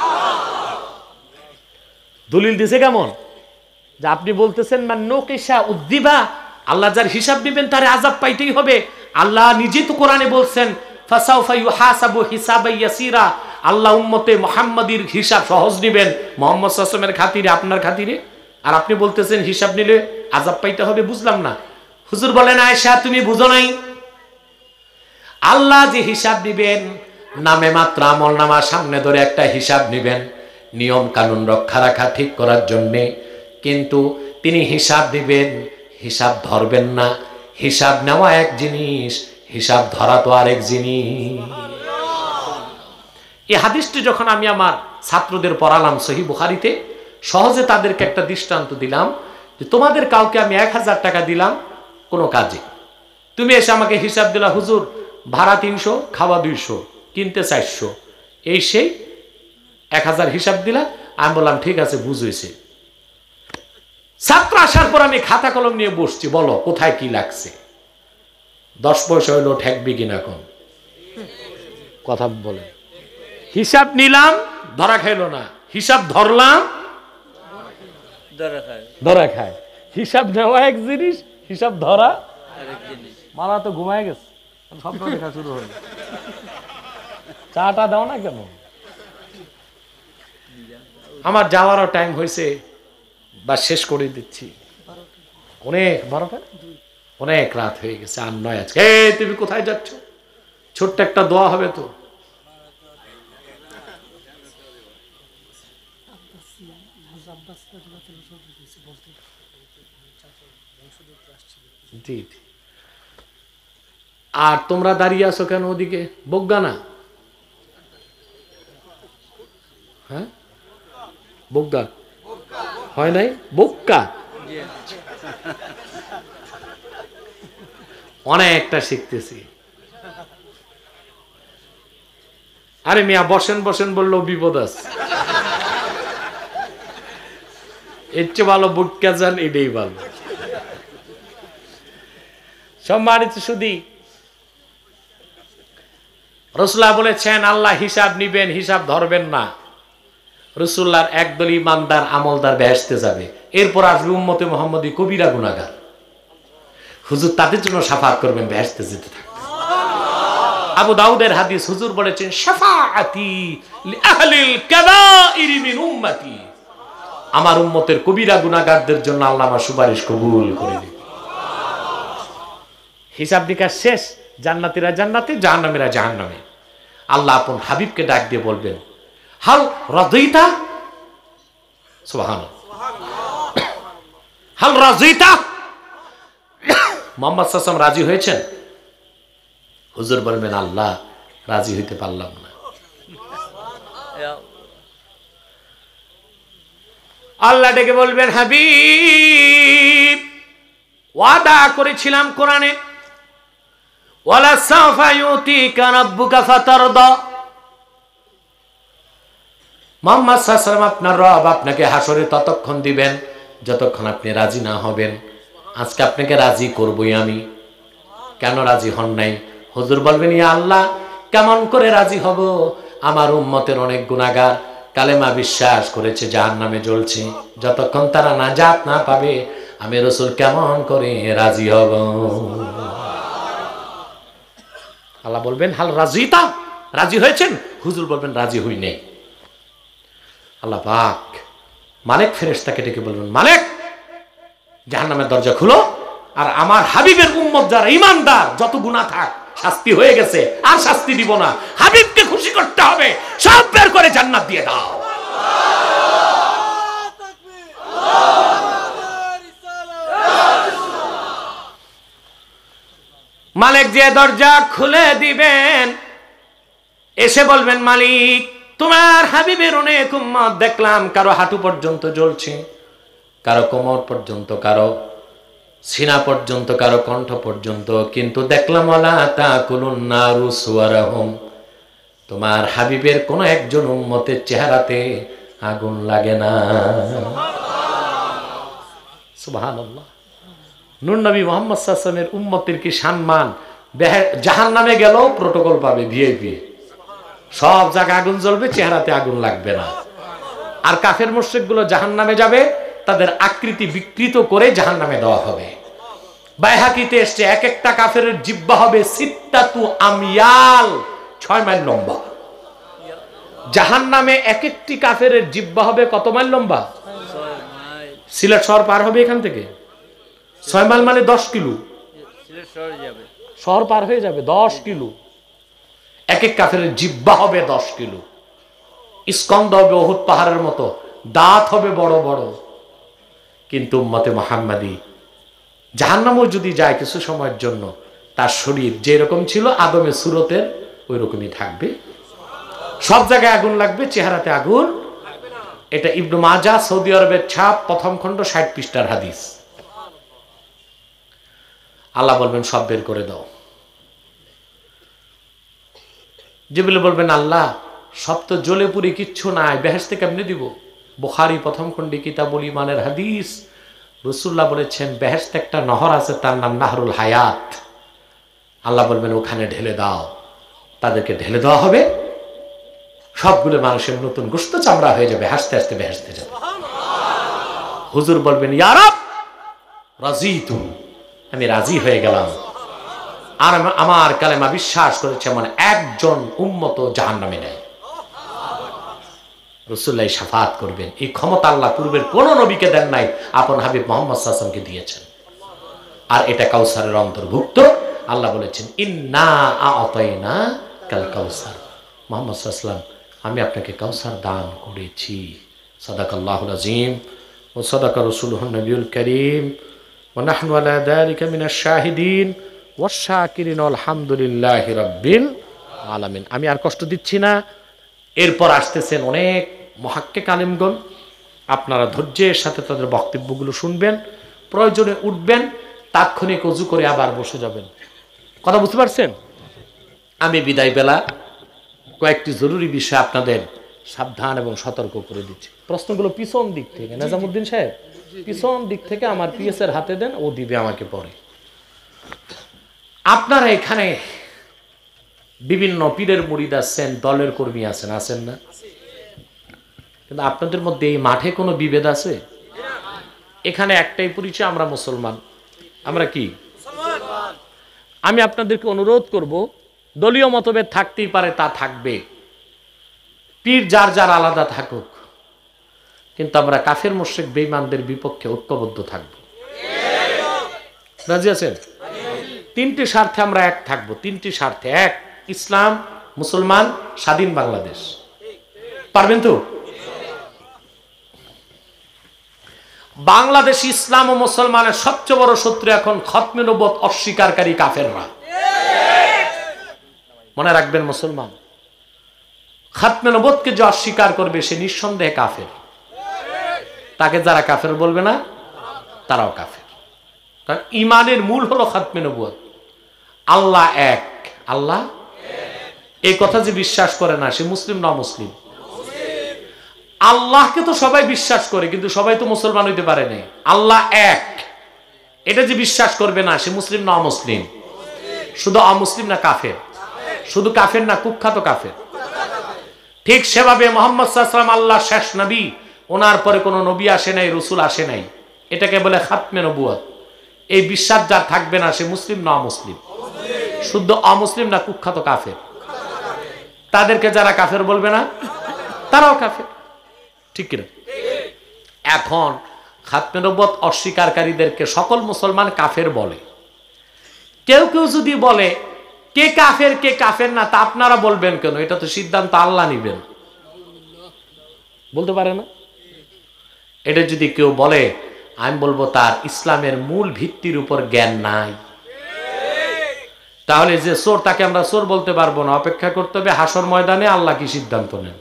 দলিল দিছে কেমন? যে আপনি বলতেছেন মান নুকিশা উযিবা, আল্লাহ যার হিসাব দিবেন তার আযাব পাইতেই হবে। আল্লাহ নিজে তো কোরআনে বলছেন ফাসাউফা ইউহাসাবু হিসাবান ইয়াসীরা, আল্লাহ উম্মতে মুহাম্মাদীর হিসাব সহজ নেবেন মুহাম্মদ সাল্লাল্লাহু আলাইহি ওয়াসাল্লামের খাতিরে, আপনার খাতিরে। আর আপনি বলতেছেন হিসাব নিলে আযাব পাইতে হবে। বুঝলাম না। হুজুর বলেন, আয়েশা তুমি বুঝো নাই, আল্লাহ যে হিসাব দিবেন নামে মাত্র আমলনামা সামনে ধরে একটা হিসাব নিবেন নিয়ম কানুন রক্ষা রাখা ঠিক করার জন্যে, কিন্তু তিনি হিসাব দিবেন, হিসাব ধরবেন না। হিসাব নেওয়া এক জিনিস, হিসাব ধরা তো আরেক জিনিস। এই হাদিসটি যখন আমি আমার ছাত্রদের পড়ালাম সহিহ বুখারীতে, সহজে তাদেরকে একটা দৃষ্টান্ত দিলাম যে তোমাদের কাউকে আমি 1000 টাকা দিলাম কোনো কাজে, তুমি এসে আমাকে হিসাব দিলা, হুজুর ভাড়া 300, খাওয়া 200, কিনতে 400, এই সেই 1000 হিসাব দিলা। আমি বললাম ঠিক আছে, বুঝেছে। ছাত্র আসার পর আমি খাতা কলম নিয়ে বসছি, বলো কোথায় কি লাগছে, 10 পয়সা হইলো ঠেকবে কিনা কোন কথা বলে। হিসাব নিলাম, ধরা খাইলো না, হিসাব ধরলাম, ধরা খায়। হিসাব নেওয়া এক জিনিস, হিসাব ধরা আরেক জিনিস। মালা তো ঘুমায় গেছে, স্বপ্ন দেখা শুরু হলো। চাটা দাও না কেন? আমার যাওয়ারও টাইম হয়েছে, বা শেষ করে দিচ্ছি, অনেক 12টা, অনেক রাত হয়ে গেছে, আর নয় আজকে। এই তুমি কোথায় যাচ্ছ? ছোট্ট একটা দোয়া হবে তো। জি জি। আর তোমরা দাঁড়িয়ে আছো কেন ওদিকে? বজ্ঞা না? হ্যাঁ, বজ্ঞা হয় নাই, বক্কা। অনেকটা শিখতেছি। আরে মিয়া, বসেন বসেন বললেও বিপদ আছে। এর চেয়ে ভালো বক্কা যান, এটাই ভালো। সম্মানিত সুধী, রাসূলুল্লাহ বলেছেন আল্লাহ হিসাব নিবেন, হিসাব ধরবেন না। রাসূলুল্লাহর একদল ইমানদার আমলদার বেহেশতে যাবে, এরপর আসবে উম্মতে মুহাম্মদী কবিরা গুনাহগার। হুজুর তাদের জন্য শাফাআত করবেন, বেহেশতে যেতে থাকবে। আবু দাউদের হাদিস, হুজুর বলেছেন শাফাআতি লিআহলিল কাবাইরি মিন উম্মতি, আমার উম্মতের কবিরা গুনাহগারদের জন্য আল্লাহ আমার সুপারিশ কবুল করে দিবেন। হিসাব নিকাশ শেষ, জান্নাতীরা জান্নাতে, জাহান্নামীরা জাহান্নামে। আল্লাহ আপন হাবিবকে ডাক দিয়ে বলবেন হাল রাযিতা, সুবহানাল্লাহ, হাল রাযিতা, মুহাম্মদ সাল্লাল্লাহু আলাইহি ওয়াসাল্লাম রাজি হয়েছেন? হুজুর বলবেন আল্লাহ রাজি হইতে পারলাম না। আল্লাহ ডেকে বলবেন হাবিব, ওয়াদা করেছিলাম কোরআনে, ওয়ালা সাফা ইউতিকা রাব্বুকা ফাতারদা, মুহাম্মদ সাল্লাল্লাহু আলাইহি ওয়াসাল্লাম আপনার রব আপনাকে হাসরে ততক্ষণ দিবেন যতক্ষণ আপনি রাজি না হবেন। আজকে আপনাকে রাজি করবই আমি। কেন রাজি হন নাই? হুজুর বলবেন ইয়া আল্লাহ, কেমন করে রাজি হব? আমার উম্মতের অনেক গুনাহগার কালেমা বিশ্বাস করেছে, জাহান্নামে জ্বলছে, যতক্ষণ তারা নাজাত না পাবে আমি রাসূল কেমন করে রাজি হব? আল্লাহ বলবেন হাল রাজিতা, রাজি হয়েছেন? হুজুর বলবেন রাজি হই নাই। আল্লাহ পাক মালিক ফেরেশতাকে ডেকে বলবেন মালিক, জাহান্নামের দরজা খুলো, আর আমার হাবিবের উম্মত যারা ঈমানদার, যত গুনাহ থাক, শাস্তি হয়ে গেছে, আর শাস্তি দিব না, হাবিবকে খুশি করতে হবে, সব বের করে জান্নাত দিয়ে দাও। মালিক যে দরজা খুলে দিবেন, এসে বলবেন মালিক তোমার হাবিবের অনেক উম্মত দেখলাম, কারো হাঁটু পর্যন্ত জ্বলছে, কারো কোমর পর্যন্ত, কারো সিনা পর্যন্ত, কারো কণ্ঠ পর্যন্ত, কিন্তু দেখলাম ওয়ালা তাকুলুন নারু সুওয়ারাহুম, তোমার হাবিবের কোন একজন উম্মতের চেহারাতে আগুন লাগে না। সুবহানাল্লাহ। নূর নবী মুহাম্মদ সাল্লাল্লাহু আলাইহি ওয়াসাল্লামের উম্মতের কি সম্মান! জাহান্নামে গেলেও প্রটোকল পাবে, ভিআইপি, সব জায়গায় আগুন জ্বলবে, চেহারাতে আগুন লাগবে না। আর কাফের মুশরিকগুলো জাহান্নামে যাবে, তাদের আকৃতি বিকৃত করে জাহান্নামে দেওয়া হবে। বাইহাকিতে এসছে এক একটা কাফের জিহ্বা হবে সিত্তাতু আময়াল, 6 মাইল লম্বা। জাহান্নামে এক একটি কাফের জিহ্বা হবে কত মাইল লম্বা? সিলেট শহর পার হবে এখান থেকে, 6 মাইল মানে 10 কিলো, শহর পার হয়ে যাবে 10 কিলো। এক এক কাফের জিহ্বা হবে 10 কিলো, স্কন্দ হবে উহুদ পাহাড়ের মতো, দাঁত হবে বড় বড়। কিন্তু উম্মতে মুহাম্মাদি জাহান্নামও যদি যায় কিছু সময়ের জন্য, তার শরীর যেরকম ছিল আদমের সুরতের ওই রকমই থাকবে, সব জায়গায় আগুন লাগবে, চেহারাতে আগুন। এটা ইবনে মাজাহ সৌদি আরবের ছাপ, প্রথম খণ্ড, 60 পৃষ্ঠার হাদিস। আল্লাহ বলবেন সব বের করে দাও। জিবরিল বলবেন আল্লাহ সব তো জ্বলে পুড়ে কিচ্ছু নাই, বেহেশতে কেমনে দিব? বুখারী প্রথম খণ্ডে কিতাবুল ঈমানের হাদিস, রাসূলুল্লাহ বলেছেন বেহেশতে একটা নহর আছে, তার নাম নাহরুল হায়াত। আল্লাহ বলবেন ওখানে ঢেলে দাও, তাদেরকে ঢেলে দেওয়া হবে, সবগুলো মানুষের নতুন গোশত চামড়া হয়ে যাবে, হাসতে হাসতে বেহেশতে যাবে। হুজুর বলবেন ইয়া রাব রাজিতু, আমি রাজি হয়ে গেলাম, আর আমার কালেমা বিশ্বাস করেছে এমন একজন উম্মত জাহান্নামে নেই। রাসূলুল্লাহ শাফাত করবেন। এই ক্ষমতা আল্লাহ পূর্বের কোন নবীকে দেন নাই, আপন হাবিব মুহাম্মদ সাল্লাল্লাহু আলাইহি ওয়াসাল্লামকে দিয়েছেন। আর এটা কাউসারের অন্তর্ভুক্ত। আল্লাহ বলেছেন ইন্না আ'তাইনা কাল কাউসার, মুহাম্মদ সাল্লাল্লাহু আলাইহি ওয়াসাল্লাম আমি আপনাকে কাউসার দান করেছি। সাদাকাল্লাহুল আযীম ওয়া সাদাকা রাসূলুহুন নবিয়ুল কারীম ওয়া নাহনু আলা যালিকা মিনাশ শাহিদিন ওয়াশ শাকিরিন আলহামদুলিল্লাহি রাব্বিল আলামিন। আমি আর কষ্ট দিচ্ছি না। এরপর আসতেছেন অনেক মুহাক্কিক আলেমগণ, আপনারা ধৈর্যের সাথে তাদের বক্তব্যগুলো শুনবেন, প্রয়োজনে উঠবেন, তাৎক্ষণিক ওযু করে আবার বসে যাবেন। কথা বুঝতে পারছেন? আমি বিদায় বেলা কয়েকটি জরুরি বিষয় আপনাদের সাবধান এবং সতর্ক করে দিচ্ছি। প্রশ্নগুলো পিছন দিক থেকে, নাজামুদ্দিন সাহেব পিছন দিক থেকে আমার পিএসের হাতে দেন, ও দিবে আমাকে পরে। আপনারা এখানে বিভিন্ন পীরের মুরিদ আছেন, দলের কর্মী আছেন, আছেন না? কিন্তু আপনাদের মধ্যে এই মাঠে কোনো বিভেদ আছে? এখানে একটাই পরিচয়, আমরা মুসলমান। আমরা কি? আমি আপনাদেরকে অনুরোধ করব, দলীয় মতভেদ থাকতেই পারে, তা থাকবে, পীর যার যার আলাদা থাকুক, কিন্তু আমরা কাফের মুশরিক বেঈমানদের বিপক্ষে ঐক্যবদ্ধ থাকব। রাজি আছেন? তিনটি স্বার্থে আমরা এক থাকব, তিনটি স্বার্থে। এক, ইসলাম, মুসলমান, স্বাধীন বাংলাদেশ। পারবেন তো? বাংলাদেশ ইসলাম ও মুসলমানের সবচেয়ে বড় শত্রু এখন খতমে নবুয়ত অস্বীকারী কাফেররা। মনে রাখবেন, মুসলমান খতমে নবুয়তকে যে অস্বীকার করবে সে নিঃসন্দেহে কাফের। তাকে যারা কাফের বলবে না তারাও কাফের। কারণ ঈমানের মূল হলো খতমে নবুয়ত, আল্লাহ এক, আল্লাহ এই কথা যে বিশ্বাস করে না সে মুসলিম না মুসলিম? আল্লাহকে তো সবাই বিশ্বাস করে, কিন্তু সবাই তো মুসলমান হইতে পারে না। আল্লাহ এক, এটা যে বিশ্বাস করবে না সে মুসলিম না মুসলিম? শুধু অমুসলিম না কাফের? শুধু কাফের না, কুখ্যাত কাফের। ঠিক সেভাবে মুহাম্মদ সাল্লাল্লাহু আলাইহি ওয়াসাল্লাম আল্লাহ শেষ নবী, ওনার পরে কোনো নবী আসে নাই, রসুল আসে নাই, এটাকে বলে খাতমে নবুয়ত। এই বিশ্বাস যার থাকবে না সে মুসলিম না মুসলিম? শুদ্ধ অমুসলিম না কুখ্যাত কাফের? তাদেরকে যারা কাফের বলবে না তারাও কাফের, ঠিক কিনা? এখন খাতমে নবুয়ত অস্বীকারীদেরকে সকল মুসলমান কাফের বলে। কেউ কেউ যদি বলে কে কাফের কে কাফের না, তা আপনারা বলবেন কেন? এটা তো সিদ্ধান্ত আল্লাহ নিবেন, বলতে পারে না? এটা যদি কেউ বলে, আমি বলবো তার ইসলামের মূল ভিত্তির উপর জ্ঞান নাই। তাহলে যে চোর, তাকে আমরা চোর বলতে পারবো না, অপেক্ষা করতে হবে হাসর ময়দানে আল্লাহ কি সিদ্ধান্ত নেন।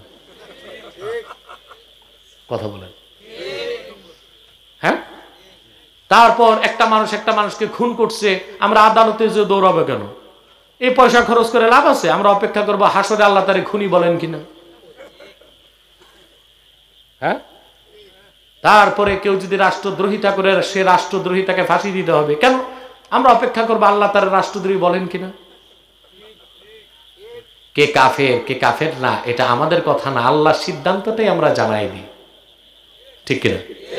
কথা বলেন, হ্যাঁ? তারপর একটা মানুষ একটা মানুষকে খুন করছে, আমরা আদালতে যে দৌড়াবে কেন? এই পয়সা খরচ করে লাভ আছে? আমরা অপেক্ষা করবো হাসরে আল্লাহ তারে খুনি বলেন কিনা, হ্যাঁ? তারপরে কেউ যদি রাষ্ট্রদ্রোহিতা করে, সে রাষ্ট্রদ্রোহিতাকে ফাঁসি দিতে হবে কেন? আমরা অপেক্ষা করবো আল্লাহ তার রাষ্ট্রদ্রোহী বলেন কিনা। কে কাফের কে কাফের না এটা আমাদের কথা না, আল্লাহর সিদ্ধান্তটাই আমরা জানাই দিই, ঠিক কিনা?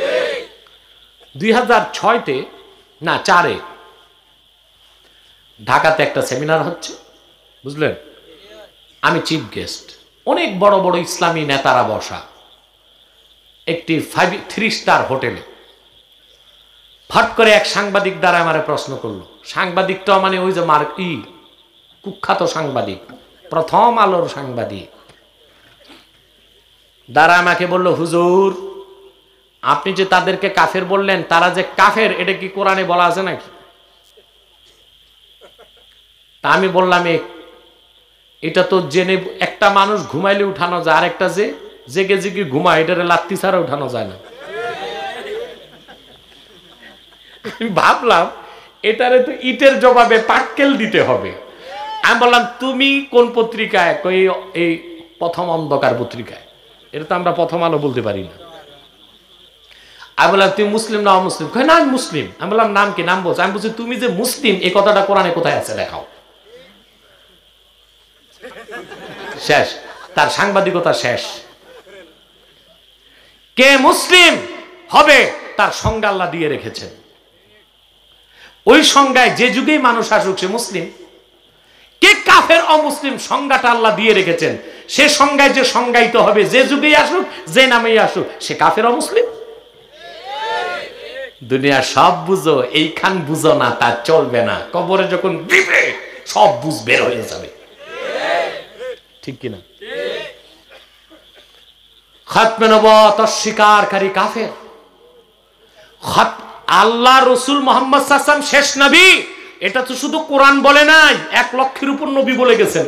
2006-তে না 4-এ ঢাকাতে একটা সেমিনার হচ্ছে, বুঝলেন? আমি চিফ গেস্ট, অনেক বড় বড় ইসলামী নেতারা বসা একটি 3 স্টার হোটেলে। ফট করে এক সাংবাদিক দ্বারা আমারে প্রশ্ন করলো। সাংবাদিকটা মানে ওই যে কুখ্যাত সাংবাদিক, প্রথম আলোর সাংবাদিক, দ্বারা আমাকে বলল, হুজুর আপনি যে তাদেরকে কাফের বললেন, তারা যে কাফের এটা কি কোরআনে বলা আছে নাকি? তা আমি বললাম, এটা তো জেনে একটা মানুষ ঘুমাইলে উঠানো যায়, আর একটা যে জেগে জেগে ঘুমায় এটারে লাত্তি ছাড়া উঠানো যায় না। ভাবলাম এটারে তো ইটের জবাবে পাটকেল দিতে হবে। আমি বললাম, তুমি কোন পত্রিকায়? এই প্রথম অন্ধকার পত্রিকায়। এটা তো আমরা প্রথম আলো বলতে পারি না। আমি বললাম, তুমি মুসলিম না অমুসলিম? কই না আমি মুসলিম। আমি বললাম, নাম কি? নাম বলছে। আমি বলছি, তুমি যে মুসলিম এই কথাটা কোরআনে কোথায় আছে দেখাও। শেষ, তার সাংবাদিকতা শেষ। কে মুসলিম হবে তার সংজ্ঞা আল্লাহ দিয়ে রেখেছেন। ওই সংজ্ঞায় যে যুগেই মানুষ আসুক সে মুসলিম। কে কাফের অমুসলিম সংজ্ঞাটা আল্লাহ দিয়ে রেখেছেন। সে সংজ্ঞায় যে সংজ্ঞায়িত হবে, যে যুগেই আসুক, যে নামেই আসুক, সে কাফের অমুসলিম। দুনিয়া সব বুঝো, এইখান বুঝো না, তা চলবে না। কবরে যখন দিবে সব বুঝ বের হয়ে যাবে, ঠিক কিনা? খাতমে নবুয়ত অস্বীকারী কাফের। আল্লাহ রসুল মুহাম্মদ সাল্লাল্লাহু আলাইহি ওয়াসাল্লাম শেষ নবী, এটা তো শুধু কোরআন বলে নাই, 1 লক্ষের উপর নবী বলে গেছেন।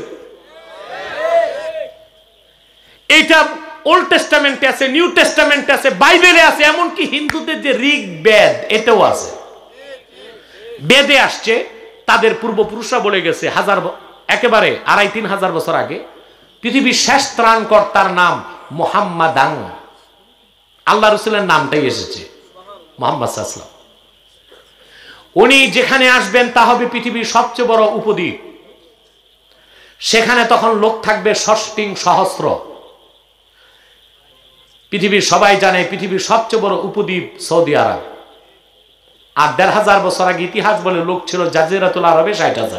এটা ওল্ড টেস্টামেন্টে আছে, নিউ টেস্টামেন্টে আছে, বাইবেলে আছে, এমনকি হিন্দুদের যে ঋগ বেদ এটাও আছে। বেদে আসছে, তাদের পূর্বপুরুষরা বলে গেছে একেবারে 2500-3000 বছর আগে পৃথিবীর শেষ ত্রাণকর্তার নাম মুহাম্মাদান। আল্লাহ রসুলের নামটাই এসেছে মুহাম্মদ সাল্লাল্লাহু আলাইহি ওয়াসাল্লাম। উনি যেখানে আসবেন তা হবে পৃথিবীর সবচেয়ে বড় উপদ্বীপ। সেখানে তখন লোক থাকবে ষষ্টিং সহস্র। পৃথিবীর সবাই জানে পৃথিবীর সবচেয়ে বড় উপদ্বীপ সৌদি আরব। আর 1500 বছর আগে ইতিহাস বলে লোক ছিল জাজিরাতুল আরবে 60,000।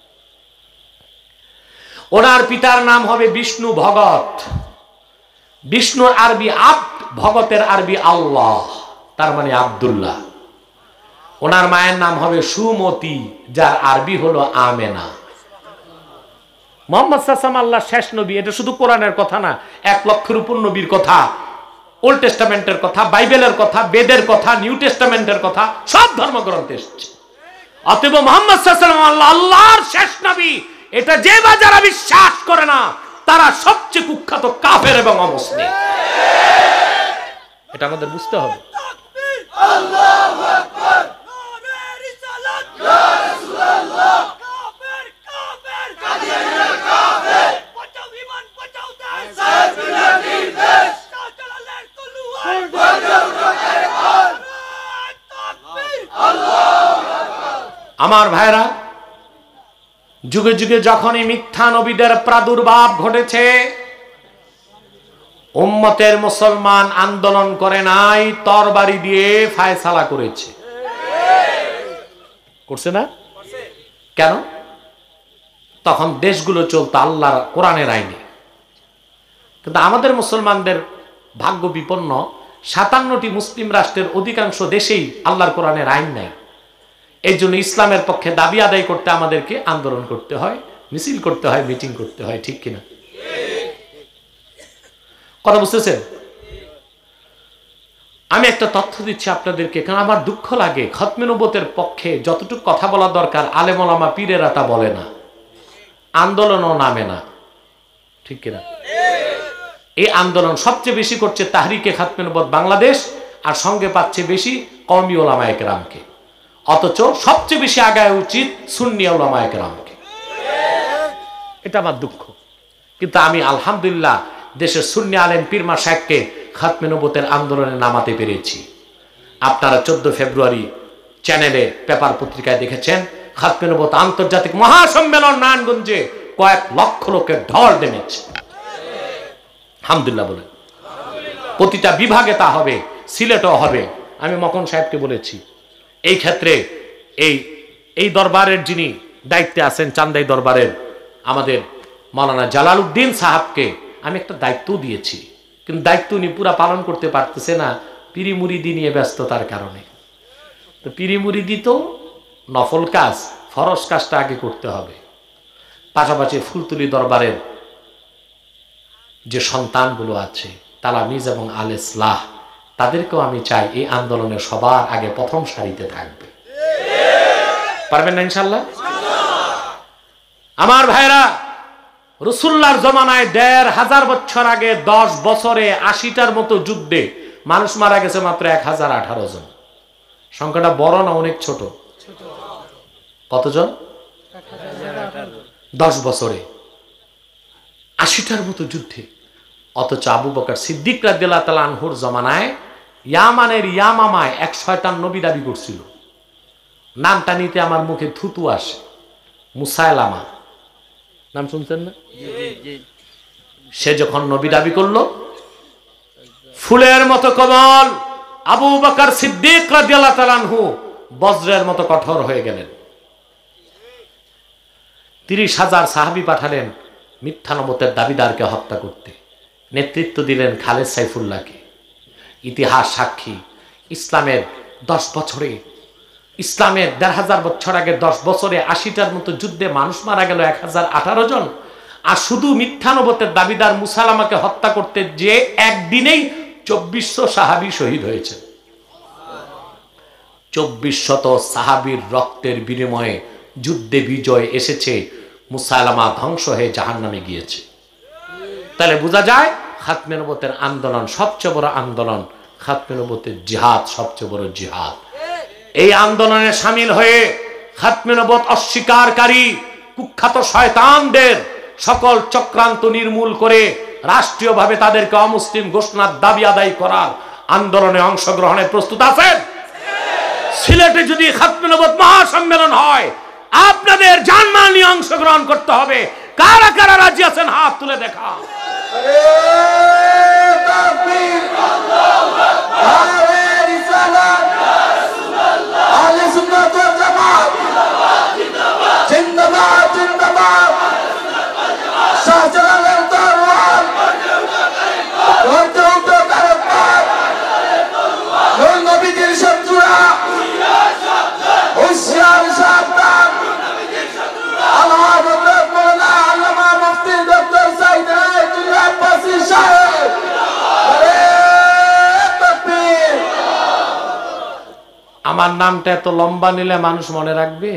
ওনার পিতার নাম হবে বিষ্ণু ভগত। বিষ্ণুর আরবি আব্দ, ভগতের আরবি আল্লাহ, তার মানে আব্দুল্লাহ। ওনার মায়ের নাম হবে সুমতি, যার আরবি হলো আমেনা। মুহাম্মদ সাল্লাল্লাহু আলাইহি ওয়াসাল্লাম আল্লাহর শেষ নবী, এটা শুধু কোরআনের কথা না, 1 লক্ষের উপর নবীর কথা, ওল্ড টেস্টামেন্টের কথা, বাইবেলের কথা, বেদের কথা, নিউ টেস্টামেন্টের কথা, সব ধর্মগ্রন্থে এসেছে। অতএব মুহাম্মদ সাল্লাল্লাহু আলাইহি ওয়াসাল্লাম আল্লাহর শেষ নবী, এটা যে বা যারা বিশ্বাস করে না তারা সবচেয়ে কুখ্যাত কাফের এবং অমুসলিম। এটা আমাদের বুঝতে হবে। আল্লাহু আকবার, নারে রিসালাত, ইয়া রাসূলুল্লাহ, কাফের কাফের কাদিয়ানিরা কাফের, বাঁচাও ঈমান বাঁচাও দেশ, সাইফুল্লাহ নির্দেশ, শাহজালালের তলোয়ার, বাঁচাও রকের ঘর, তাকবীর, আল্লাহু আকবার। আমার ভাইরা, যুগে যুগে যখনই মিথ্যা নবীদের প্রাদুর্ভাব ঘটেছে, উম্মতের মুসলমান আন্দোলন করে নাই, তরবারি দিয়ে ফায়সালা করেছে। করছে না? কেন? তখন দেশগুলো চলতো আল্লাহর কোরআনের আইনে। কিন্তু আমাদের মুসলমানদের ভাগ্য বিপন্ন, 57টি মুসলিম রাষ্ট্রের অধিকাংশ দেশেই আল্লাহর কোরআনের আইন নাই। এই জন্য ইসলামের পক্ষে দাবি আদায় করতে আমাদেরকে আন্দোলন করতে হয়, মিছিল করতে হয়, মিটিং করতে হয়, ঠিক কিনা? কথা বুঝতেছেন? আমি একটা তথ্য দিচ্ছি আপনাদেরকে, কারণ আমার দুঃখ লাগে, খতমে নবুয়তের পক্ষে যতটুকু কথা বলা দরকার আলেম ওলামা পীরেরা তা বলে না, আন্দোলনও নামে না, ঠিক কিনা? এই আন্দোলন সবচেয়ে বেশি করছে তাহরিকে খতমে নবুয়ত বাংলাদেশ, আর সঙ্গে পাচ্ছে বেশি কওমি ওলামায়ে কেরামকে। অথচ সবচেয়ে বেশি আগায় উচিত সুন্নি ওলামায়ে কেরামকে। এটা আমার দুঃখ। কিন্তু আমি আলহামদুলিল্লাহ দেশের সুন্নি আলেম পীর মাশায়েখকে খতমে নবুয়তের আন্দোলনে নামাতে পেরেছি। আপনারা 14 ফেব্রুয়ারি চ্যানেলে, পেপার পত্রিকায় দেখেছেন, খতমে নবুয়ত আন্তর্জাতিক মহাসম্মেলন নারায়ণগঞ্জে কয়েক লক্ষ লোকের ঢল নেমেছে। আলহামদুলিল্লাহ বলেন। প্রতিটা বিভাগে তা হবে, সিলেটও হবে। আমি মকন সাহেবকে বলেছি, এই ক্ষেত্রে এই দরবারের যিনি দায়িত্বে আছেন, চান্দাই দরবারের আমাদের মাওলানা জালালউদ্দিন সাহাবকে আমি একটা দায়িত্ব দিয়েছি, কিন্তু দায়িত্ব উনি পুরা পালন করতে পারতেছে না, পিরি মুরিদি নিয়ে ব্যস্ততার কারণে। তো পিরি মুরিদি তো নফল কাজ, ফরজ কাজটা আগে করতে হবে। পাশাপাশি ফুলতুলি দরবারের যে সন্তানগুলো আছে, তালামিজ এবং আল ইসলাহ, তাদেরকেও আমি চাই এই আন্দোলনে সবার আগে প্রথম সারিতে থাকবে। পারবেন না ইনশাল্লাহ? আমার ভাইরা, রাসূলুল্লাহর জমানায় 1500 বছর আগে 10 বছরে 80টার মতো যুদ্ধে মানুষ মারা গেছে মাত্র 1018 জন। সংখ্যাটা বড় না অনেক ছোট? কতজন? 10 বছরে 80টার মতো যুদ্ধে। অথচ আবু বকর সিদ্দিক রাদিয়াল্লাহু তাআলা আনহুর জমানায় ইয়ামানের ইয়ামামায় এক শয়তান নবী দাবি করছিল। নামটা নিতে আমার মুখে থুতু আসে, মুসাইলামা। নাম শুনছেন না? সে যখন নবী দাবি করলো, ফুলের মতো কোমল আবু বকর সিদ্দিক রাদিয়াল্লাহু তাআলা আনহু বজ্রের মতো কঠোর হয়ে গেলেন। 30,000 সাহাবী পাঠালেন মিথ্যা নবুওয়াতের দাবিদারকে হত্যা করতে। নেতৃত্ব দিলেন খালেদ সাইফুল্লাহকে। ইতিহাস সাক্ষী, ইসলামের 10 বছরে, ইসলামের 1500 বছর আগে 10 বছরে 80টার মতো যুদ্ধে মানুষ মারা গেল 1018 জন। আর শুধু মিথ্যা নবুওয়াতের দাবিদার মুসালামাকে হত্যা করতে যে একদিনেই 2400 সাহাবী শহীদ হয়েছে। 2400 সাহাবীর রক্তের বিনিময়ে যুদ্ধে বিজয় এসেছে, মুসালামা ধ্বংস হয়ে জাহান্নামে গিয়েছে। তাহলে বোঝা যায় খাতমে নবুওয়াতের আন্দোলন সবচেয়ে বড় আন্দোলন, খাতমে নবুওয়াতের জিহাদ সবচেয়ে বড় জিহাদ। এই আন্দোলনে শামিল হয়ে খাতমে নবুওয়াত অস্বীকারী কুখ্যাত শয়তানদের সকল চক্রান্ত নির্মূল করে রাষ্ট্রীয়ভাবে তাদেরকে অমুসলিম ঘোষণার দাবি আদায় করার আন্দোলনে অংশগ্রহণে প্রস্তুত আছেন? সিলেটে যদি খাতমে নবুওয়াত মহাসম্মেলন হয়, আপনাদের জানমাল নিয়ে অংশগ্রহণ করতে হবে। কারা কারা রাজি আছেন হাত তুলে দেখা। আমার নামটা এত লম্বা নিলে মানুষ মনে রাখবে?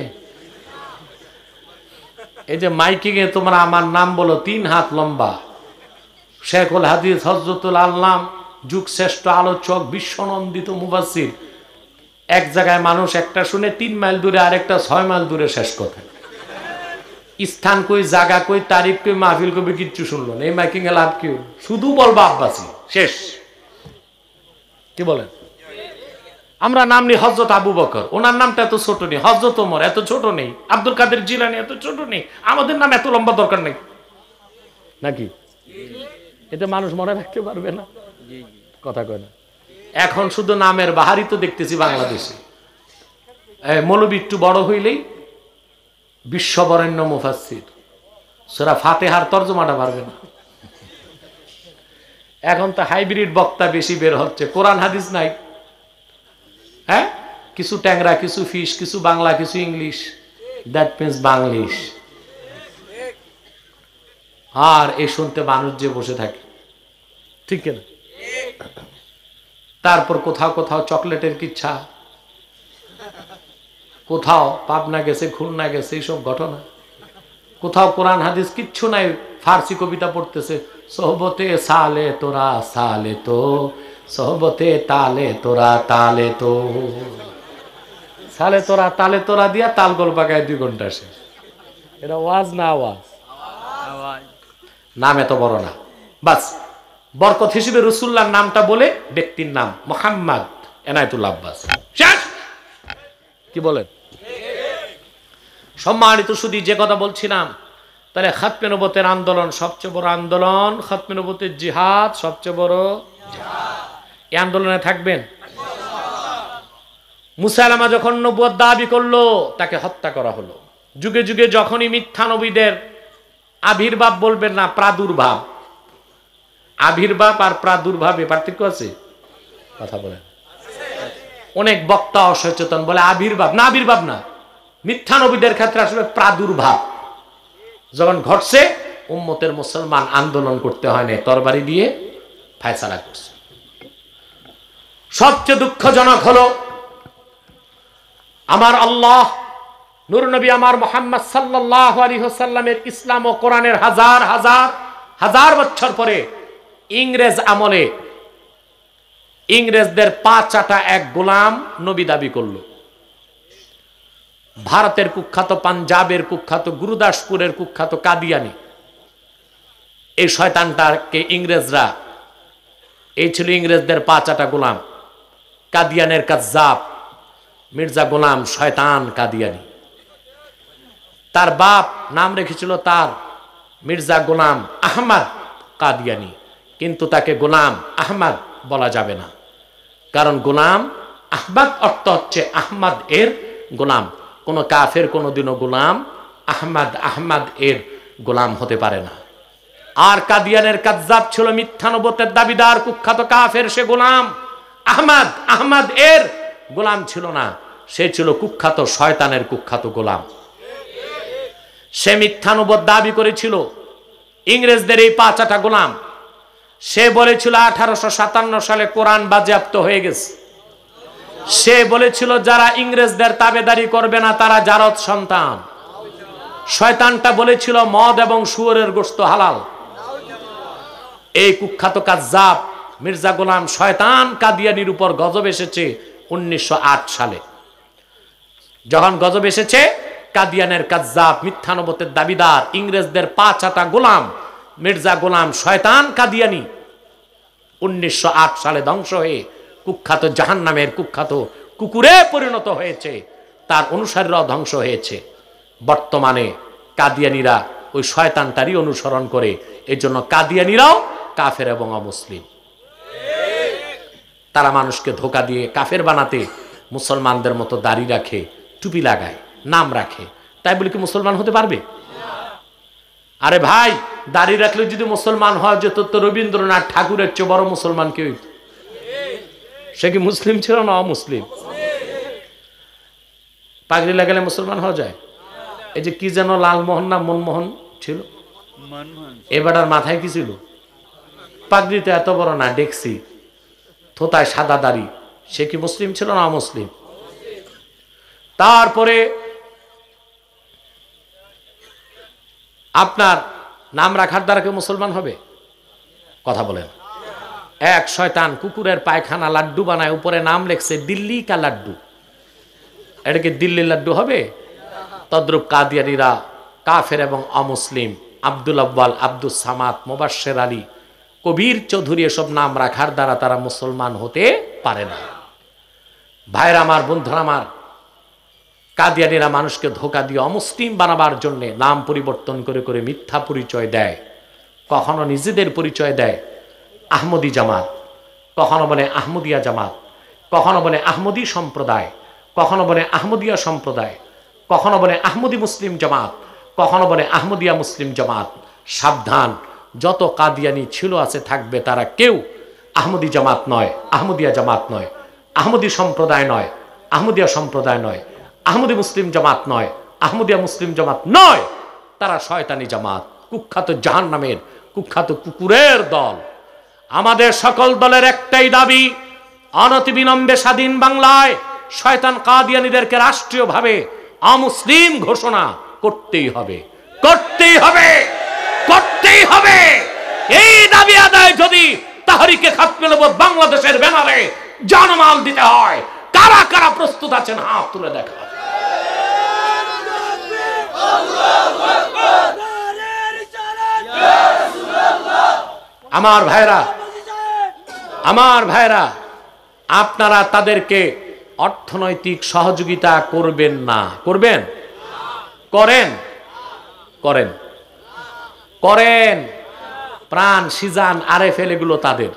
এই যে মাইকিং এ তোমরা আমার নাম বলো 3 হাত লম্বা, শেখুল হাদিস হযরতুল আল্লাম, যুগ শ্রেষ্ঠ আলোচক, বিশ্বনন্দিত মুফাসসির। এক জায়গায় মানুষ একটা শুনে 3 মাইল দূরে, আরেকটা 6 মাইল দূরে শেষ কথা। স্থান কই, জায়গা কই, তারিখ কই, মাহফিল কবি কিচ্ছু শুনলো না। এই মাইকিং এ লাভ কি? শুধু বলবা আব্বাসী, শেষ। কি বলেন? আমরা নাম নিই হযরত আবু বকর, ওনার নামটা এত ছোট নেই। হযরত ওমর এত ছোট নেই। আব্দুল কাদের জিলানী এত ছোট নেই। আমাদের নাম এত লম্বা দরকার নেই নাকি? এতে মানুষ মনে রাখতে পারবে না, কথা কয় না। এখন শুধু নামের বাহারি তো দেখতেছি বাংলাদেশে। মৌলবী একটু বড় হইলেই বিশ্ববরেণ্য মুফাসসির, সূরা ফাতিহার তরজমাটা পারবে না। এখন তো হাইব্রিড বক্তা বেশি বের হচ্ছে, কোরআন হাদিস নাই। হ্যাঁ, কিছু ট্যাংরা, কিছু ফিশ, কিছু বাংলা, কিছু ইংলিশ, দ্যাট মিন্স বাংলিশ। আর এই শুনতে মানুষ যে বসে থাকে, ঠিক না? তারপর কোথাও কোথাও চকলেটের কিচ্ছা, কোথাও পাবনা গেছে, খুলনা গেছে, এইসব ঘটনা। কোথাও কোরআন হাদিস কিচ্ছু নাই, ফার্সি কবিতা পড়তেছে। সোহবতে সালে তোরা সালে তো, সোহবতে তালে তোরা তালে তো। সালে তোরা তালে তোরা দিয়া তাল গোল পাকায় 2 ঘন্টা শেষ। এটা ওয়াজ না আওয়াজ? নাম এত বড় না। বাস বরকত হিসেবে রাসূলুল্লাহর নামটা বলে ব্যক্তির নাম মুহাম্মদ এনায়েতুল আব্বাস, শেষ। কি বলেন? সম্মানিত শুধু যে কথা বলছিলাম, তাহলে খাতমে নবুওয়াতের আন্দোলন সবচেয়ে বড় আন্দোলন, খাতমে নবুওয়াতের জিহাদ সবচেয়ে বড় জিহাদ। এই আন্দোলনে থাকবেন। মুসাইলামা যখন নবুয়ত দাবি করলো, তাকে হত্যা করা হলো। যুগে যুগে যখনই মিথ্যা নবীদের আবির্ভাব বলবেন না, প্রাদুর্ভাব। আবির্ভাব আর প্রাদুর্ভাবে পার্থক্য আছে? কথা বলেন। অনেক বক্তা অসচেতন বলে আবির্ভাব না, আবির্ভাব না। মিথ্যা নবীদের ক্ষেত্রে আসলে প্রাদুর্ভাব যখন ঘটছে, উম্মতের মুসলমান আন্দোলন করতে হয় না, তরবারি দিয়ে ফায়সালা করছে। সবচেয়ে দুঃখজনক হলো আমার আল্লাহ নূর নবী আমার মুহাম্মদ সাল্লাল্লাহু আলাইহি ওয়াসাল্লামের ইসলাম ও কোরআনের হাজার হাজার হাজার বছর পরে ইংরেজ আমলে ইংরেজদের 5 আটা এক গোলাম নবী দাবি করলো। ভারতের কুখ্যাত, পাঞ্জাবের কুখ্যাত, গুরুদাসপুরের কুখ্যাত কাদিয়ানি, এই শয়তানটাকে ইংরেজরা, এই ছিল ইংরেজদের 5 আটা গোলাম। কাদিয়ানের কাজ্জাব মির্জা গোলাম শয়তান কাদিয়ানি। তার বাপ নাম রেখেছিল তার মির্জা গোলাম আহমদ কাদিয়ানি, কিন্তু তাকে গোলাম আহমদ বলা যাবে না, কারণ গোলাম আহমদ অর্থ হচ্ছে আহমদ এর গোলাম। কোন কাফের কোনোদিনও গোলাম আহমদ এর গোলাম হতে পারে না। আর কাদিয়ানের কাজ্জাব ছিল মিথ্যা নবুয়তের দাবিদার কুখ্যাত কাফের সে গোলাম আহমদ। আহমদ এর গোলাম ছিল না, সে ছিল কুখ্যাত শয়তানের কুখ্যাত গোলাম। সে মিথ্যা নবুয়ত দাবি করেছিল, ইংরেজদের এই 5 গোলাম। সে বলেছিল 1857 সালে কোরআন বাজেয়াপ্ত হয়ে গেছে। সে বলেছিল যারা ইংরেজদের তাবেদারি করবে না তারা জারদ সন্তান। শয়তানটা বলেছিল মদ এবং শুয়োরের গোশত হালাল। এই কুখ্যাত কাজ্জাব মির্জা গোলাম শয়তান কাদিয়ানির উপর গজব এসেছে 1908 সালে। যখন গজব এসেছে, কাদিয়ানের কাজ্জাব মিথ্যা নবুয়তের দাবিদার ইংরেজদের 5 গোলাম মির্জা গোলাম শয়তান কাদিয়ানি 1908 সালে ধ্বংস হয়ে কুখ্যাত জাহান্নামের কুখ্যাত কুকুরে পরিণত হয়েছে, তার অনুসারীরাও ধ্বংস হয়েছে। বর্তমানে কাদিয়ানিরা ওই শয়তানটারই অনুসরণ করে, এজন্য কাদিয়ানিরাও কাফের এবং অমুসলিম। তারা মানুষকে ধোঁকা দিয়ে কাফের বানাতে মুসলমানদের মতো দাড়ি রাখে, টুপি লাগায়, নাম রাখে, তাই বলে কি মুসলমান হতে পারবে? আরে ভাই, দাড়ি রাখলে যদি মুসলমান হয় যে তো রবীন্দ্রনাথ ঠাকুরের চেয়ে বড় মুসলমান কেউ, সে কি মুসলিম ছিল না অমুসলিম? পাগড়ি লাগালে মুসলমান হওয়া যায়? এই যে কি যেন লালমোহন না মনমোহন ছিল, এবারের মাথায় কি ছিল? পাগড়িতে এত বড় না, দেখছি থোতায় সাদা দাড়ি, সে কি মুসলিম ছিল না অমুসলিম? তারপরে আপনার নাম রাখার দ্বারা কেউ মুসলমান হবে? কথা বলেন। এক শয়তান কুকুরের পায়খানা লাড্ডু বানায়, উপরে নাম লেখছে দিল্লি কা লাড্ডু। এটা কি দিল্লি লাড্ডু হবে? তদ্রুপ কাদিয়ানিরা কাফের এবং অমুসলিম আব্দুল আব্বাল, আব্দুল সামাদ, মোবাশ্বের আলী, কবির চৌধুরী এসব নাম রাখার দ্বারা তারা মুসলমান হতে পারে না। ভাইরা আমার, বন্ধুরা আমার, কাদিয়ানিরা মানুষকে ধোঁকা দিয়ে অমুসলিম বানাবার জন্য নাম পরিবর্তন করে করে মিথ্যা পরিচয় দেয়। কখনো নিজেদের পরিচয় দেয় আহমদি জামাত, কখনো বলে আহমদিয়া জামাত, কখনো বলে আহমদি সম্প্রদায়, কখনো বলে আহমদিয়া সম্প্রদায়, কখনো বলে আহমদি মুসলিম জামাত, কখনো বলে আহমদিয়া মুসলিম জামাত। সাবধান, যত কাদিয়ানি ছিল আছে থাকবে, তারা কেউ আহমদি জামাত নয়, আহমদিয়া জামাত নয়, আহমদি সম্প্রদায় নয়, আহমদিয়া সম্প্রদায় নয়, আহমদি মুসলিম জামাত নয়, আহমদিয়া মুসলিম জামাত নয়। তারা শয়তানি জামাত, কুখ্যাত জাহান্নামের কুখ্যাত কুকুরের দল। আমাদের সকল দলের একটাই দাবি, অনতিবিলম্বে স্বাধীন বাংলায় শয়তান কাদিয়ানীদেরকে রাষ্ট্রীয়ভাবে অমুসলিম ঘোষণা করতেই হবে, করতেই হবে, করতেই হবে। এই দাবি আদায় যদি তাহরিকে খাতমে নবুয়ত বাংলাদেশের ব্যানারে জানমাল দিতে হয়, কারা কারা প্রস্তুত আছেন হাত তুলে দেখা। আমার ভাইরা, আমার ভাইরা, আপনারা তাদেরকে অর্থনৈতিক সহযোগিতা করবেন না? করবেন? করেন? করেন? করেন? প্রাণ, সিজান, আরএফএল এগুলো তাদের,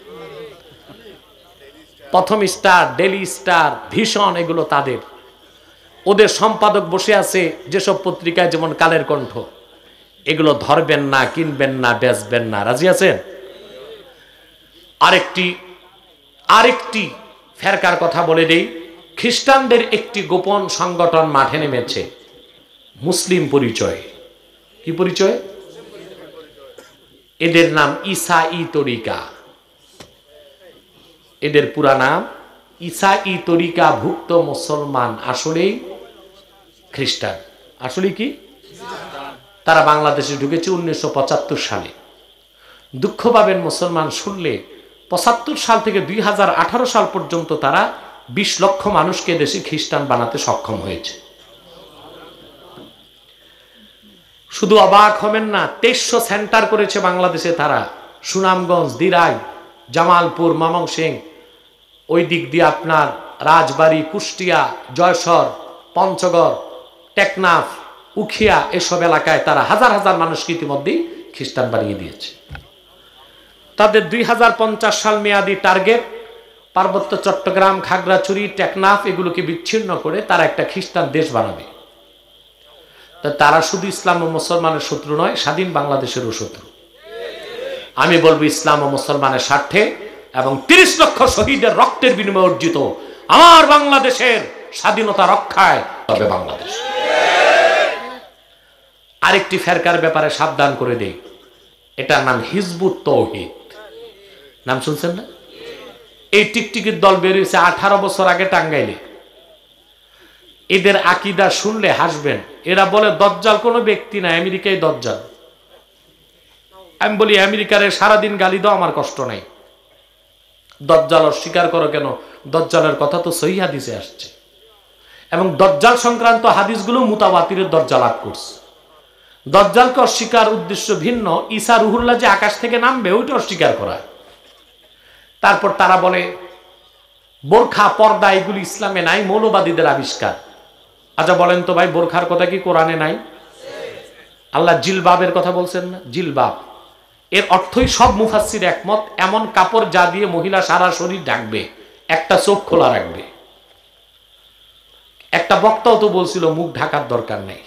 প্রথম স্টার, ডেলি স্টার, ভিশন এগুলো তাদের। ওদের সম্পাদক বসে আছে যেসব পত্রিকায়, যেমন কালের কণ্ঠ, এগুলো ধরবেন না, কিনবেন না, বেচবেন না। রাজি আছেন? আরেকটি ফেরকার কথা বলে দেই। খ্রিস্টানদের একটি গোপন সংগঠন মাঠে নেমেছে, মুসলিম পরিচয়। কি পরিচয়? এদের নাম ঈসাঈ তরিকা। এদের পুরা নাম ঈসাঈ তরিকা ভুক্ত মুসলমান, আসলেই খ্রিস্টান। আসলে কি? তারা বাংলাদেশে ঢুকেছে 1975 সালে। দুঃখ পাবেন মুসলমান শুনলে, 75 সাল থেকে 2018 সাল পর্যন্ত তারা 20 লক্ষ মানুষকে দেশে খ্রিস্টান বানাতে সক্ষম হয়েছে। শুধু অবাক হবেন না, 2300 সেন্টার করেছে বাংলাদেশে তারা। সুনামগঞ্জ, দিরাই, জামালপুর, ময়মনসিংহ, ওই দিক দিয়ে আপনার রাজবাড়ী, কুষ্টিয়া, জয়সর, পঞ্চগড়, টেকনাফ, উখিয়া, এসব এলাকায় তারা হাজার হাজার মানুষকে ইতিমধ্যেই খ্রিস্টান বানিয়ে দিয়েছে। তাদের 2050 সাল মেয়াদী টার্গেট, পার্বত্য চট্টগ্রাম, খাগড়াছড়ি, টেকনাফ এগুলোকে বিচ্ছিন্ন করে তারা একটা খ্রিস্টান দেশ বানাবে। তারা শুধু ইসলাম ও মুসলমানের শত্রু নয়, স্বাধীন বাংলাদেশেরও শত্রু। আমি বলবো ইসলাম ও মুসলমানের স্বার্থে এবং 30 লক্ষ শহীদের রক্তের বিনিময়ে অর্জিত আমার বাংলাদেশের স্বাধীনতা রক্ষায় তবে বাংলাদেশ। আরেকটি ফেরকার ব্যাপারে সাবধান করে দেই, এটার নাম হিজবুত তৌহিদ। নাম শুনছেন না? এই টিকটিকির দল বেরিয়েছে 18 বছর আগে টাঙ্গাইলে। এদের আকীদা শুনলে হাসবেন। এরা বলে দজ্জাল কোনো ব্যক্তি না, আমেরিকাই দজ্জাল। আমি বলি আমেরিকারে সারাদিন গালি দাও, আমার কষ্ট নাই। দজ্জাল অস্বীকার করো কেন? দজ্জালের কথা তো সহিহ হাদিসে আসছে এবং দজ্জাল সংক্রান্ত হাদিসগুলো মুতাওয়াতিরের দরজা লাভ করছে। দজ্জালকে অস্বীকার উদ্দেশ্য ভিন্ন, ঈসা রুহুল্লাহ যে আকাশ থেকে নামবে ওইটা অস্বীকার করা। তারপর তারা বলে বোরখা পর্দা এগুলি ইসলামে নাই, মৌলবাদীদের আবিষ্কার। আচ্ছা বলেন তো ভাই, বোরখার কথা কি কোরআনে নাই? আল্লাহ জিলবাবের কথা বলছেন না? জিলবাব এর অর্থই সব মুফাসসির একমত, এমন কাপড় যা দিয়ে মহিলা সারা শরীর ঢাকবে, একটা চোখ খোলা রাখবে। একটা বক্তাও তো বলছিল মুখ ঢাকার দরকার নেই।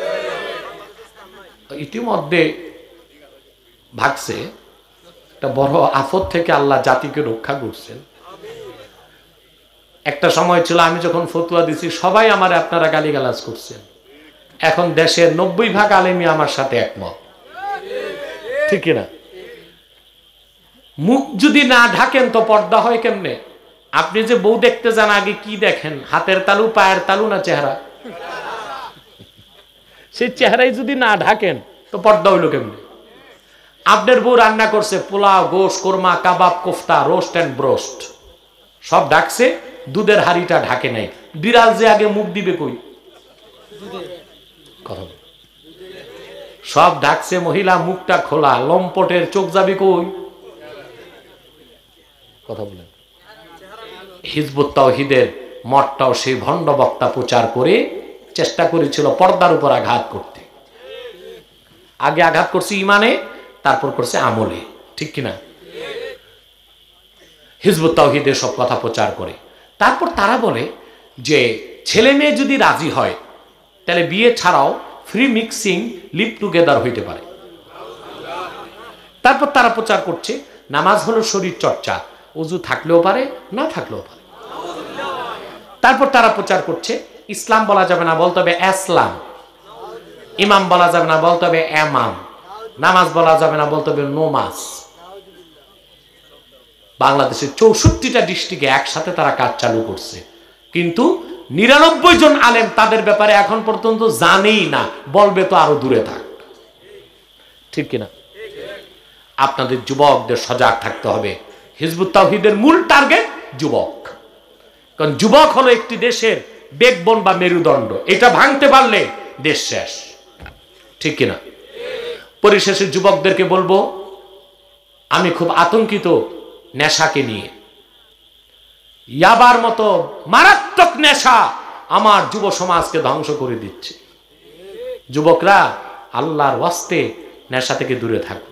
ইতিমধ্যে ভাগছে, একটা বড় আফত থেকে আল্লাহ জাতিকে রক্ষা করছেন। একটা সময় ছিল আমি যখন ফতোয়া দিছি সবাই আমার আপনারা গালিগালাজ করছেন, এখন দেশের 90% আলেমী আমার সাথে একমত, ঠিক না? মুখ যদি না ঢাকেন তো পর্দা হয় কেমনে? আপনি যে বউ দেখতে যান আগে কি দেখেন? হাতের তালু, পায়ের তালু না চেহারা? সেই চেহারাই যদি না ঢাকেন তো পর্দা হইল কেমনে? আপনার বউ রান্না করছে পোলাও, গোশ, korma, kebab, kofta, roast and broast সব ঢাকছে, দুধের হাড়িটা ঢাকে নাই। বিড়াল যে আগে মুখ দিবে কই? সব ঢাকছে, মহিলা মুখটা খোলা, লম্পটের চোখ যাবে কই? কথা বলেন। হিজবুত তাওহীদের মঠটাও সেই ভণ্ড বক্তা প্রচার করে চেষ্টা করেছিল পর্দার উপর আঘাত করতে। আগে আঘাত করছে ইমানে, তারপর করছে আমলে, ঠিক কিনা? হিজবুত তাওহীদের সব কথা প্রচার করে। তারপর তারা বলে যে ছেলে মেয়ে যদি রাজি হয় তাহলে বিয়ে ছাড়াও ফ্রি মিক্সিং, লিভ টুগেদার হইতে পারে। তারপর তারা প্রচার করছে নামাজ হলো শরীর চর্চা, ওযু থাকলেও পারে না থাকলেও পারে। তারপর তারা প্রচার করছে ইসলাম বলা যাবে না, বলতে হবে ইসলাম। ইমাম বলা যাবে না, বলতে হবে এমাম। নামাজ বলা যাবে না, বলতে হবে নোমাজ। বাংলাদেশের 64টা ডিস্ট্রিক্টে একসাথে তারা কাজ চালু করছে, কিন্তু 99 জন আলেম তাদের ব্যাপারে এখন পর্যন্ত জানেই না, বলবে তো আরো দূরে থাক, ঠিক কিনা? আপনাদের যুবকদের সজাগ থাকতে হবে। হিজবুত তাওহীদের মূল টার্গেট যুবক, কারণ যুবক হলো একটি দেশের ব্যাকবোন বা মেরুদণ্ড। এটা ভাঙতে পারলে দেশ শেষ, ঠিক কিনা? পরিশেষে যুবকদেরকে বলবো, আমি খুব আতঙ্কিত নেশাকে নিয়ে। ইয়াবার মতো মারাত্মক নেশা আমার যুব সমাজকে ধ্বংস করে দিচ্ছে। যুবকরা আল্লাহর ওয়াস্তে নেশা থেকে দূরে থাকুন।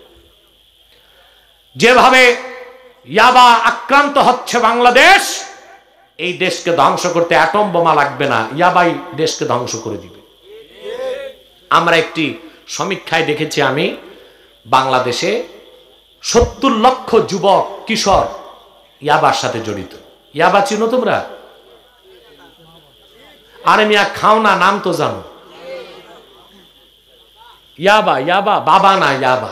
যেভাবে ইয়াবা আক্রান্ত হচ্ছে বাংলাদেশ, এই দেশকে ধ্বংস করতে অ্যাটম বোমা লাগবে না, ইয়াবাই দেশকে ধ্বংস করে দিবে। আমরা একটি সমীক্ষায় দেখেছি আমি, বাংলাদেশে 70 লক্ষ যুবক কিশোর ইয়াবার সাথে জড়িত। ইয়াবা চিনো তোমরা? আরে মিয়া খাও না, নাম তো জানো। ইয়াবা, ইয়াবা বাবা না, ইয়াবা।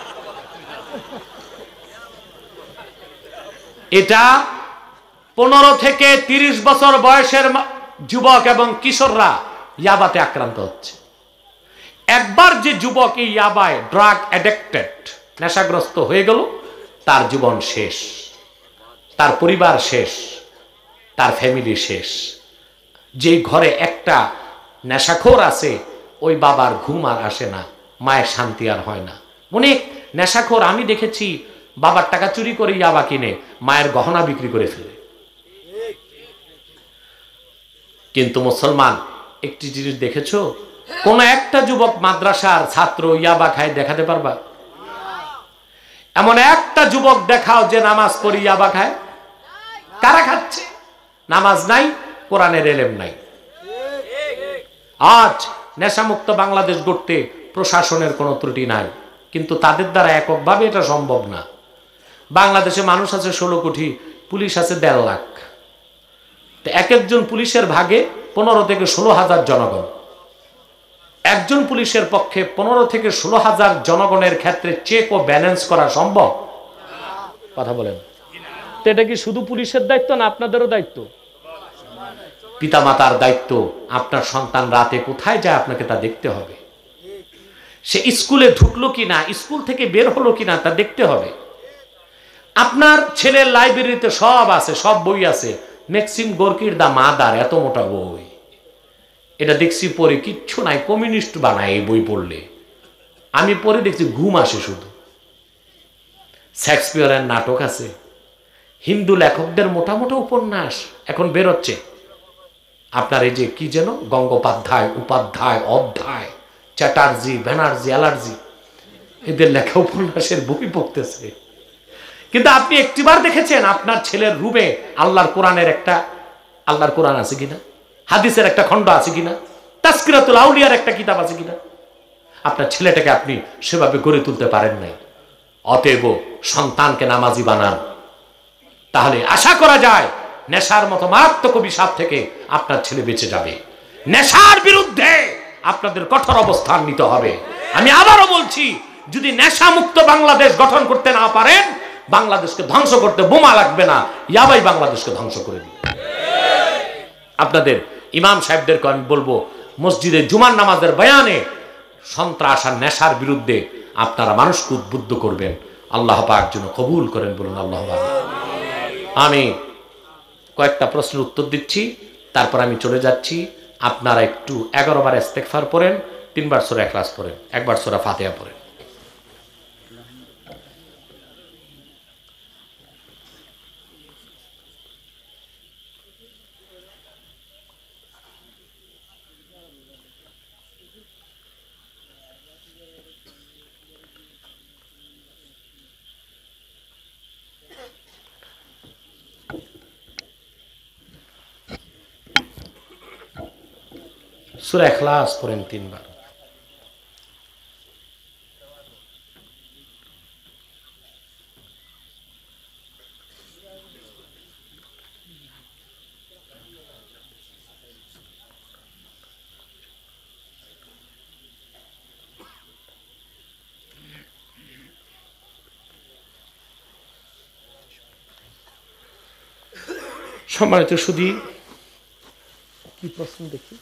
এটা 15 থেকে 30 বছর বয়সের যুবক এবং কিশোররা ইয়াবাতে আক্রান্ত হচ্ছে। একবার যে যুবক এই ইয়াবায় ড্রাগ অ্যাডিক্টেড, নেশাগ্রস্ত হয়ে গেল, তার জীবন শেষ, তার পরিবার শেষ, তার ফ্যামিলি শেষ। যেই ঘরে একটা নেশাখোর আছে ওই বাবার ঘুম আর আসে না, মায়ের শান্তি আর হয় না। অনেক নেশাখোর আমি দেখেছি বাবার টাকা চুরি করে ইয়াবা কিনে মায়ের গহনা বিক্রি করে ফেলে। কিন্তু মুসলমান একটি জিনিস দেখেছো, কোন একটা যুবক মাদ্রাসার ছাত্র ইয়াবা খায় দেখাতে পারবা? এমন একটা যুবক দেখাও যে নামাজ পড়ি ইয়াবা খায়? কারা খাচ্ছে? নামাজ নাই, কোরআনের এলেম নাই। আজ নেশামুক্ত বাংলাদেশ গড়তে প্রশাসনের কোনো ত্রুটি নাই, কিন্তু তাদের দ্বারা এককভাবে এটা সম্ভব না। বাংলাদেশে মানুষ আছে 16 কোটি, পুলিশ আছে 1.5 লাখ। তো এক একজন পুলিশের ভাগে 15 থেকে 16,000 জনগণ। একজন পুলিশের পক্ষে 15 থেকে 16,000 জনগণের ক্ষেত্রে চেক ও ব্যালেন্স করা সম্ভব? কথা বলেন। তো এটা কি শুধু পুলিশের দায়িত্ব না আপনাদেরও দায়িত্ব? পিতামাতার দায়িত্ব। আপনার সন্তান রাতে কোথায় যায় আপনাকে তা দেখতে হবে। সে স্কুলে ঢুকলো কিনা, স্কুল থেকে বের হলো কিনা তা দেখতে হবে। আপনার ছেলের লাইব্রেরিতে সব আছে, সব বই আছে। ম্যাক্সিম গোর্কির দা মাদার, এত মোটা বই। এটা দেখছি পরে কিচ্ছু নাই, কমিউনিস্ট বানায় এই বই পড়লে। আমি পরে দেখছি ঘুম আসে শুধু। শেক্সপিয়ারের নাটক আছে, হিন্দু লেখকদের মোটা মোটা উপন্যাস এখন বেরোচ্ছে। আপনার এই যে কি যেন গঙ্গোপাধ্যায়, উপাধ্যায়, অধ্যায়, চ্যাটার্জি, ব্যানার্জি, অ্যালার্জি, এদের লেখা উপন্যাসের বই পড়তেছে। কিন্তু আপনি একটিবার দেখেছেন আপনার ছেলের রুমে আল্লাহর কোরআন আছে কিনা, হাদিসের একটা খণ্ড আছে কিনা, তাসকিরাতুল আউলিয়ার একটা কিতাব আছে কিনা? আপনার ছেলেটাকে আপনি সেভাবে গড়ে তুলতে পারেন নাই। অতএব সন্তানকে নামাজি বানান, তাহলে আশা করা যায় নেশার মতো মারাত্মক অভিশাপ থেকে আপনার ছেলে বেঁচে যাবে। নেশার বিরুদ্ধে আপনাদের কঠোর অবস্থান নিতে হবে। আমি আবারও বলছি, যদি নেশা মুক্ত বাংলাদেশ গঠন করতে না পারেন, বাংলাদেশকে ধ্বংস করতে বোমা লাগবে না, ইয়াবাই বাংলাদেশকে ধ্বংস করে দিবে। আপনাদের ইমাম সাহেবদেরকে আমি বলবো, মসজিদে জুমার নামাজের বয়ানে সন্ত্রাস আর নেশার বিরুদ্ধে আপনারা মানুষকে উদ্বুদ্ধ করবেন। আল্লাহ পাক যেন কবুল করেন, বলুন আল্লাহ। আমি কয়েকটা প্রশ্নের উত্তর দিচ্ছি, তারপর আমি চলে যাচ্ছি। আপনারা একটু 11 বার ইস্তেগফার পড়েন, 3 বার সূরা ইখলাস পড়েন, 1 বার সূরা ফাতিহা পড়েন। সূরা ইখলাস পড়েন 3 বার। সম্মানিত সুধী, কি প্রশ্ন দেখি?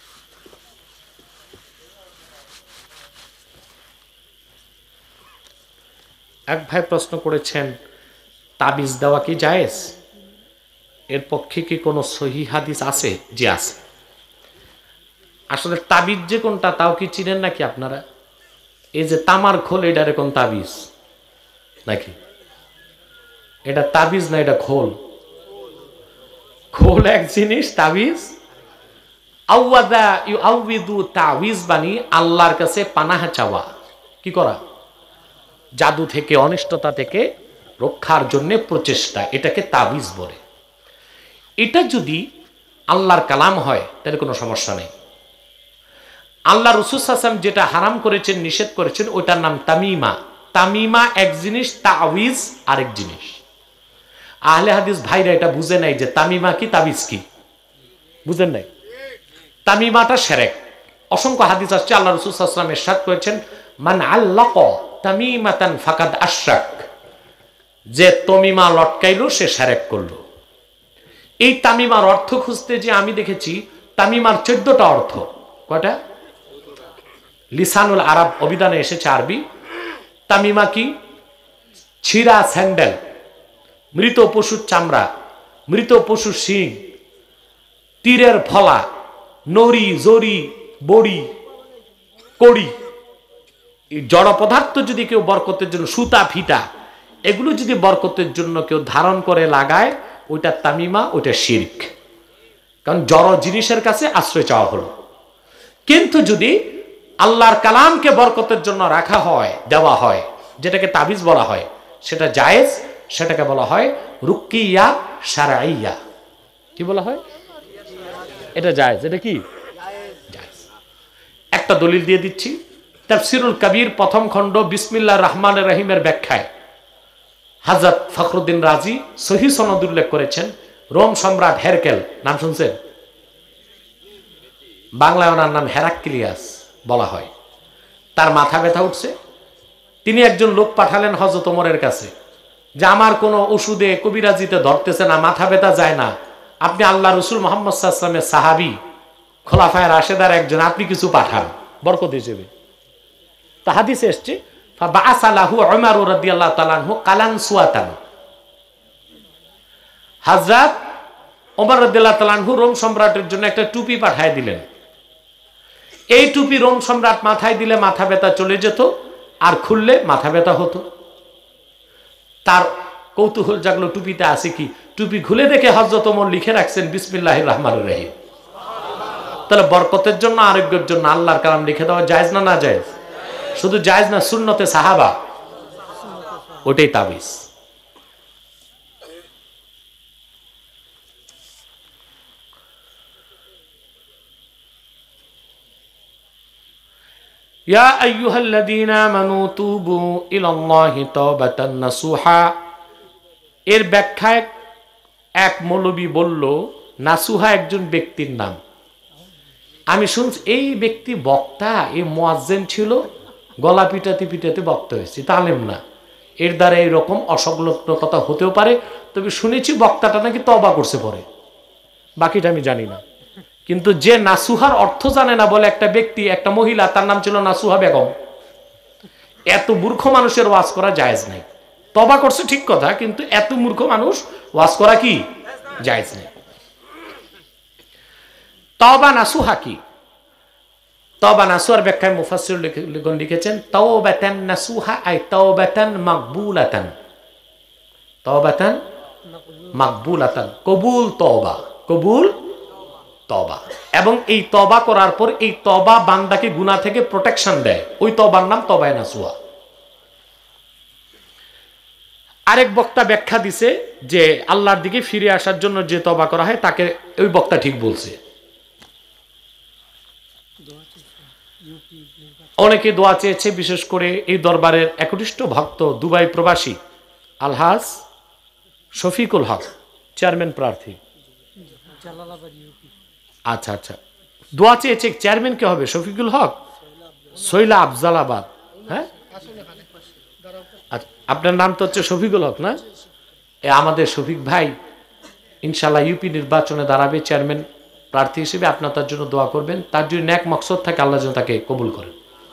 এক ভাই প্রশ্ন করেছেন, তাবিজ দেওয়া কি জায়েজ? এর পক্ষে কি কোনো সহিহ হাদিস আছে? জি আছে। আসলে তাবিজ যে কোনটা তাও কি চিনেন নাকি আপনারা? এই যে তামার খোল, এটা কোন তাবিজ নাকি? এটা তাবিজ না, এটা খোল। খোল এক জিনিস, তাবিজ আউয়াদা ইউআউযু তাবিজ বানি আল্লাহর কাছে পানাহ চাওয়া, কি করা? জাদু থেকে, অনিষ্টতা থেকে রক্ষার জন্য প্রচেষ্টা, এটাকে তাবিজ বলে। এটা যদি আল্লাহর কালাম হয় তাহলে কোনো সমস্যা নেই। আল্লাহ রাসূল সাল্লাল্লাহু আলাইহি ওয়াসাল্লাম যেটা হারাম করেছেন, নিষেধ করেছেন, ওইটার নাম তামিমা। তামিমা এক জিনিস, তাবিজ আরেক জিনিস। আহলে হাদিস ভাইরা এটা বুঝে নাই যে তামিমা কি, তাবিজ কি, বুঝেন নাই। তামিমাটা শিরক। অসংখ্য হাদিস আসছে, আল্লাহ রাসূল সাল্লাল্লাহু আলাইহি ওয়াসাল্লাম ইরশাদ করেছেন, মান আল্লাকা তামিমাতান ফাকাদ আশরাক, যে তামিমা লটকাইলো সে শিরক করলো। এই তামিমার অর্থ খুঁজতে যে আমি দেখেছি তামিমার 14টা অর্থ। কয়টা? লিসানুল আরব অভিধানে এসেছে আরবি। তামিমা কি? ছিঁড়া স্যান্ডেল, মৃত পশুর চামড়া, মৃত পশুর শিং, তীরের ফলা, নড়ি, জড়ি, বড়ি, কড়ি, জড় পদার্থ যদি কেউ বরকতের জন্য, সুতা, ফিতা, এগুলো যদি বরকতের জন্য কেউ ধারণ করে লাগায়, ওইটা তামিমা, ওইটা শিরক। কারণ জড় জিনিসের কাছে আশ্রয় চাওয়া হলো। কিন্তু যদি আল্লাহর কালামকে বরকতের জন্য রাখা হয়, দেওয়া হয়, যেটাকে তাবিজ বলা হয়, সেটা জায়েজ। সেটাকে বলা হয় রুকিয়া শারঈয়া। কি বলা হয়? এটা জায়েজ। এটা কি? জায়েজ। একটা দলিল দিয়ে দিচ্ছি, তাফসিরুল কবির প্রথম খণ্ড বিসমিল্লাহির রহমানির রহিমের ব্যাখ্যায় হযরত ফখরুদ্দিন রাজি সহিহ সনদ উল্লেখ করেছেন, রোম সম্রাট হেরকেল, নাম শুনছেন? বাংলায় ওনার নাম হেরাক্লিয়াস বলা হয়। তার মাথা ব্যথা উঠছে, তিনি একজন লোক পাঠালেন হযরত ওমরের কাছে যে আমার কোনো ওষুধে কবিরাজিতে ধরতেছে না, মাথা ব্যথা যায় না, আপনি আল্লাহ রসুল মুহাম্মদ সাল্লাল্লাহু আলাইহি ওয়াসাল্লামের সাহাবী, খোলাফায়ে রাশেদার একজন, আপনি কিছু পাঠান বরকত হিসেবে। তা হাদিসে এসছে ফাবাআসা লাহু উমর রাদিয়াল্লাহু তাআলা আনহু কালানসুয়াতান। হযরত ওমর রাদিয়াল্লাহু তাআলা আনহু রোম সম্রাটের জন্য একটা টুপি পাঠিয়ে দিলেন। এই টুপি রোম সম্রাট মাথায় দিলে মাথা ব্যথা চলে যেত, আর খুললে মাথা ব্যথা হতো। তার কৌতূহল জাগলো টুপিতে আছে কি। টুপি খুলে দেখে হযরত ওমর লিখে রাখছেন বিসমিল্লাহির রহমানির রহিম। তাহলে বরকতের জন্য, আরোগ্যের জন্য আল্লাহর কালাম লিখে দেওয়া জায়েজ না না জায়েজ? শুধু জায়েজ না, সুন্নতে সাহাবা, ওটাই তাবিজ। ইয়া আইয়ুহাল্লাযীনা আমানু তুবু ইলাল্লাহি তাওবাতান নাসুহা। এর ব্যাখ্যায় এক মৌলবী বলল নাসুহা একজন ব্যক্তির নাম। আমি শুনছি এই ব্যক্তি বক্তা, এই মুয়াজ্জিন ছিল, গলা পিটাতে পিটাতে বক্তা হয়েছে, তালেম না। এর দ্বারা এরকম অসংলগ্ন কথা হতেও পারে, তবে শুনেছি বক্তাটা নাকি তওবা করছে পরে, বাকিটা আমি জানি না। কিন্তু যে নাসুহার অর্থ জানে না বলে একটা ব্যক্তি, একটা মহিলা, তার নাম ছিল নাসুহা বেগম। এত মূর্খ মানুষের ওয়াজ করা জায়েজ নাই। তওবা করছে ঠিক কথা, কিন্তু এত মূর্খ মানুষ ওয়াজ করা কি জায়েজ নাই। তওবা নাসুহা কি? তওবা নাসুহার ব্যাখ্যায় মুফাসসিরুন লিখেছেন তাওবাতান নাসুহা আই তাওবাতান মাকবুলাতান। তাওবাতান মাকবুলাতান, কবুল তওবা, কবুল তওবা। এবং এই তওবা করার পর এই তওবা বান্দাকে গুনাহ থেকে প্রোটেকশন দেয়, ওই তওবার নাম তওবায়ে নাসুহা। আরেক বক্তা ব্যাখ্যা দিছে যে আল্লাহর দিকে ফিরে আসার জন্য যে তওবা করা হয় তাকে, ওই বক্তা ঠিক বলছে। অনেকে দোয়া চেয়েছে, বিশেষ করে এই দরবারের একনিষ্ঠ ভক্ত দুবাই প্রবাসী আলহাজ শফিকুল হক, চেয়ারম্যান প্রার্থী। আচ্ছা আচ্ছা, দোয়া চেয়েছে। চেয়ারম্যান কে হবে? শফিকুল হক, সৈলা আফজালাবাদ। হ্যাঁ, আচ্ছা, আপনার নাম তো হচ্ছে শফিকুল হক না? আমাদের শফিক ভাই ইনশাল্লাহ ইউপি নির্বাচনে দাঁড়াবে চেয়ারম্যান প্রার্থী হিসেবে। আপনার তার জন্য দোয়া করবেন, তার যদি নেক মকসদ থাকে আল্লাহ যেন তাকে কবুল করেন।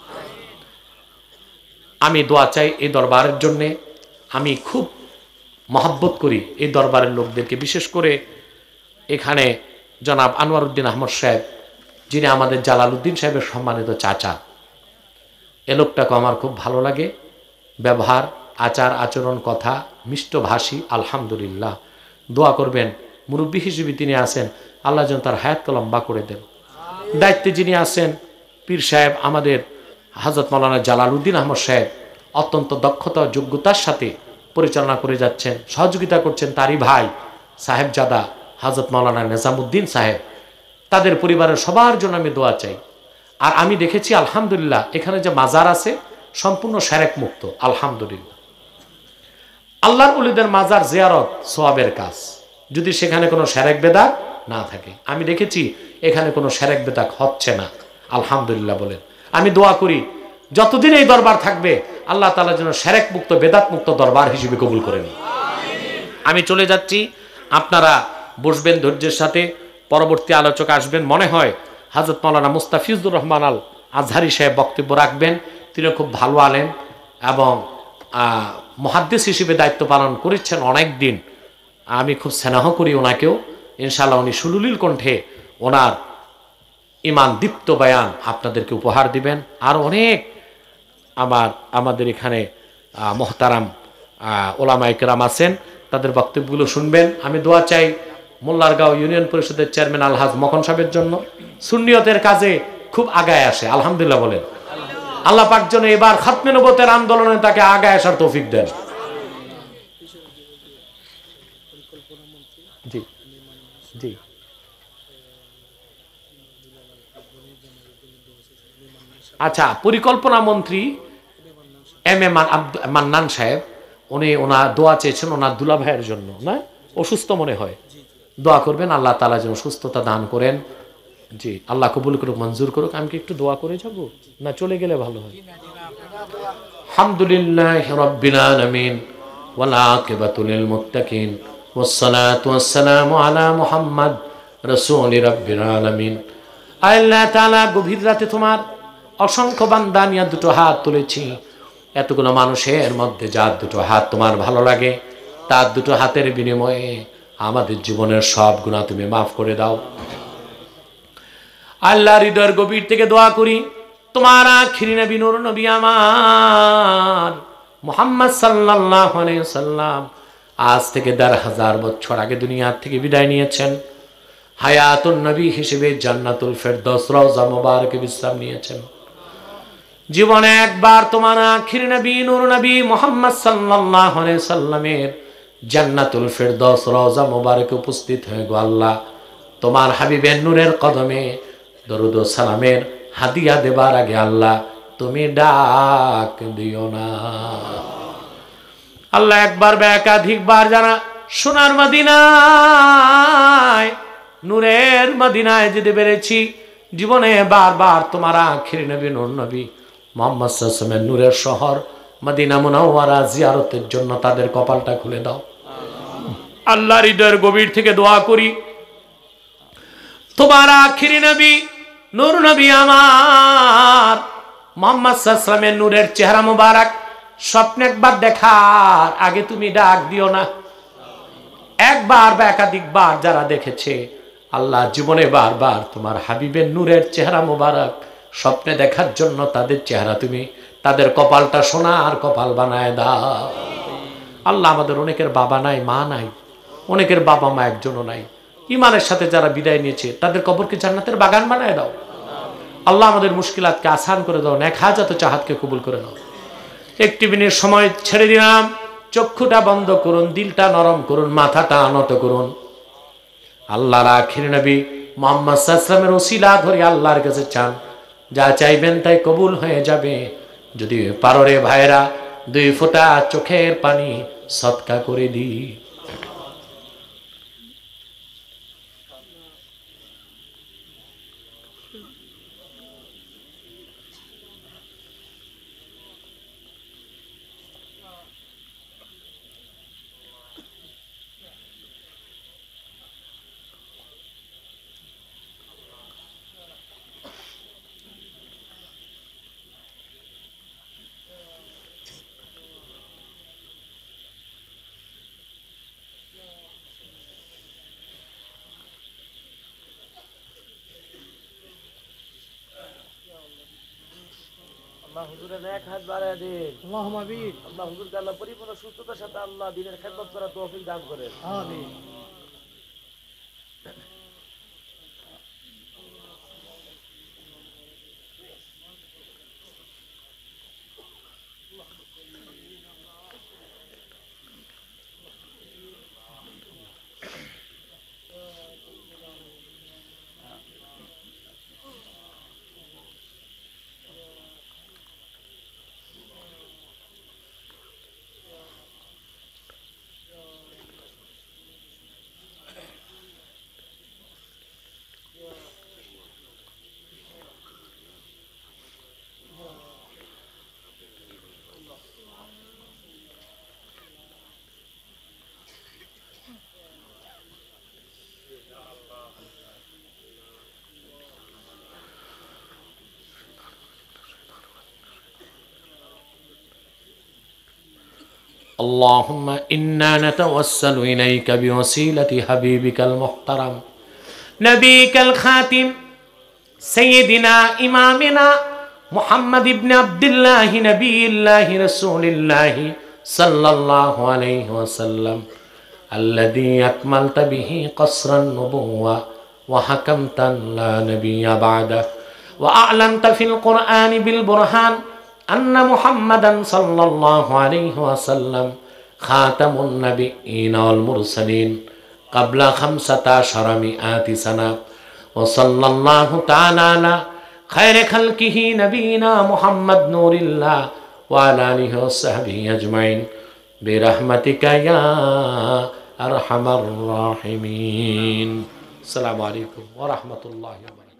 আমি দোয়া চাই এই দরবারের জন্যে। আমি খুব মহব্বত করি এই দরবারের লোকদেরকে, বিশেষ করে এখানে জনাব আনোয়ার উদ্দিন আহমদ সাহেব, যিনি আমাদের জালালউদ্দিন সাহেবের সম্মানিত চাচা। এ লোকটাকে আমার খুব ভালো লাগে, ব্যবহার, আচার আচরণ, কথা মিষ্টভাষী, আলহামদুলিল্লাহ। দোয়া করবেন, মুরব্বী হিসেবে তিনি আছেন, আল্লাহ যেন তার হায়াতকে লম্বা করে দেন। দায়িত্বে যিনি আছেন পীর সাহেব আমাদের হযরত মাওলানা জালালউদ্দিন আহমদ সাহেব, অত্যন্ত দক্ষতা ও যোগ্যতার সাথে পরিচালনা করে যাচ্ছেন, সহযোগিতা করছেন তারই ভাই সাহেবজাদা হযরত মাওলানা নিজামুদ্দিন সাহেব। তাদের পরিবারের সবার জন্য আমি দোয়া চাই। আর আমি দেখেছি আলহামদুলিল্লাহ এখানে যে মাজার আছে সম্পূর্ণ শিরক মুক্ত, আলহামদুলিল্লাহ। আল্লাহর ওলিদের মাজার জিয়ারত সওয়াবের কাজ, যদি সেখানে কোনো শিরক বেদাত না থাকে। আমি দেখেছি এখানে কোনো শিরক বেদাত হচ্ছে না, আলহামদুলিল্লাহ বলেন। আমি দোয়া করি যতদিন এই দরবার থাকবে আল্লাহ তাআলা যেন শিরক মুক্ত, বেদাত মুক্ত দরবার হিসেবে কবুল করেন। আমি চলে যাচ্ছি, আপনারা বসবেন ধৈর্যের সাথে, পরবর্তী আলোচক আসবেন। মনে হয় হযরত মাওলানা মুস্তাফিজুর রহমান আল আজহারি সাহেব বক্তব্য রাখবেন। তিনি খুব ভালো আলেম এবং মুহাদ্দিস হিসেবে দায়িত্ব পালন করেছেন অনেক দিন। আমি খুব স্নেহ করি ওনাকেও। ইনশাআল্লাহ উনি সুললিল কণ্ঠে ওনার ইমান দীপ্ত বয়ান আপনাদেরকে উপহার দিবেন। আর অনেক আমাদের এখানে মোহতারাম ওলামায়ে কেরাম আছেন, তাদের বক্তব্যগুলো শুনবেন। আমি দোয়া চাই মোল্লারগাঁও ইউনিয়ন পরিষদের চেয়ারম্যান আলহাজ মখন সাহেবের জন্য, সুন্নিয়তের কাজে খুব আগায় আসে, আলহামদুলিল্লাহ বলেন। আল্লাহ পাক যেন এবার খাতমে নবুয়তের আন্দোলনে তাকে আগায় আসার তৌফিক দেন। জি জি, আচ্ছা, পরিকল্পনা মন্ত্রী এম এ মান্নান সাহেব, উনি ওনার দোয়া চেয়েছেন ওনার দুলা ভাইয়ের জন্য, না অসুস্থ মনে হয়, দোয়া করবেন আল্লাহ তাআলা যেন সুস্থতা দান করেন। জি, আল্লাহ কবুল করুক, মঞ্জুর করুক। আমি কি একটু দোয়া করে যাব, না চলে গেলে ভালো হয়? আলহামদুলিল্লাহি রাব্বিল আলামিন ওয়াল আকিবাতু লিল মুত্তাকিন ওয়াসসালাতু ওয়াসসালামু আলা মুহাম্মদ রাসূলি রাব্বিল আলামিন। আল্লাহ তাআলা, গভীর রাতে তোমার অসংখ্য বান্দা নিয়ে দুটো হাত তুলেছি। এতগুলো মানুষের মধ্যে যার দুটো হাত তোমার ভালো লাগে, তার দুটো হাতের বিনিময়ে আমাদের জীবনের সব গুনাহ তুমি মাফ করে দাও। আল্লাহ, হৃদয়ের গভীর থেকে দোয়া করি, তোমার আখিরি নবী নূর নবী আমার মুহাম্মদ সাল্লাল্লাহু আলাইহি ওয়াসাল্লাম আজ থেকে ১৫০০ বছর আগে দুনিয়া থেকে বিদায় নিয়েছেন। হায়াতুন নবী হিসেবে জান্নাতুল ফেরদৌস রওজা মুবারকে বিশ্রাম নিয়েছেন। জীবনে একবার তোমার আখিরি নবী নূর নবী মুহাম্মদ সাল্লাল্লাহু আলাইহি সাল্লামের জান্নাতুল ফেরদৌস রওজা মুবারকে উপস্থিত হয়ে গো আল্লাহ, তোমার হাবিবের নূরের কদমে দরুদ ও সালামের হাদিয়া দেবার আগে আল্লাহ তুমি ডাক দিও না। আল্লাহ, একবার বা একাধিকবার যারা সোনার মদিনায় নূরের মদিনায় যেতে পেরেছি, জীবনে বারবার তোমার আখিরি নবী নূর নবী মুহাম্মদ সাল্লাল্লাহু আলাইহি ওয়াসাল্লামের নূরের শহর মদিনা মুনাওয়ারা জিয়ারতের জন্য তাদের কপালটা খুলে দাও। আল্লাহ, হৃদয়ের গভীর থেকে দোয়া করি, তোমার আখিরি নবী নূর নবী আমার মুহাম্মদ সাল্লাল্লাহু আলাইহি ওয়াসাল্লামের নূরের চেহারা মুবারক স্বপ্নে একবার দেখার আগে তুমি ডাক দিও না। একবার বা একাধিকবার যারা দেখেছে আল্লাহ, জীবনে বারবার তোমার হাবিবের নূরের চেহারা মুবারক স্বপ্নে দেখার জন্য তাদের চেহারা তুমি, তাদের কপালটা সোনার কপাল বানায় দাও। আল্লাহ, আমাদের অনেকের বাবা নাই, মা নাই, অনেকের বাবা মা একজনও নাই, ইমানের সাথে যারা বিদায় নিয়েছে তাদের কবরকে জান্নাতের বাগান বানায় দাও। আল্লাহ, আমাদের মুশকিলাতকে আসান করে দাও, নেক হাজাত ও চাহাতকে কবুল করে নাও। একটি মিনিট সময় ছেড়ে দিলাম, চক্ষুটা বন্ধ করুন, দিলটা নরম করুন, মাথাটা নত করুন। আল্লাহর আখির নবী মুহাম্মদ সাল্লাল্লাহু আলাইহি ওয়াসাল্লামের ওসিলা ধরে আল্লাহর কাছে চান, যা চাইবেন তাই কবুল হয়ে যাবে। যদি পারো রে ভাইরা, 2 ফোঁটা চোখের পানি সদকা করে দিই। আল্লাহ হুজুরের নেক হাত বাড়ায় দিন। আল্লাহুম্মা আমিন। আল্লাহ হুজুরকে আল্লাহ পরিপূর্ণ সুস্থতার সাথে আল্লাহ দ্বীনের খেদমত করার তৌফিক দান করেন। আমিন। اللهم إنا نتوسل إليك بوسيلة حبيبك المحترم نبيك الخاتم سيدنا إمامنا محمد بن عبد الله نبي الله رسول الله صلى الله عليه وسلم الذي أكملت به قصر النبوة وحكمت لا نبي بعده وأعلنت في القرآن بالبرهان أن محمدا صلى الله عليه وسلم خاتم النبيين والمرسلين قبل 1500 سنة وصلى الله تعالى على খায়রে খালকিহি নবীনা মুহাম্মদ নূরিল্লাহ ওয়া আলা আলিহি ওয়া সাহবিহি আজমাইন বিরহমাতিকা ইয়া আরহামার রাহিমিন। আসসালামু আলাইকুম ওয়া রাহমাতুল্লাহি ওয়া বারাকাতুহু।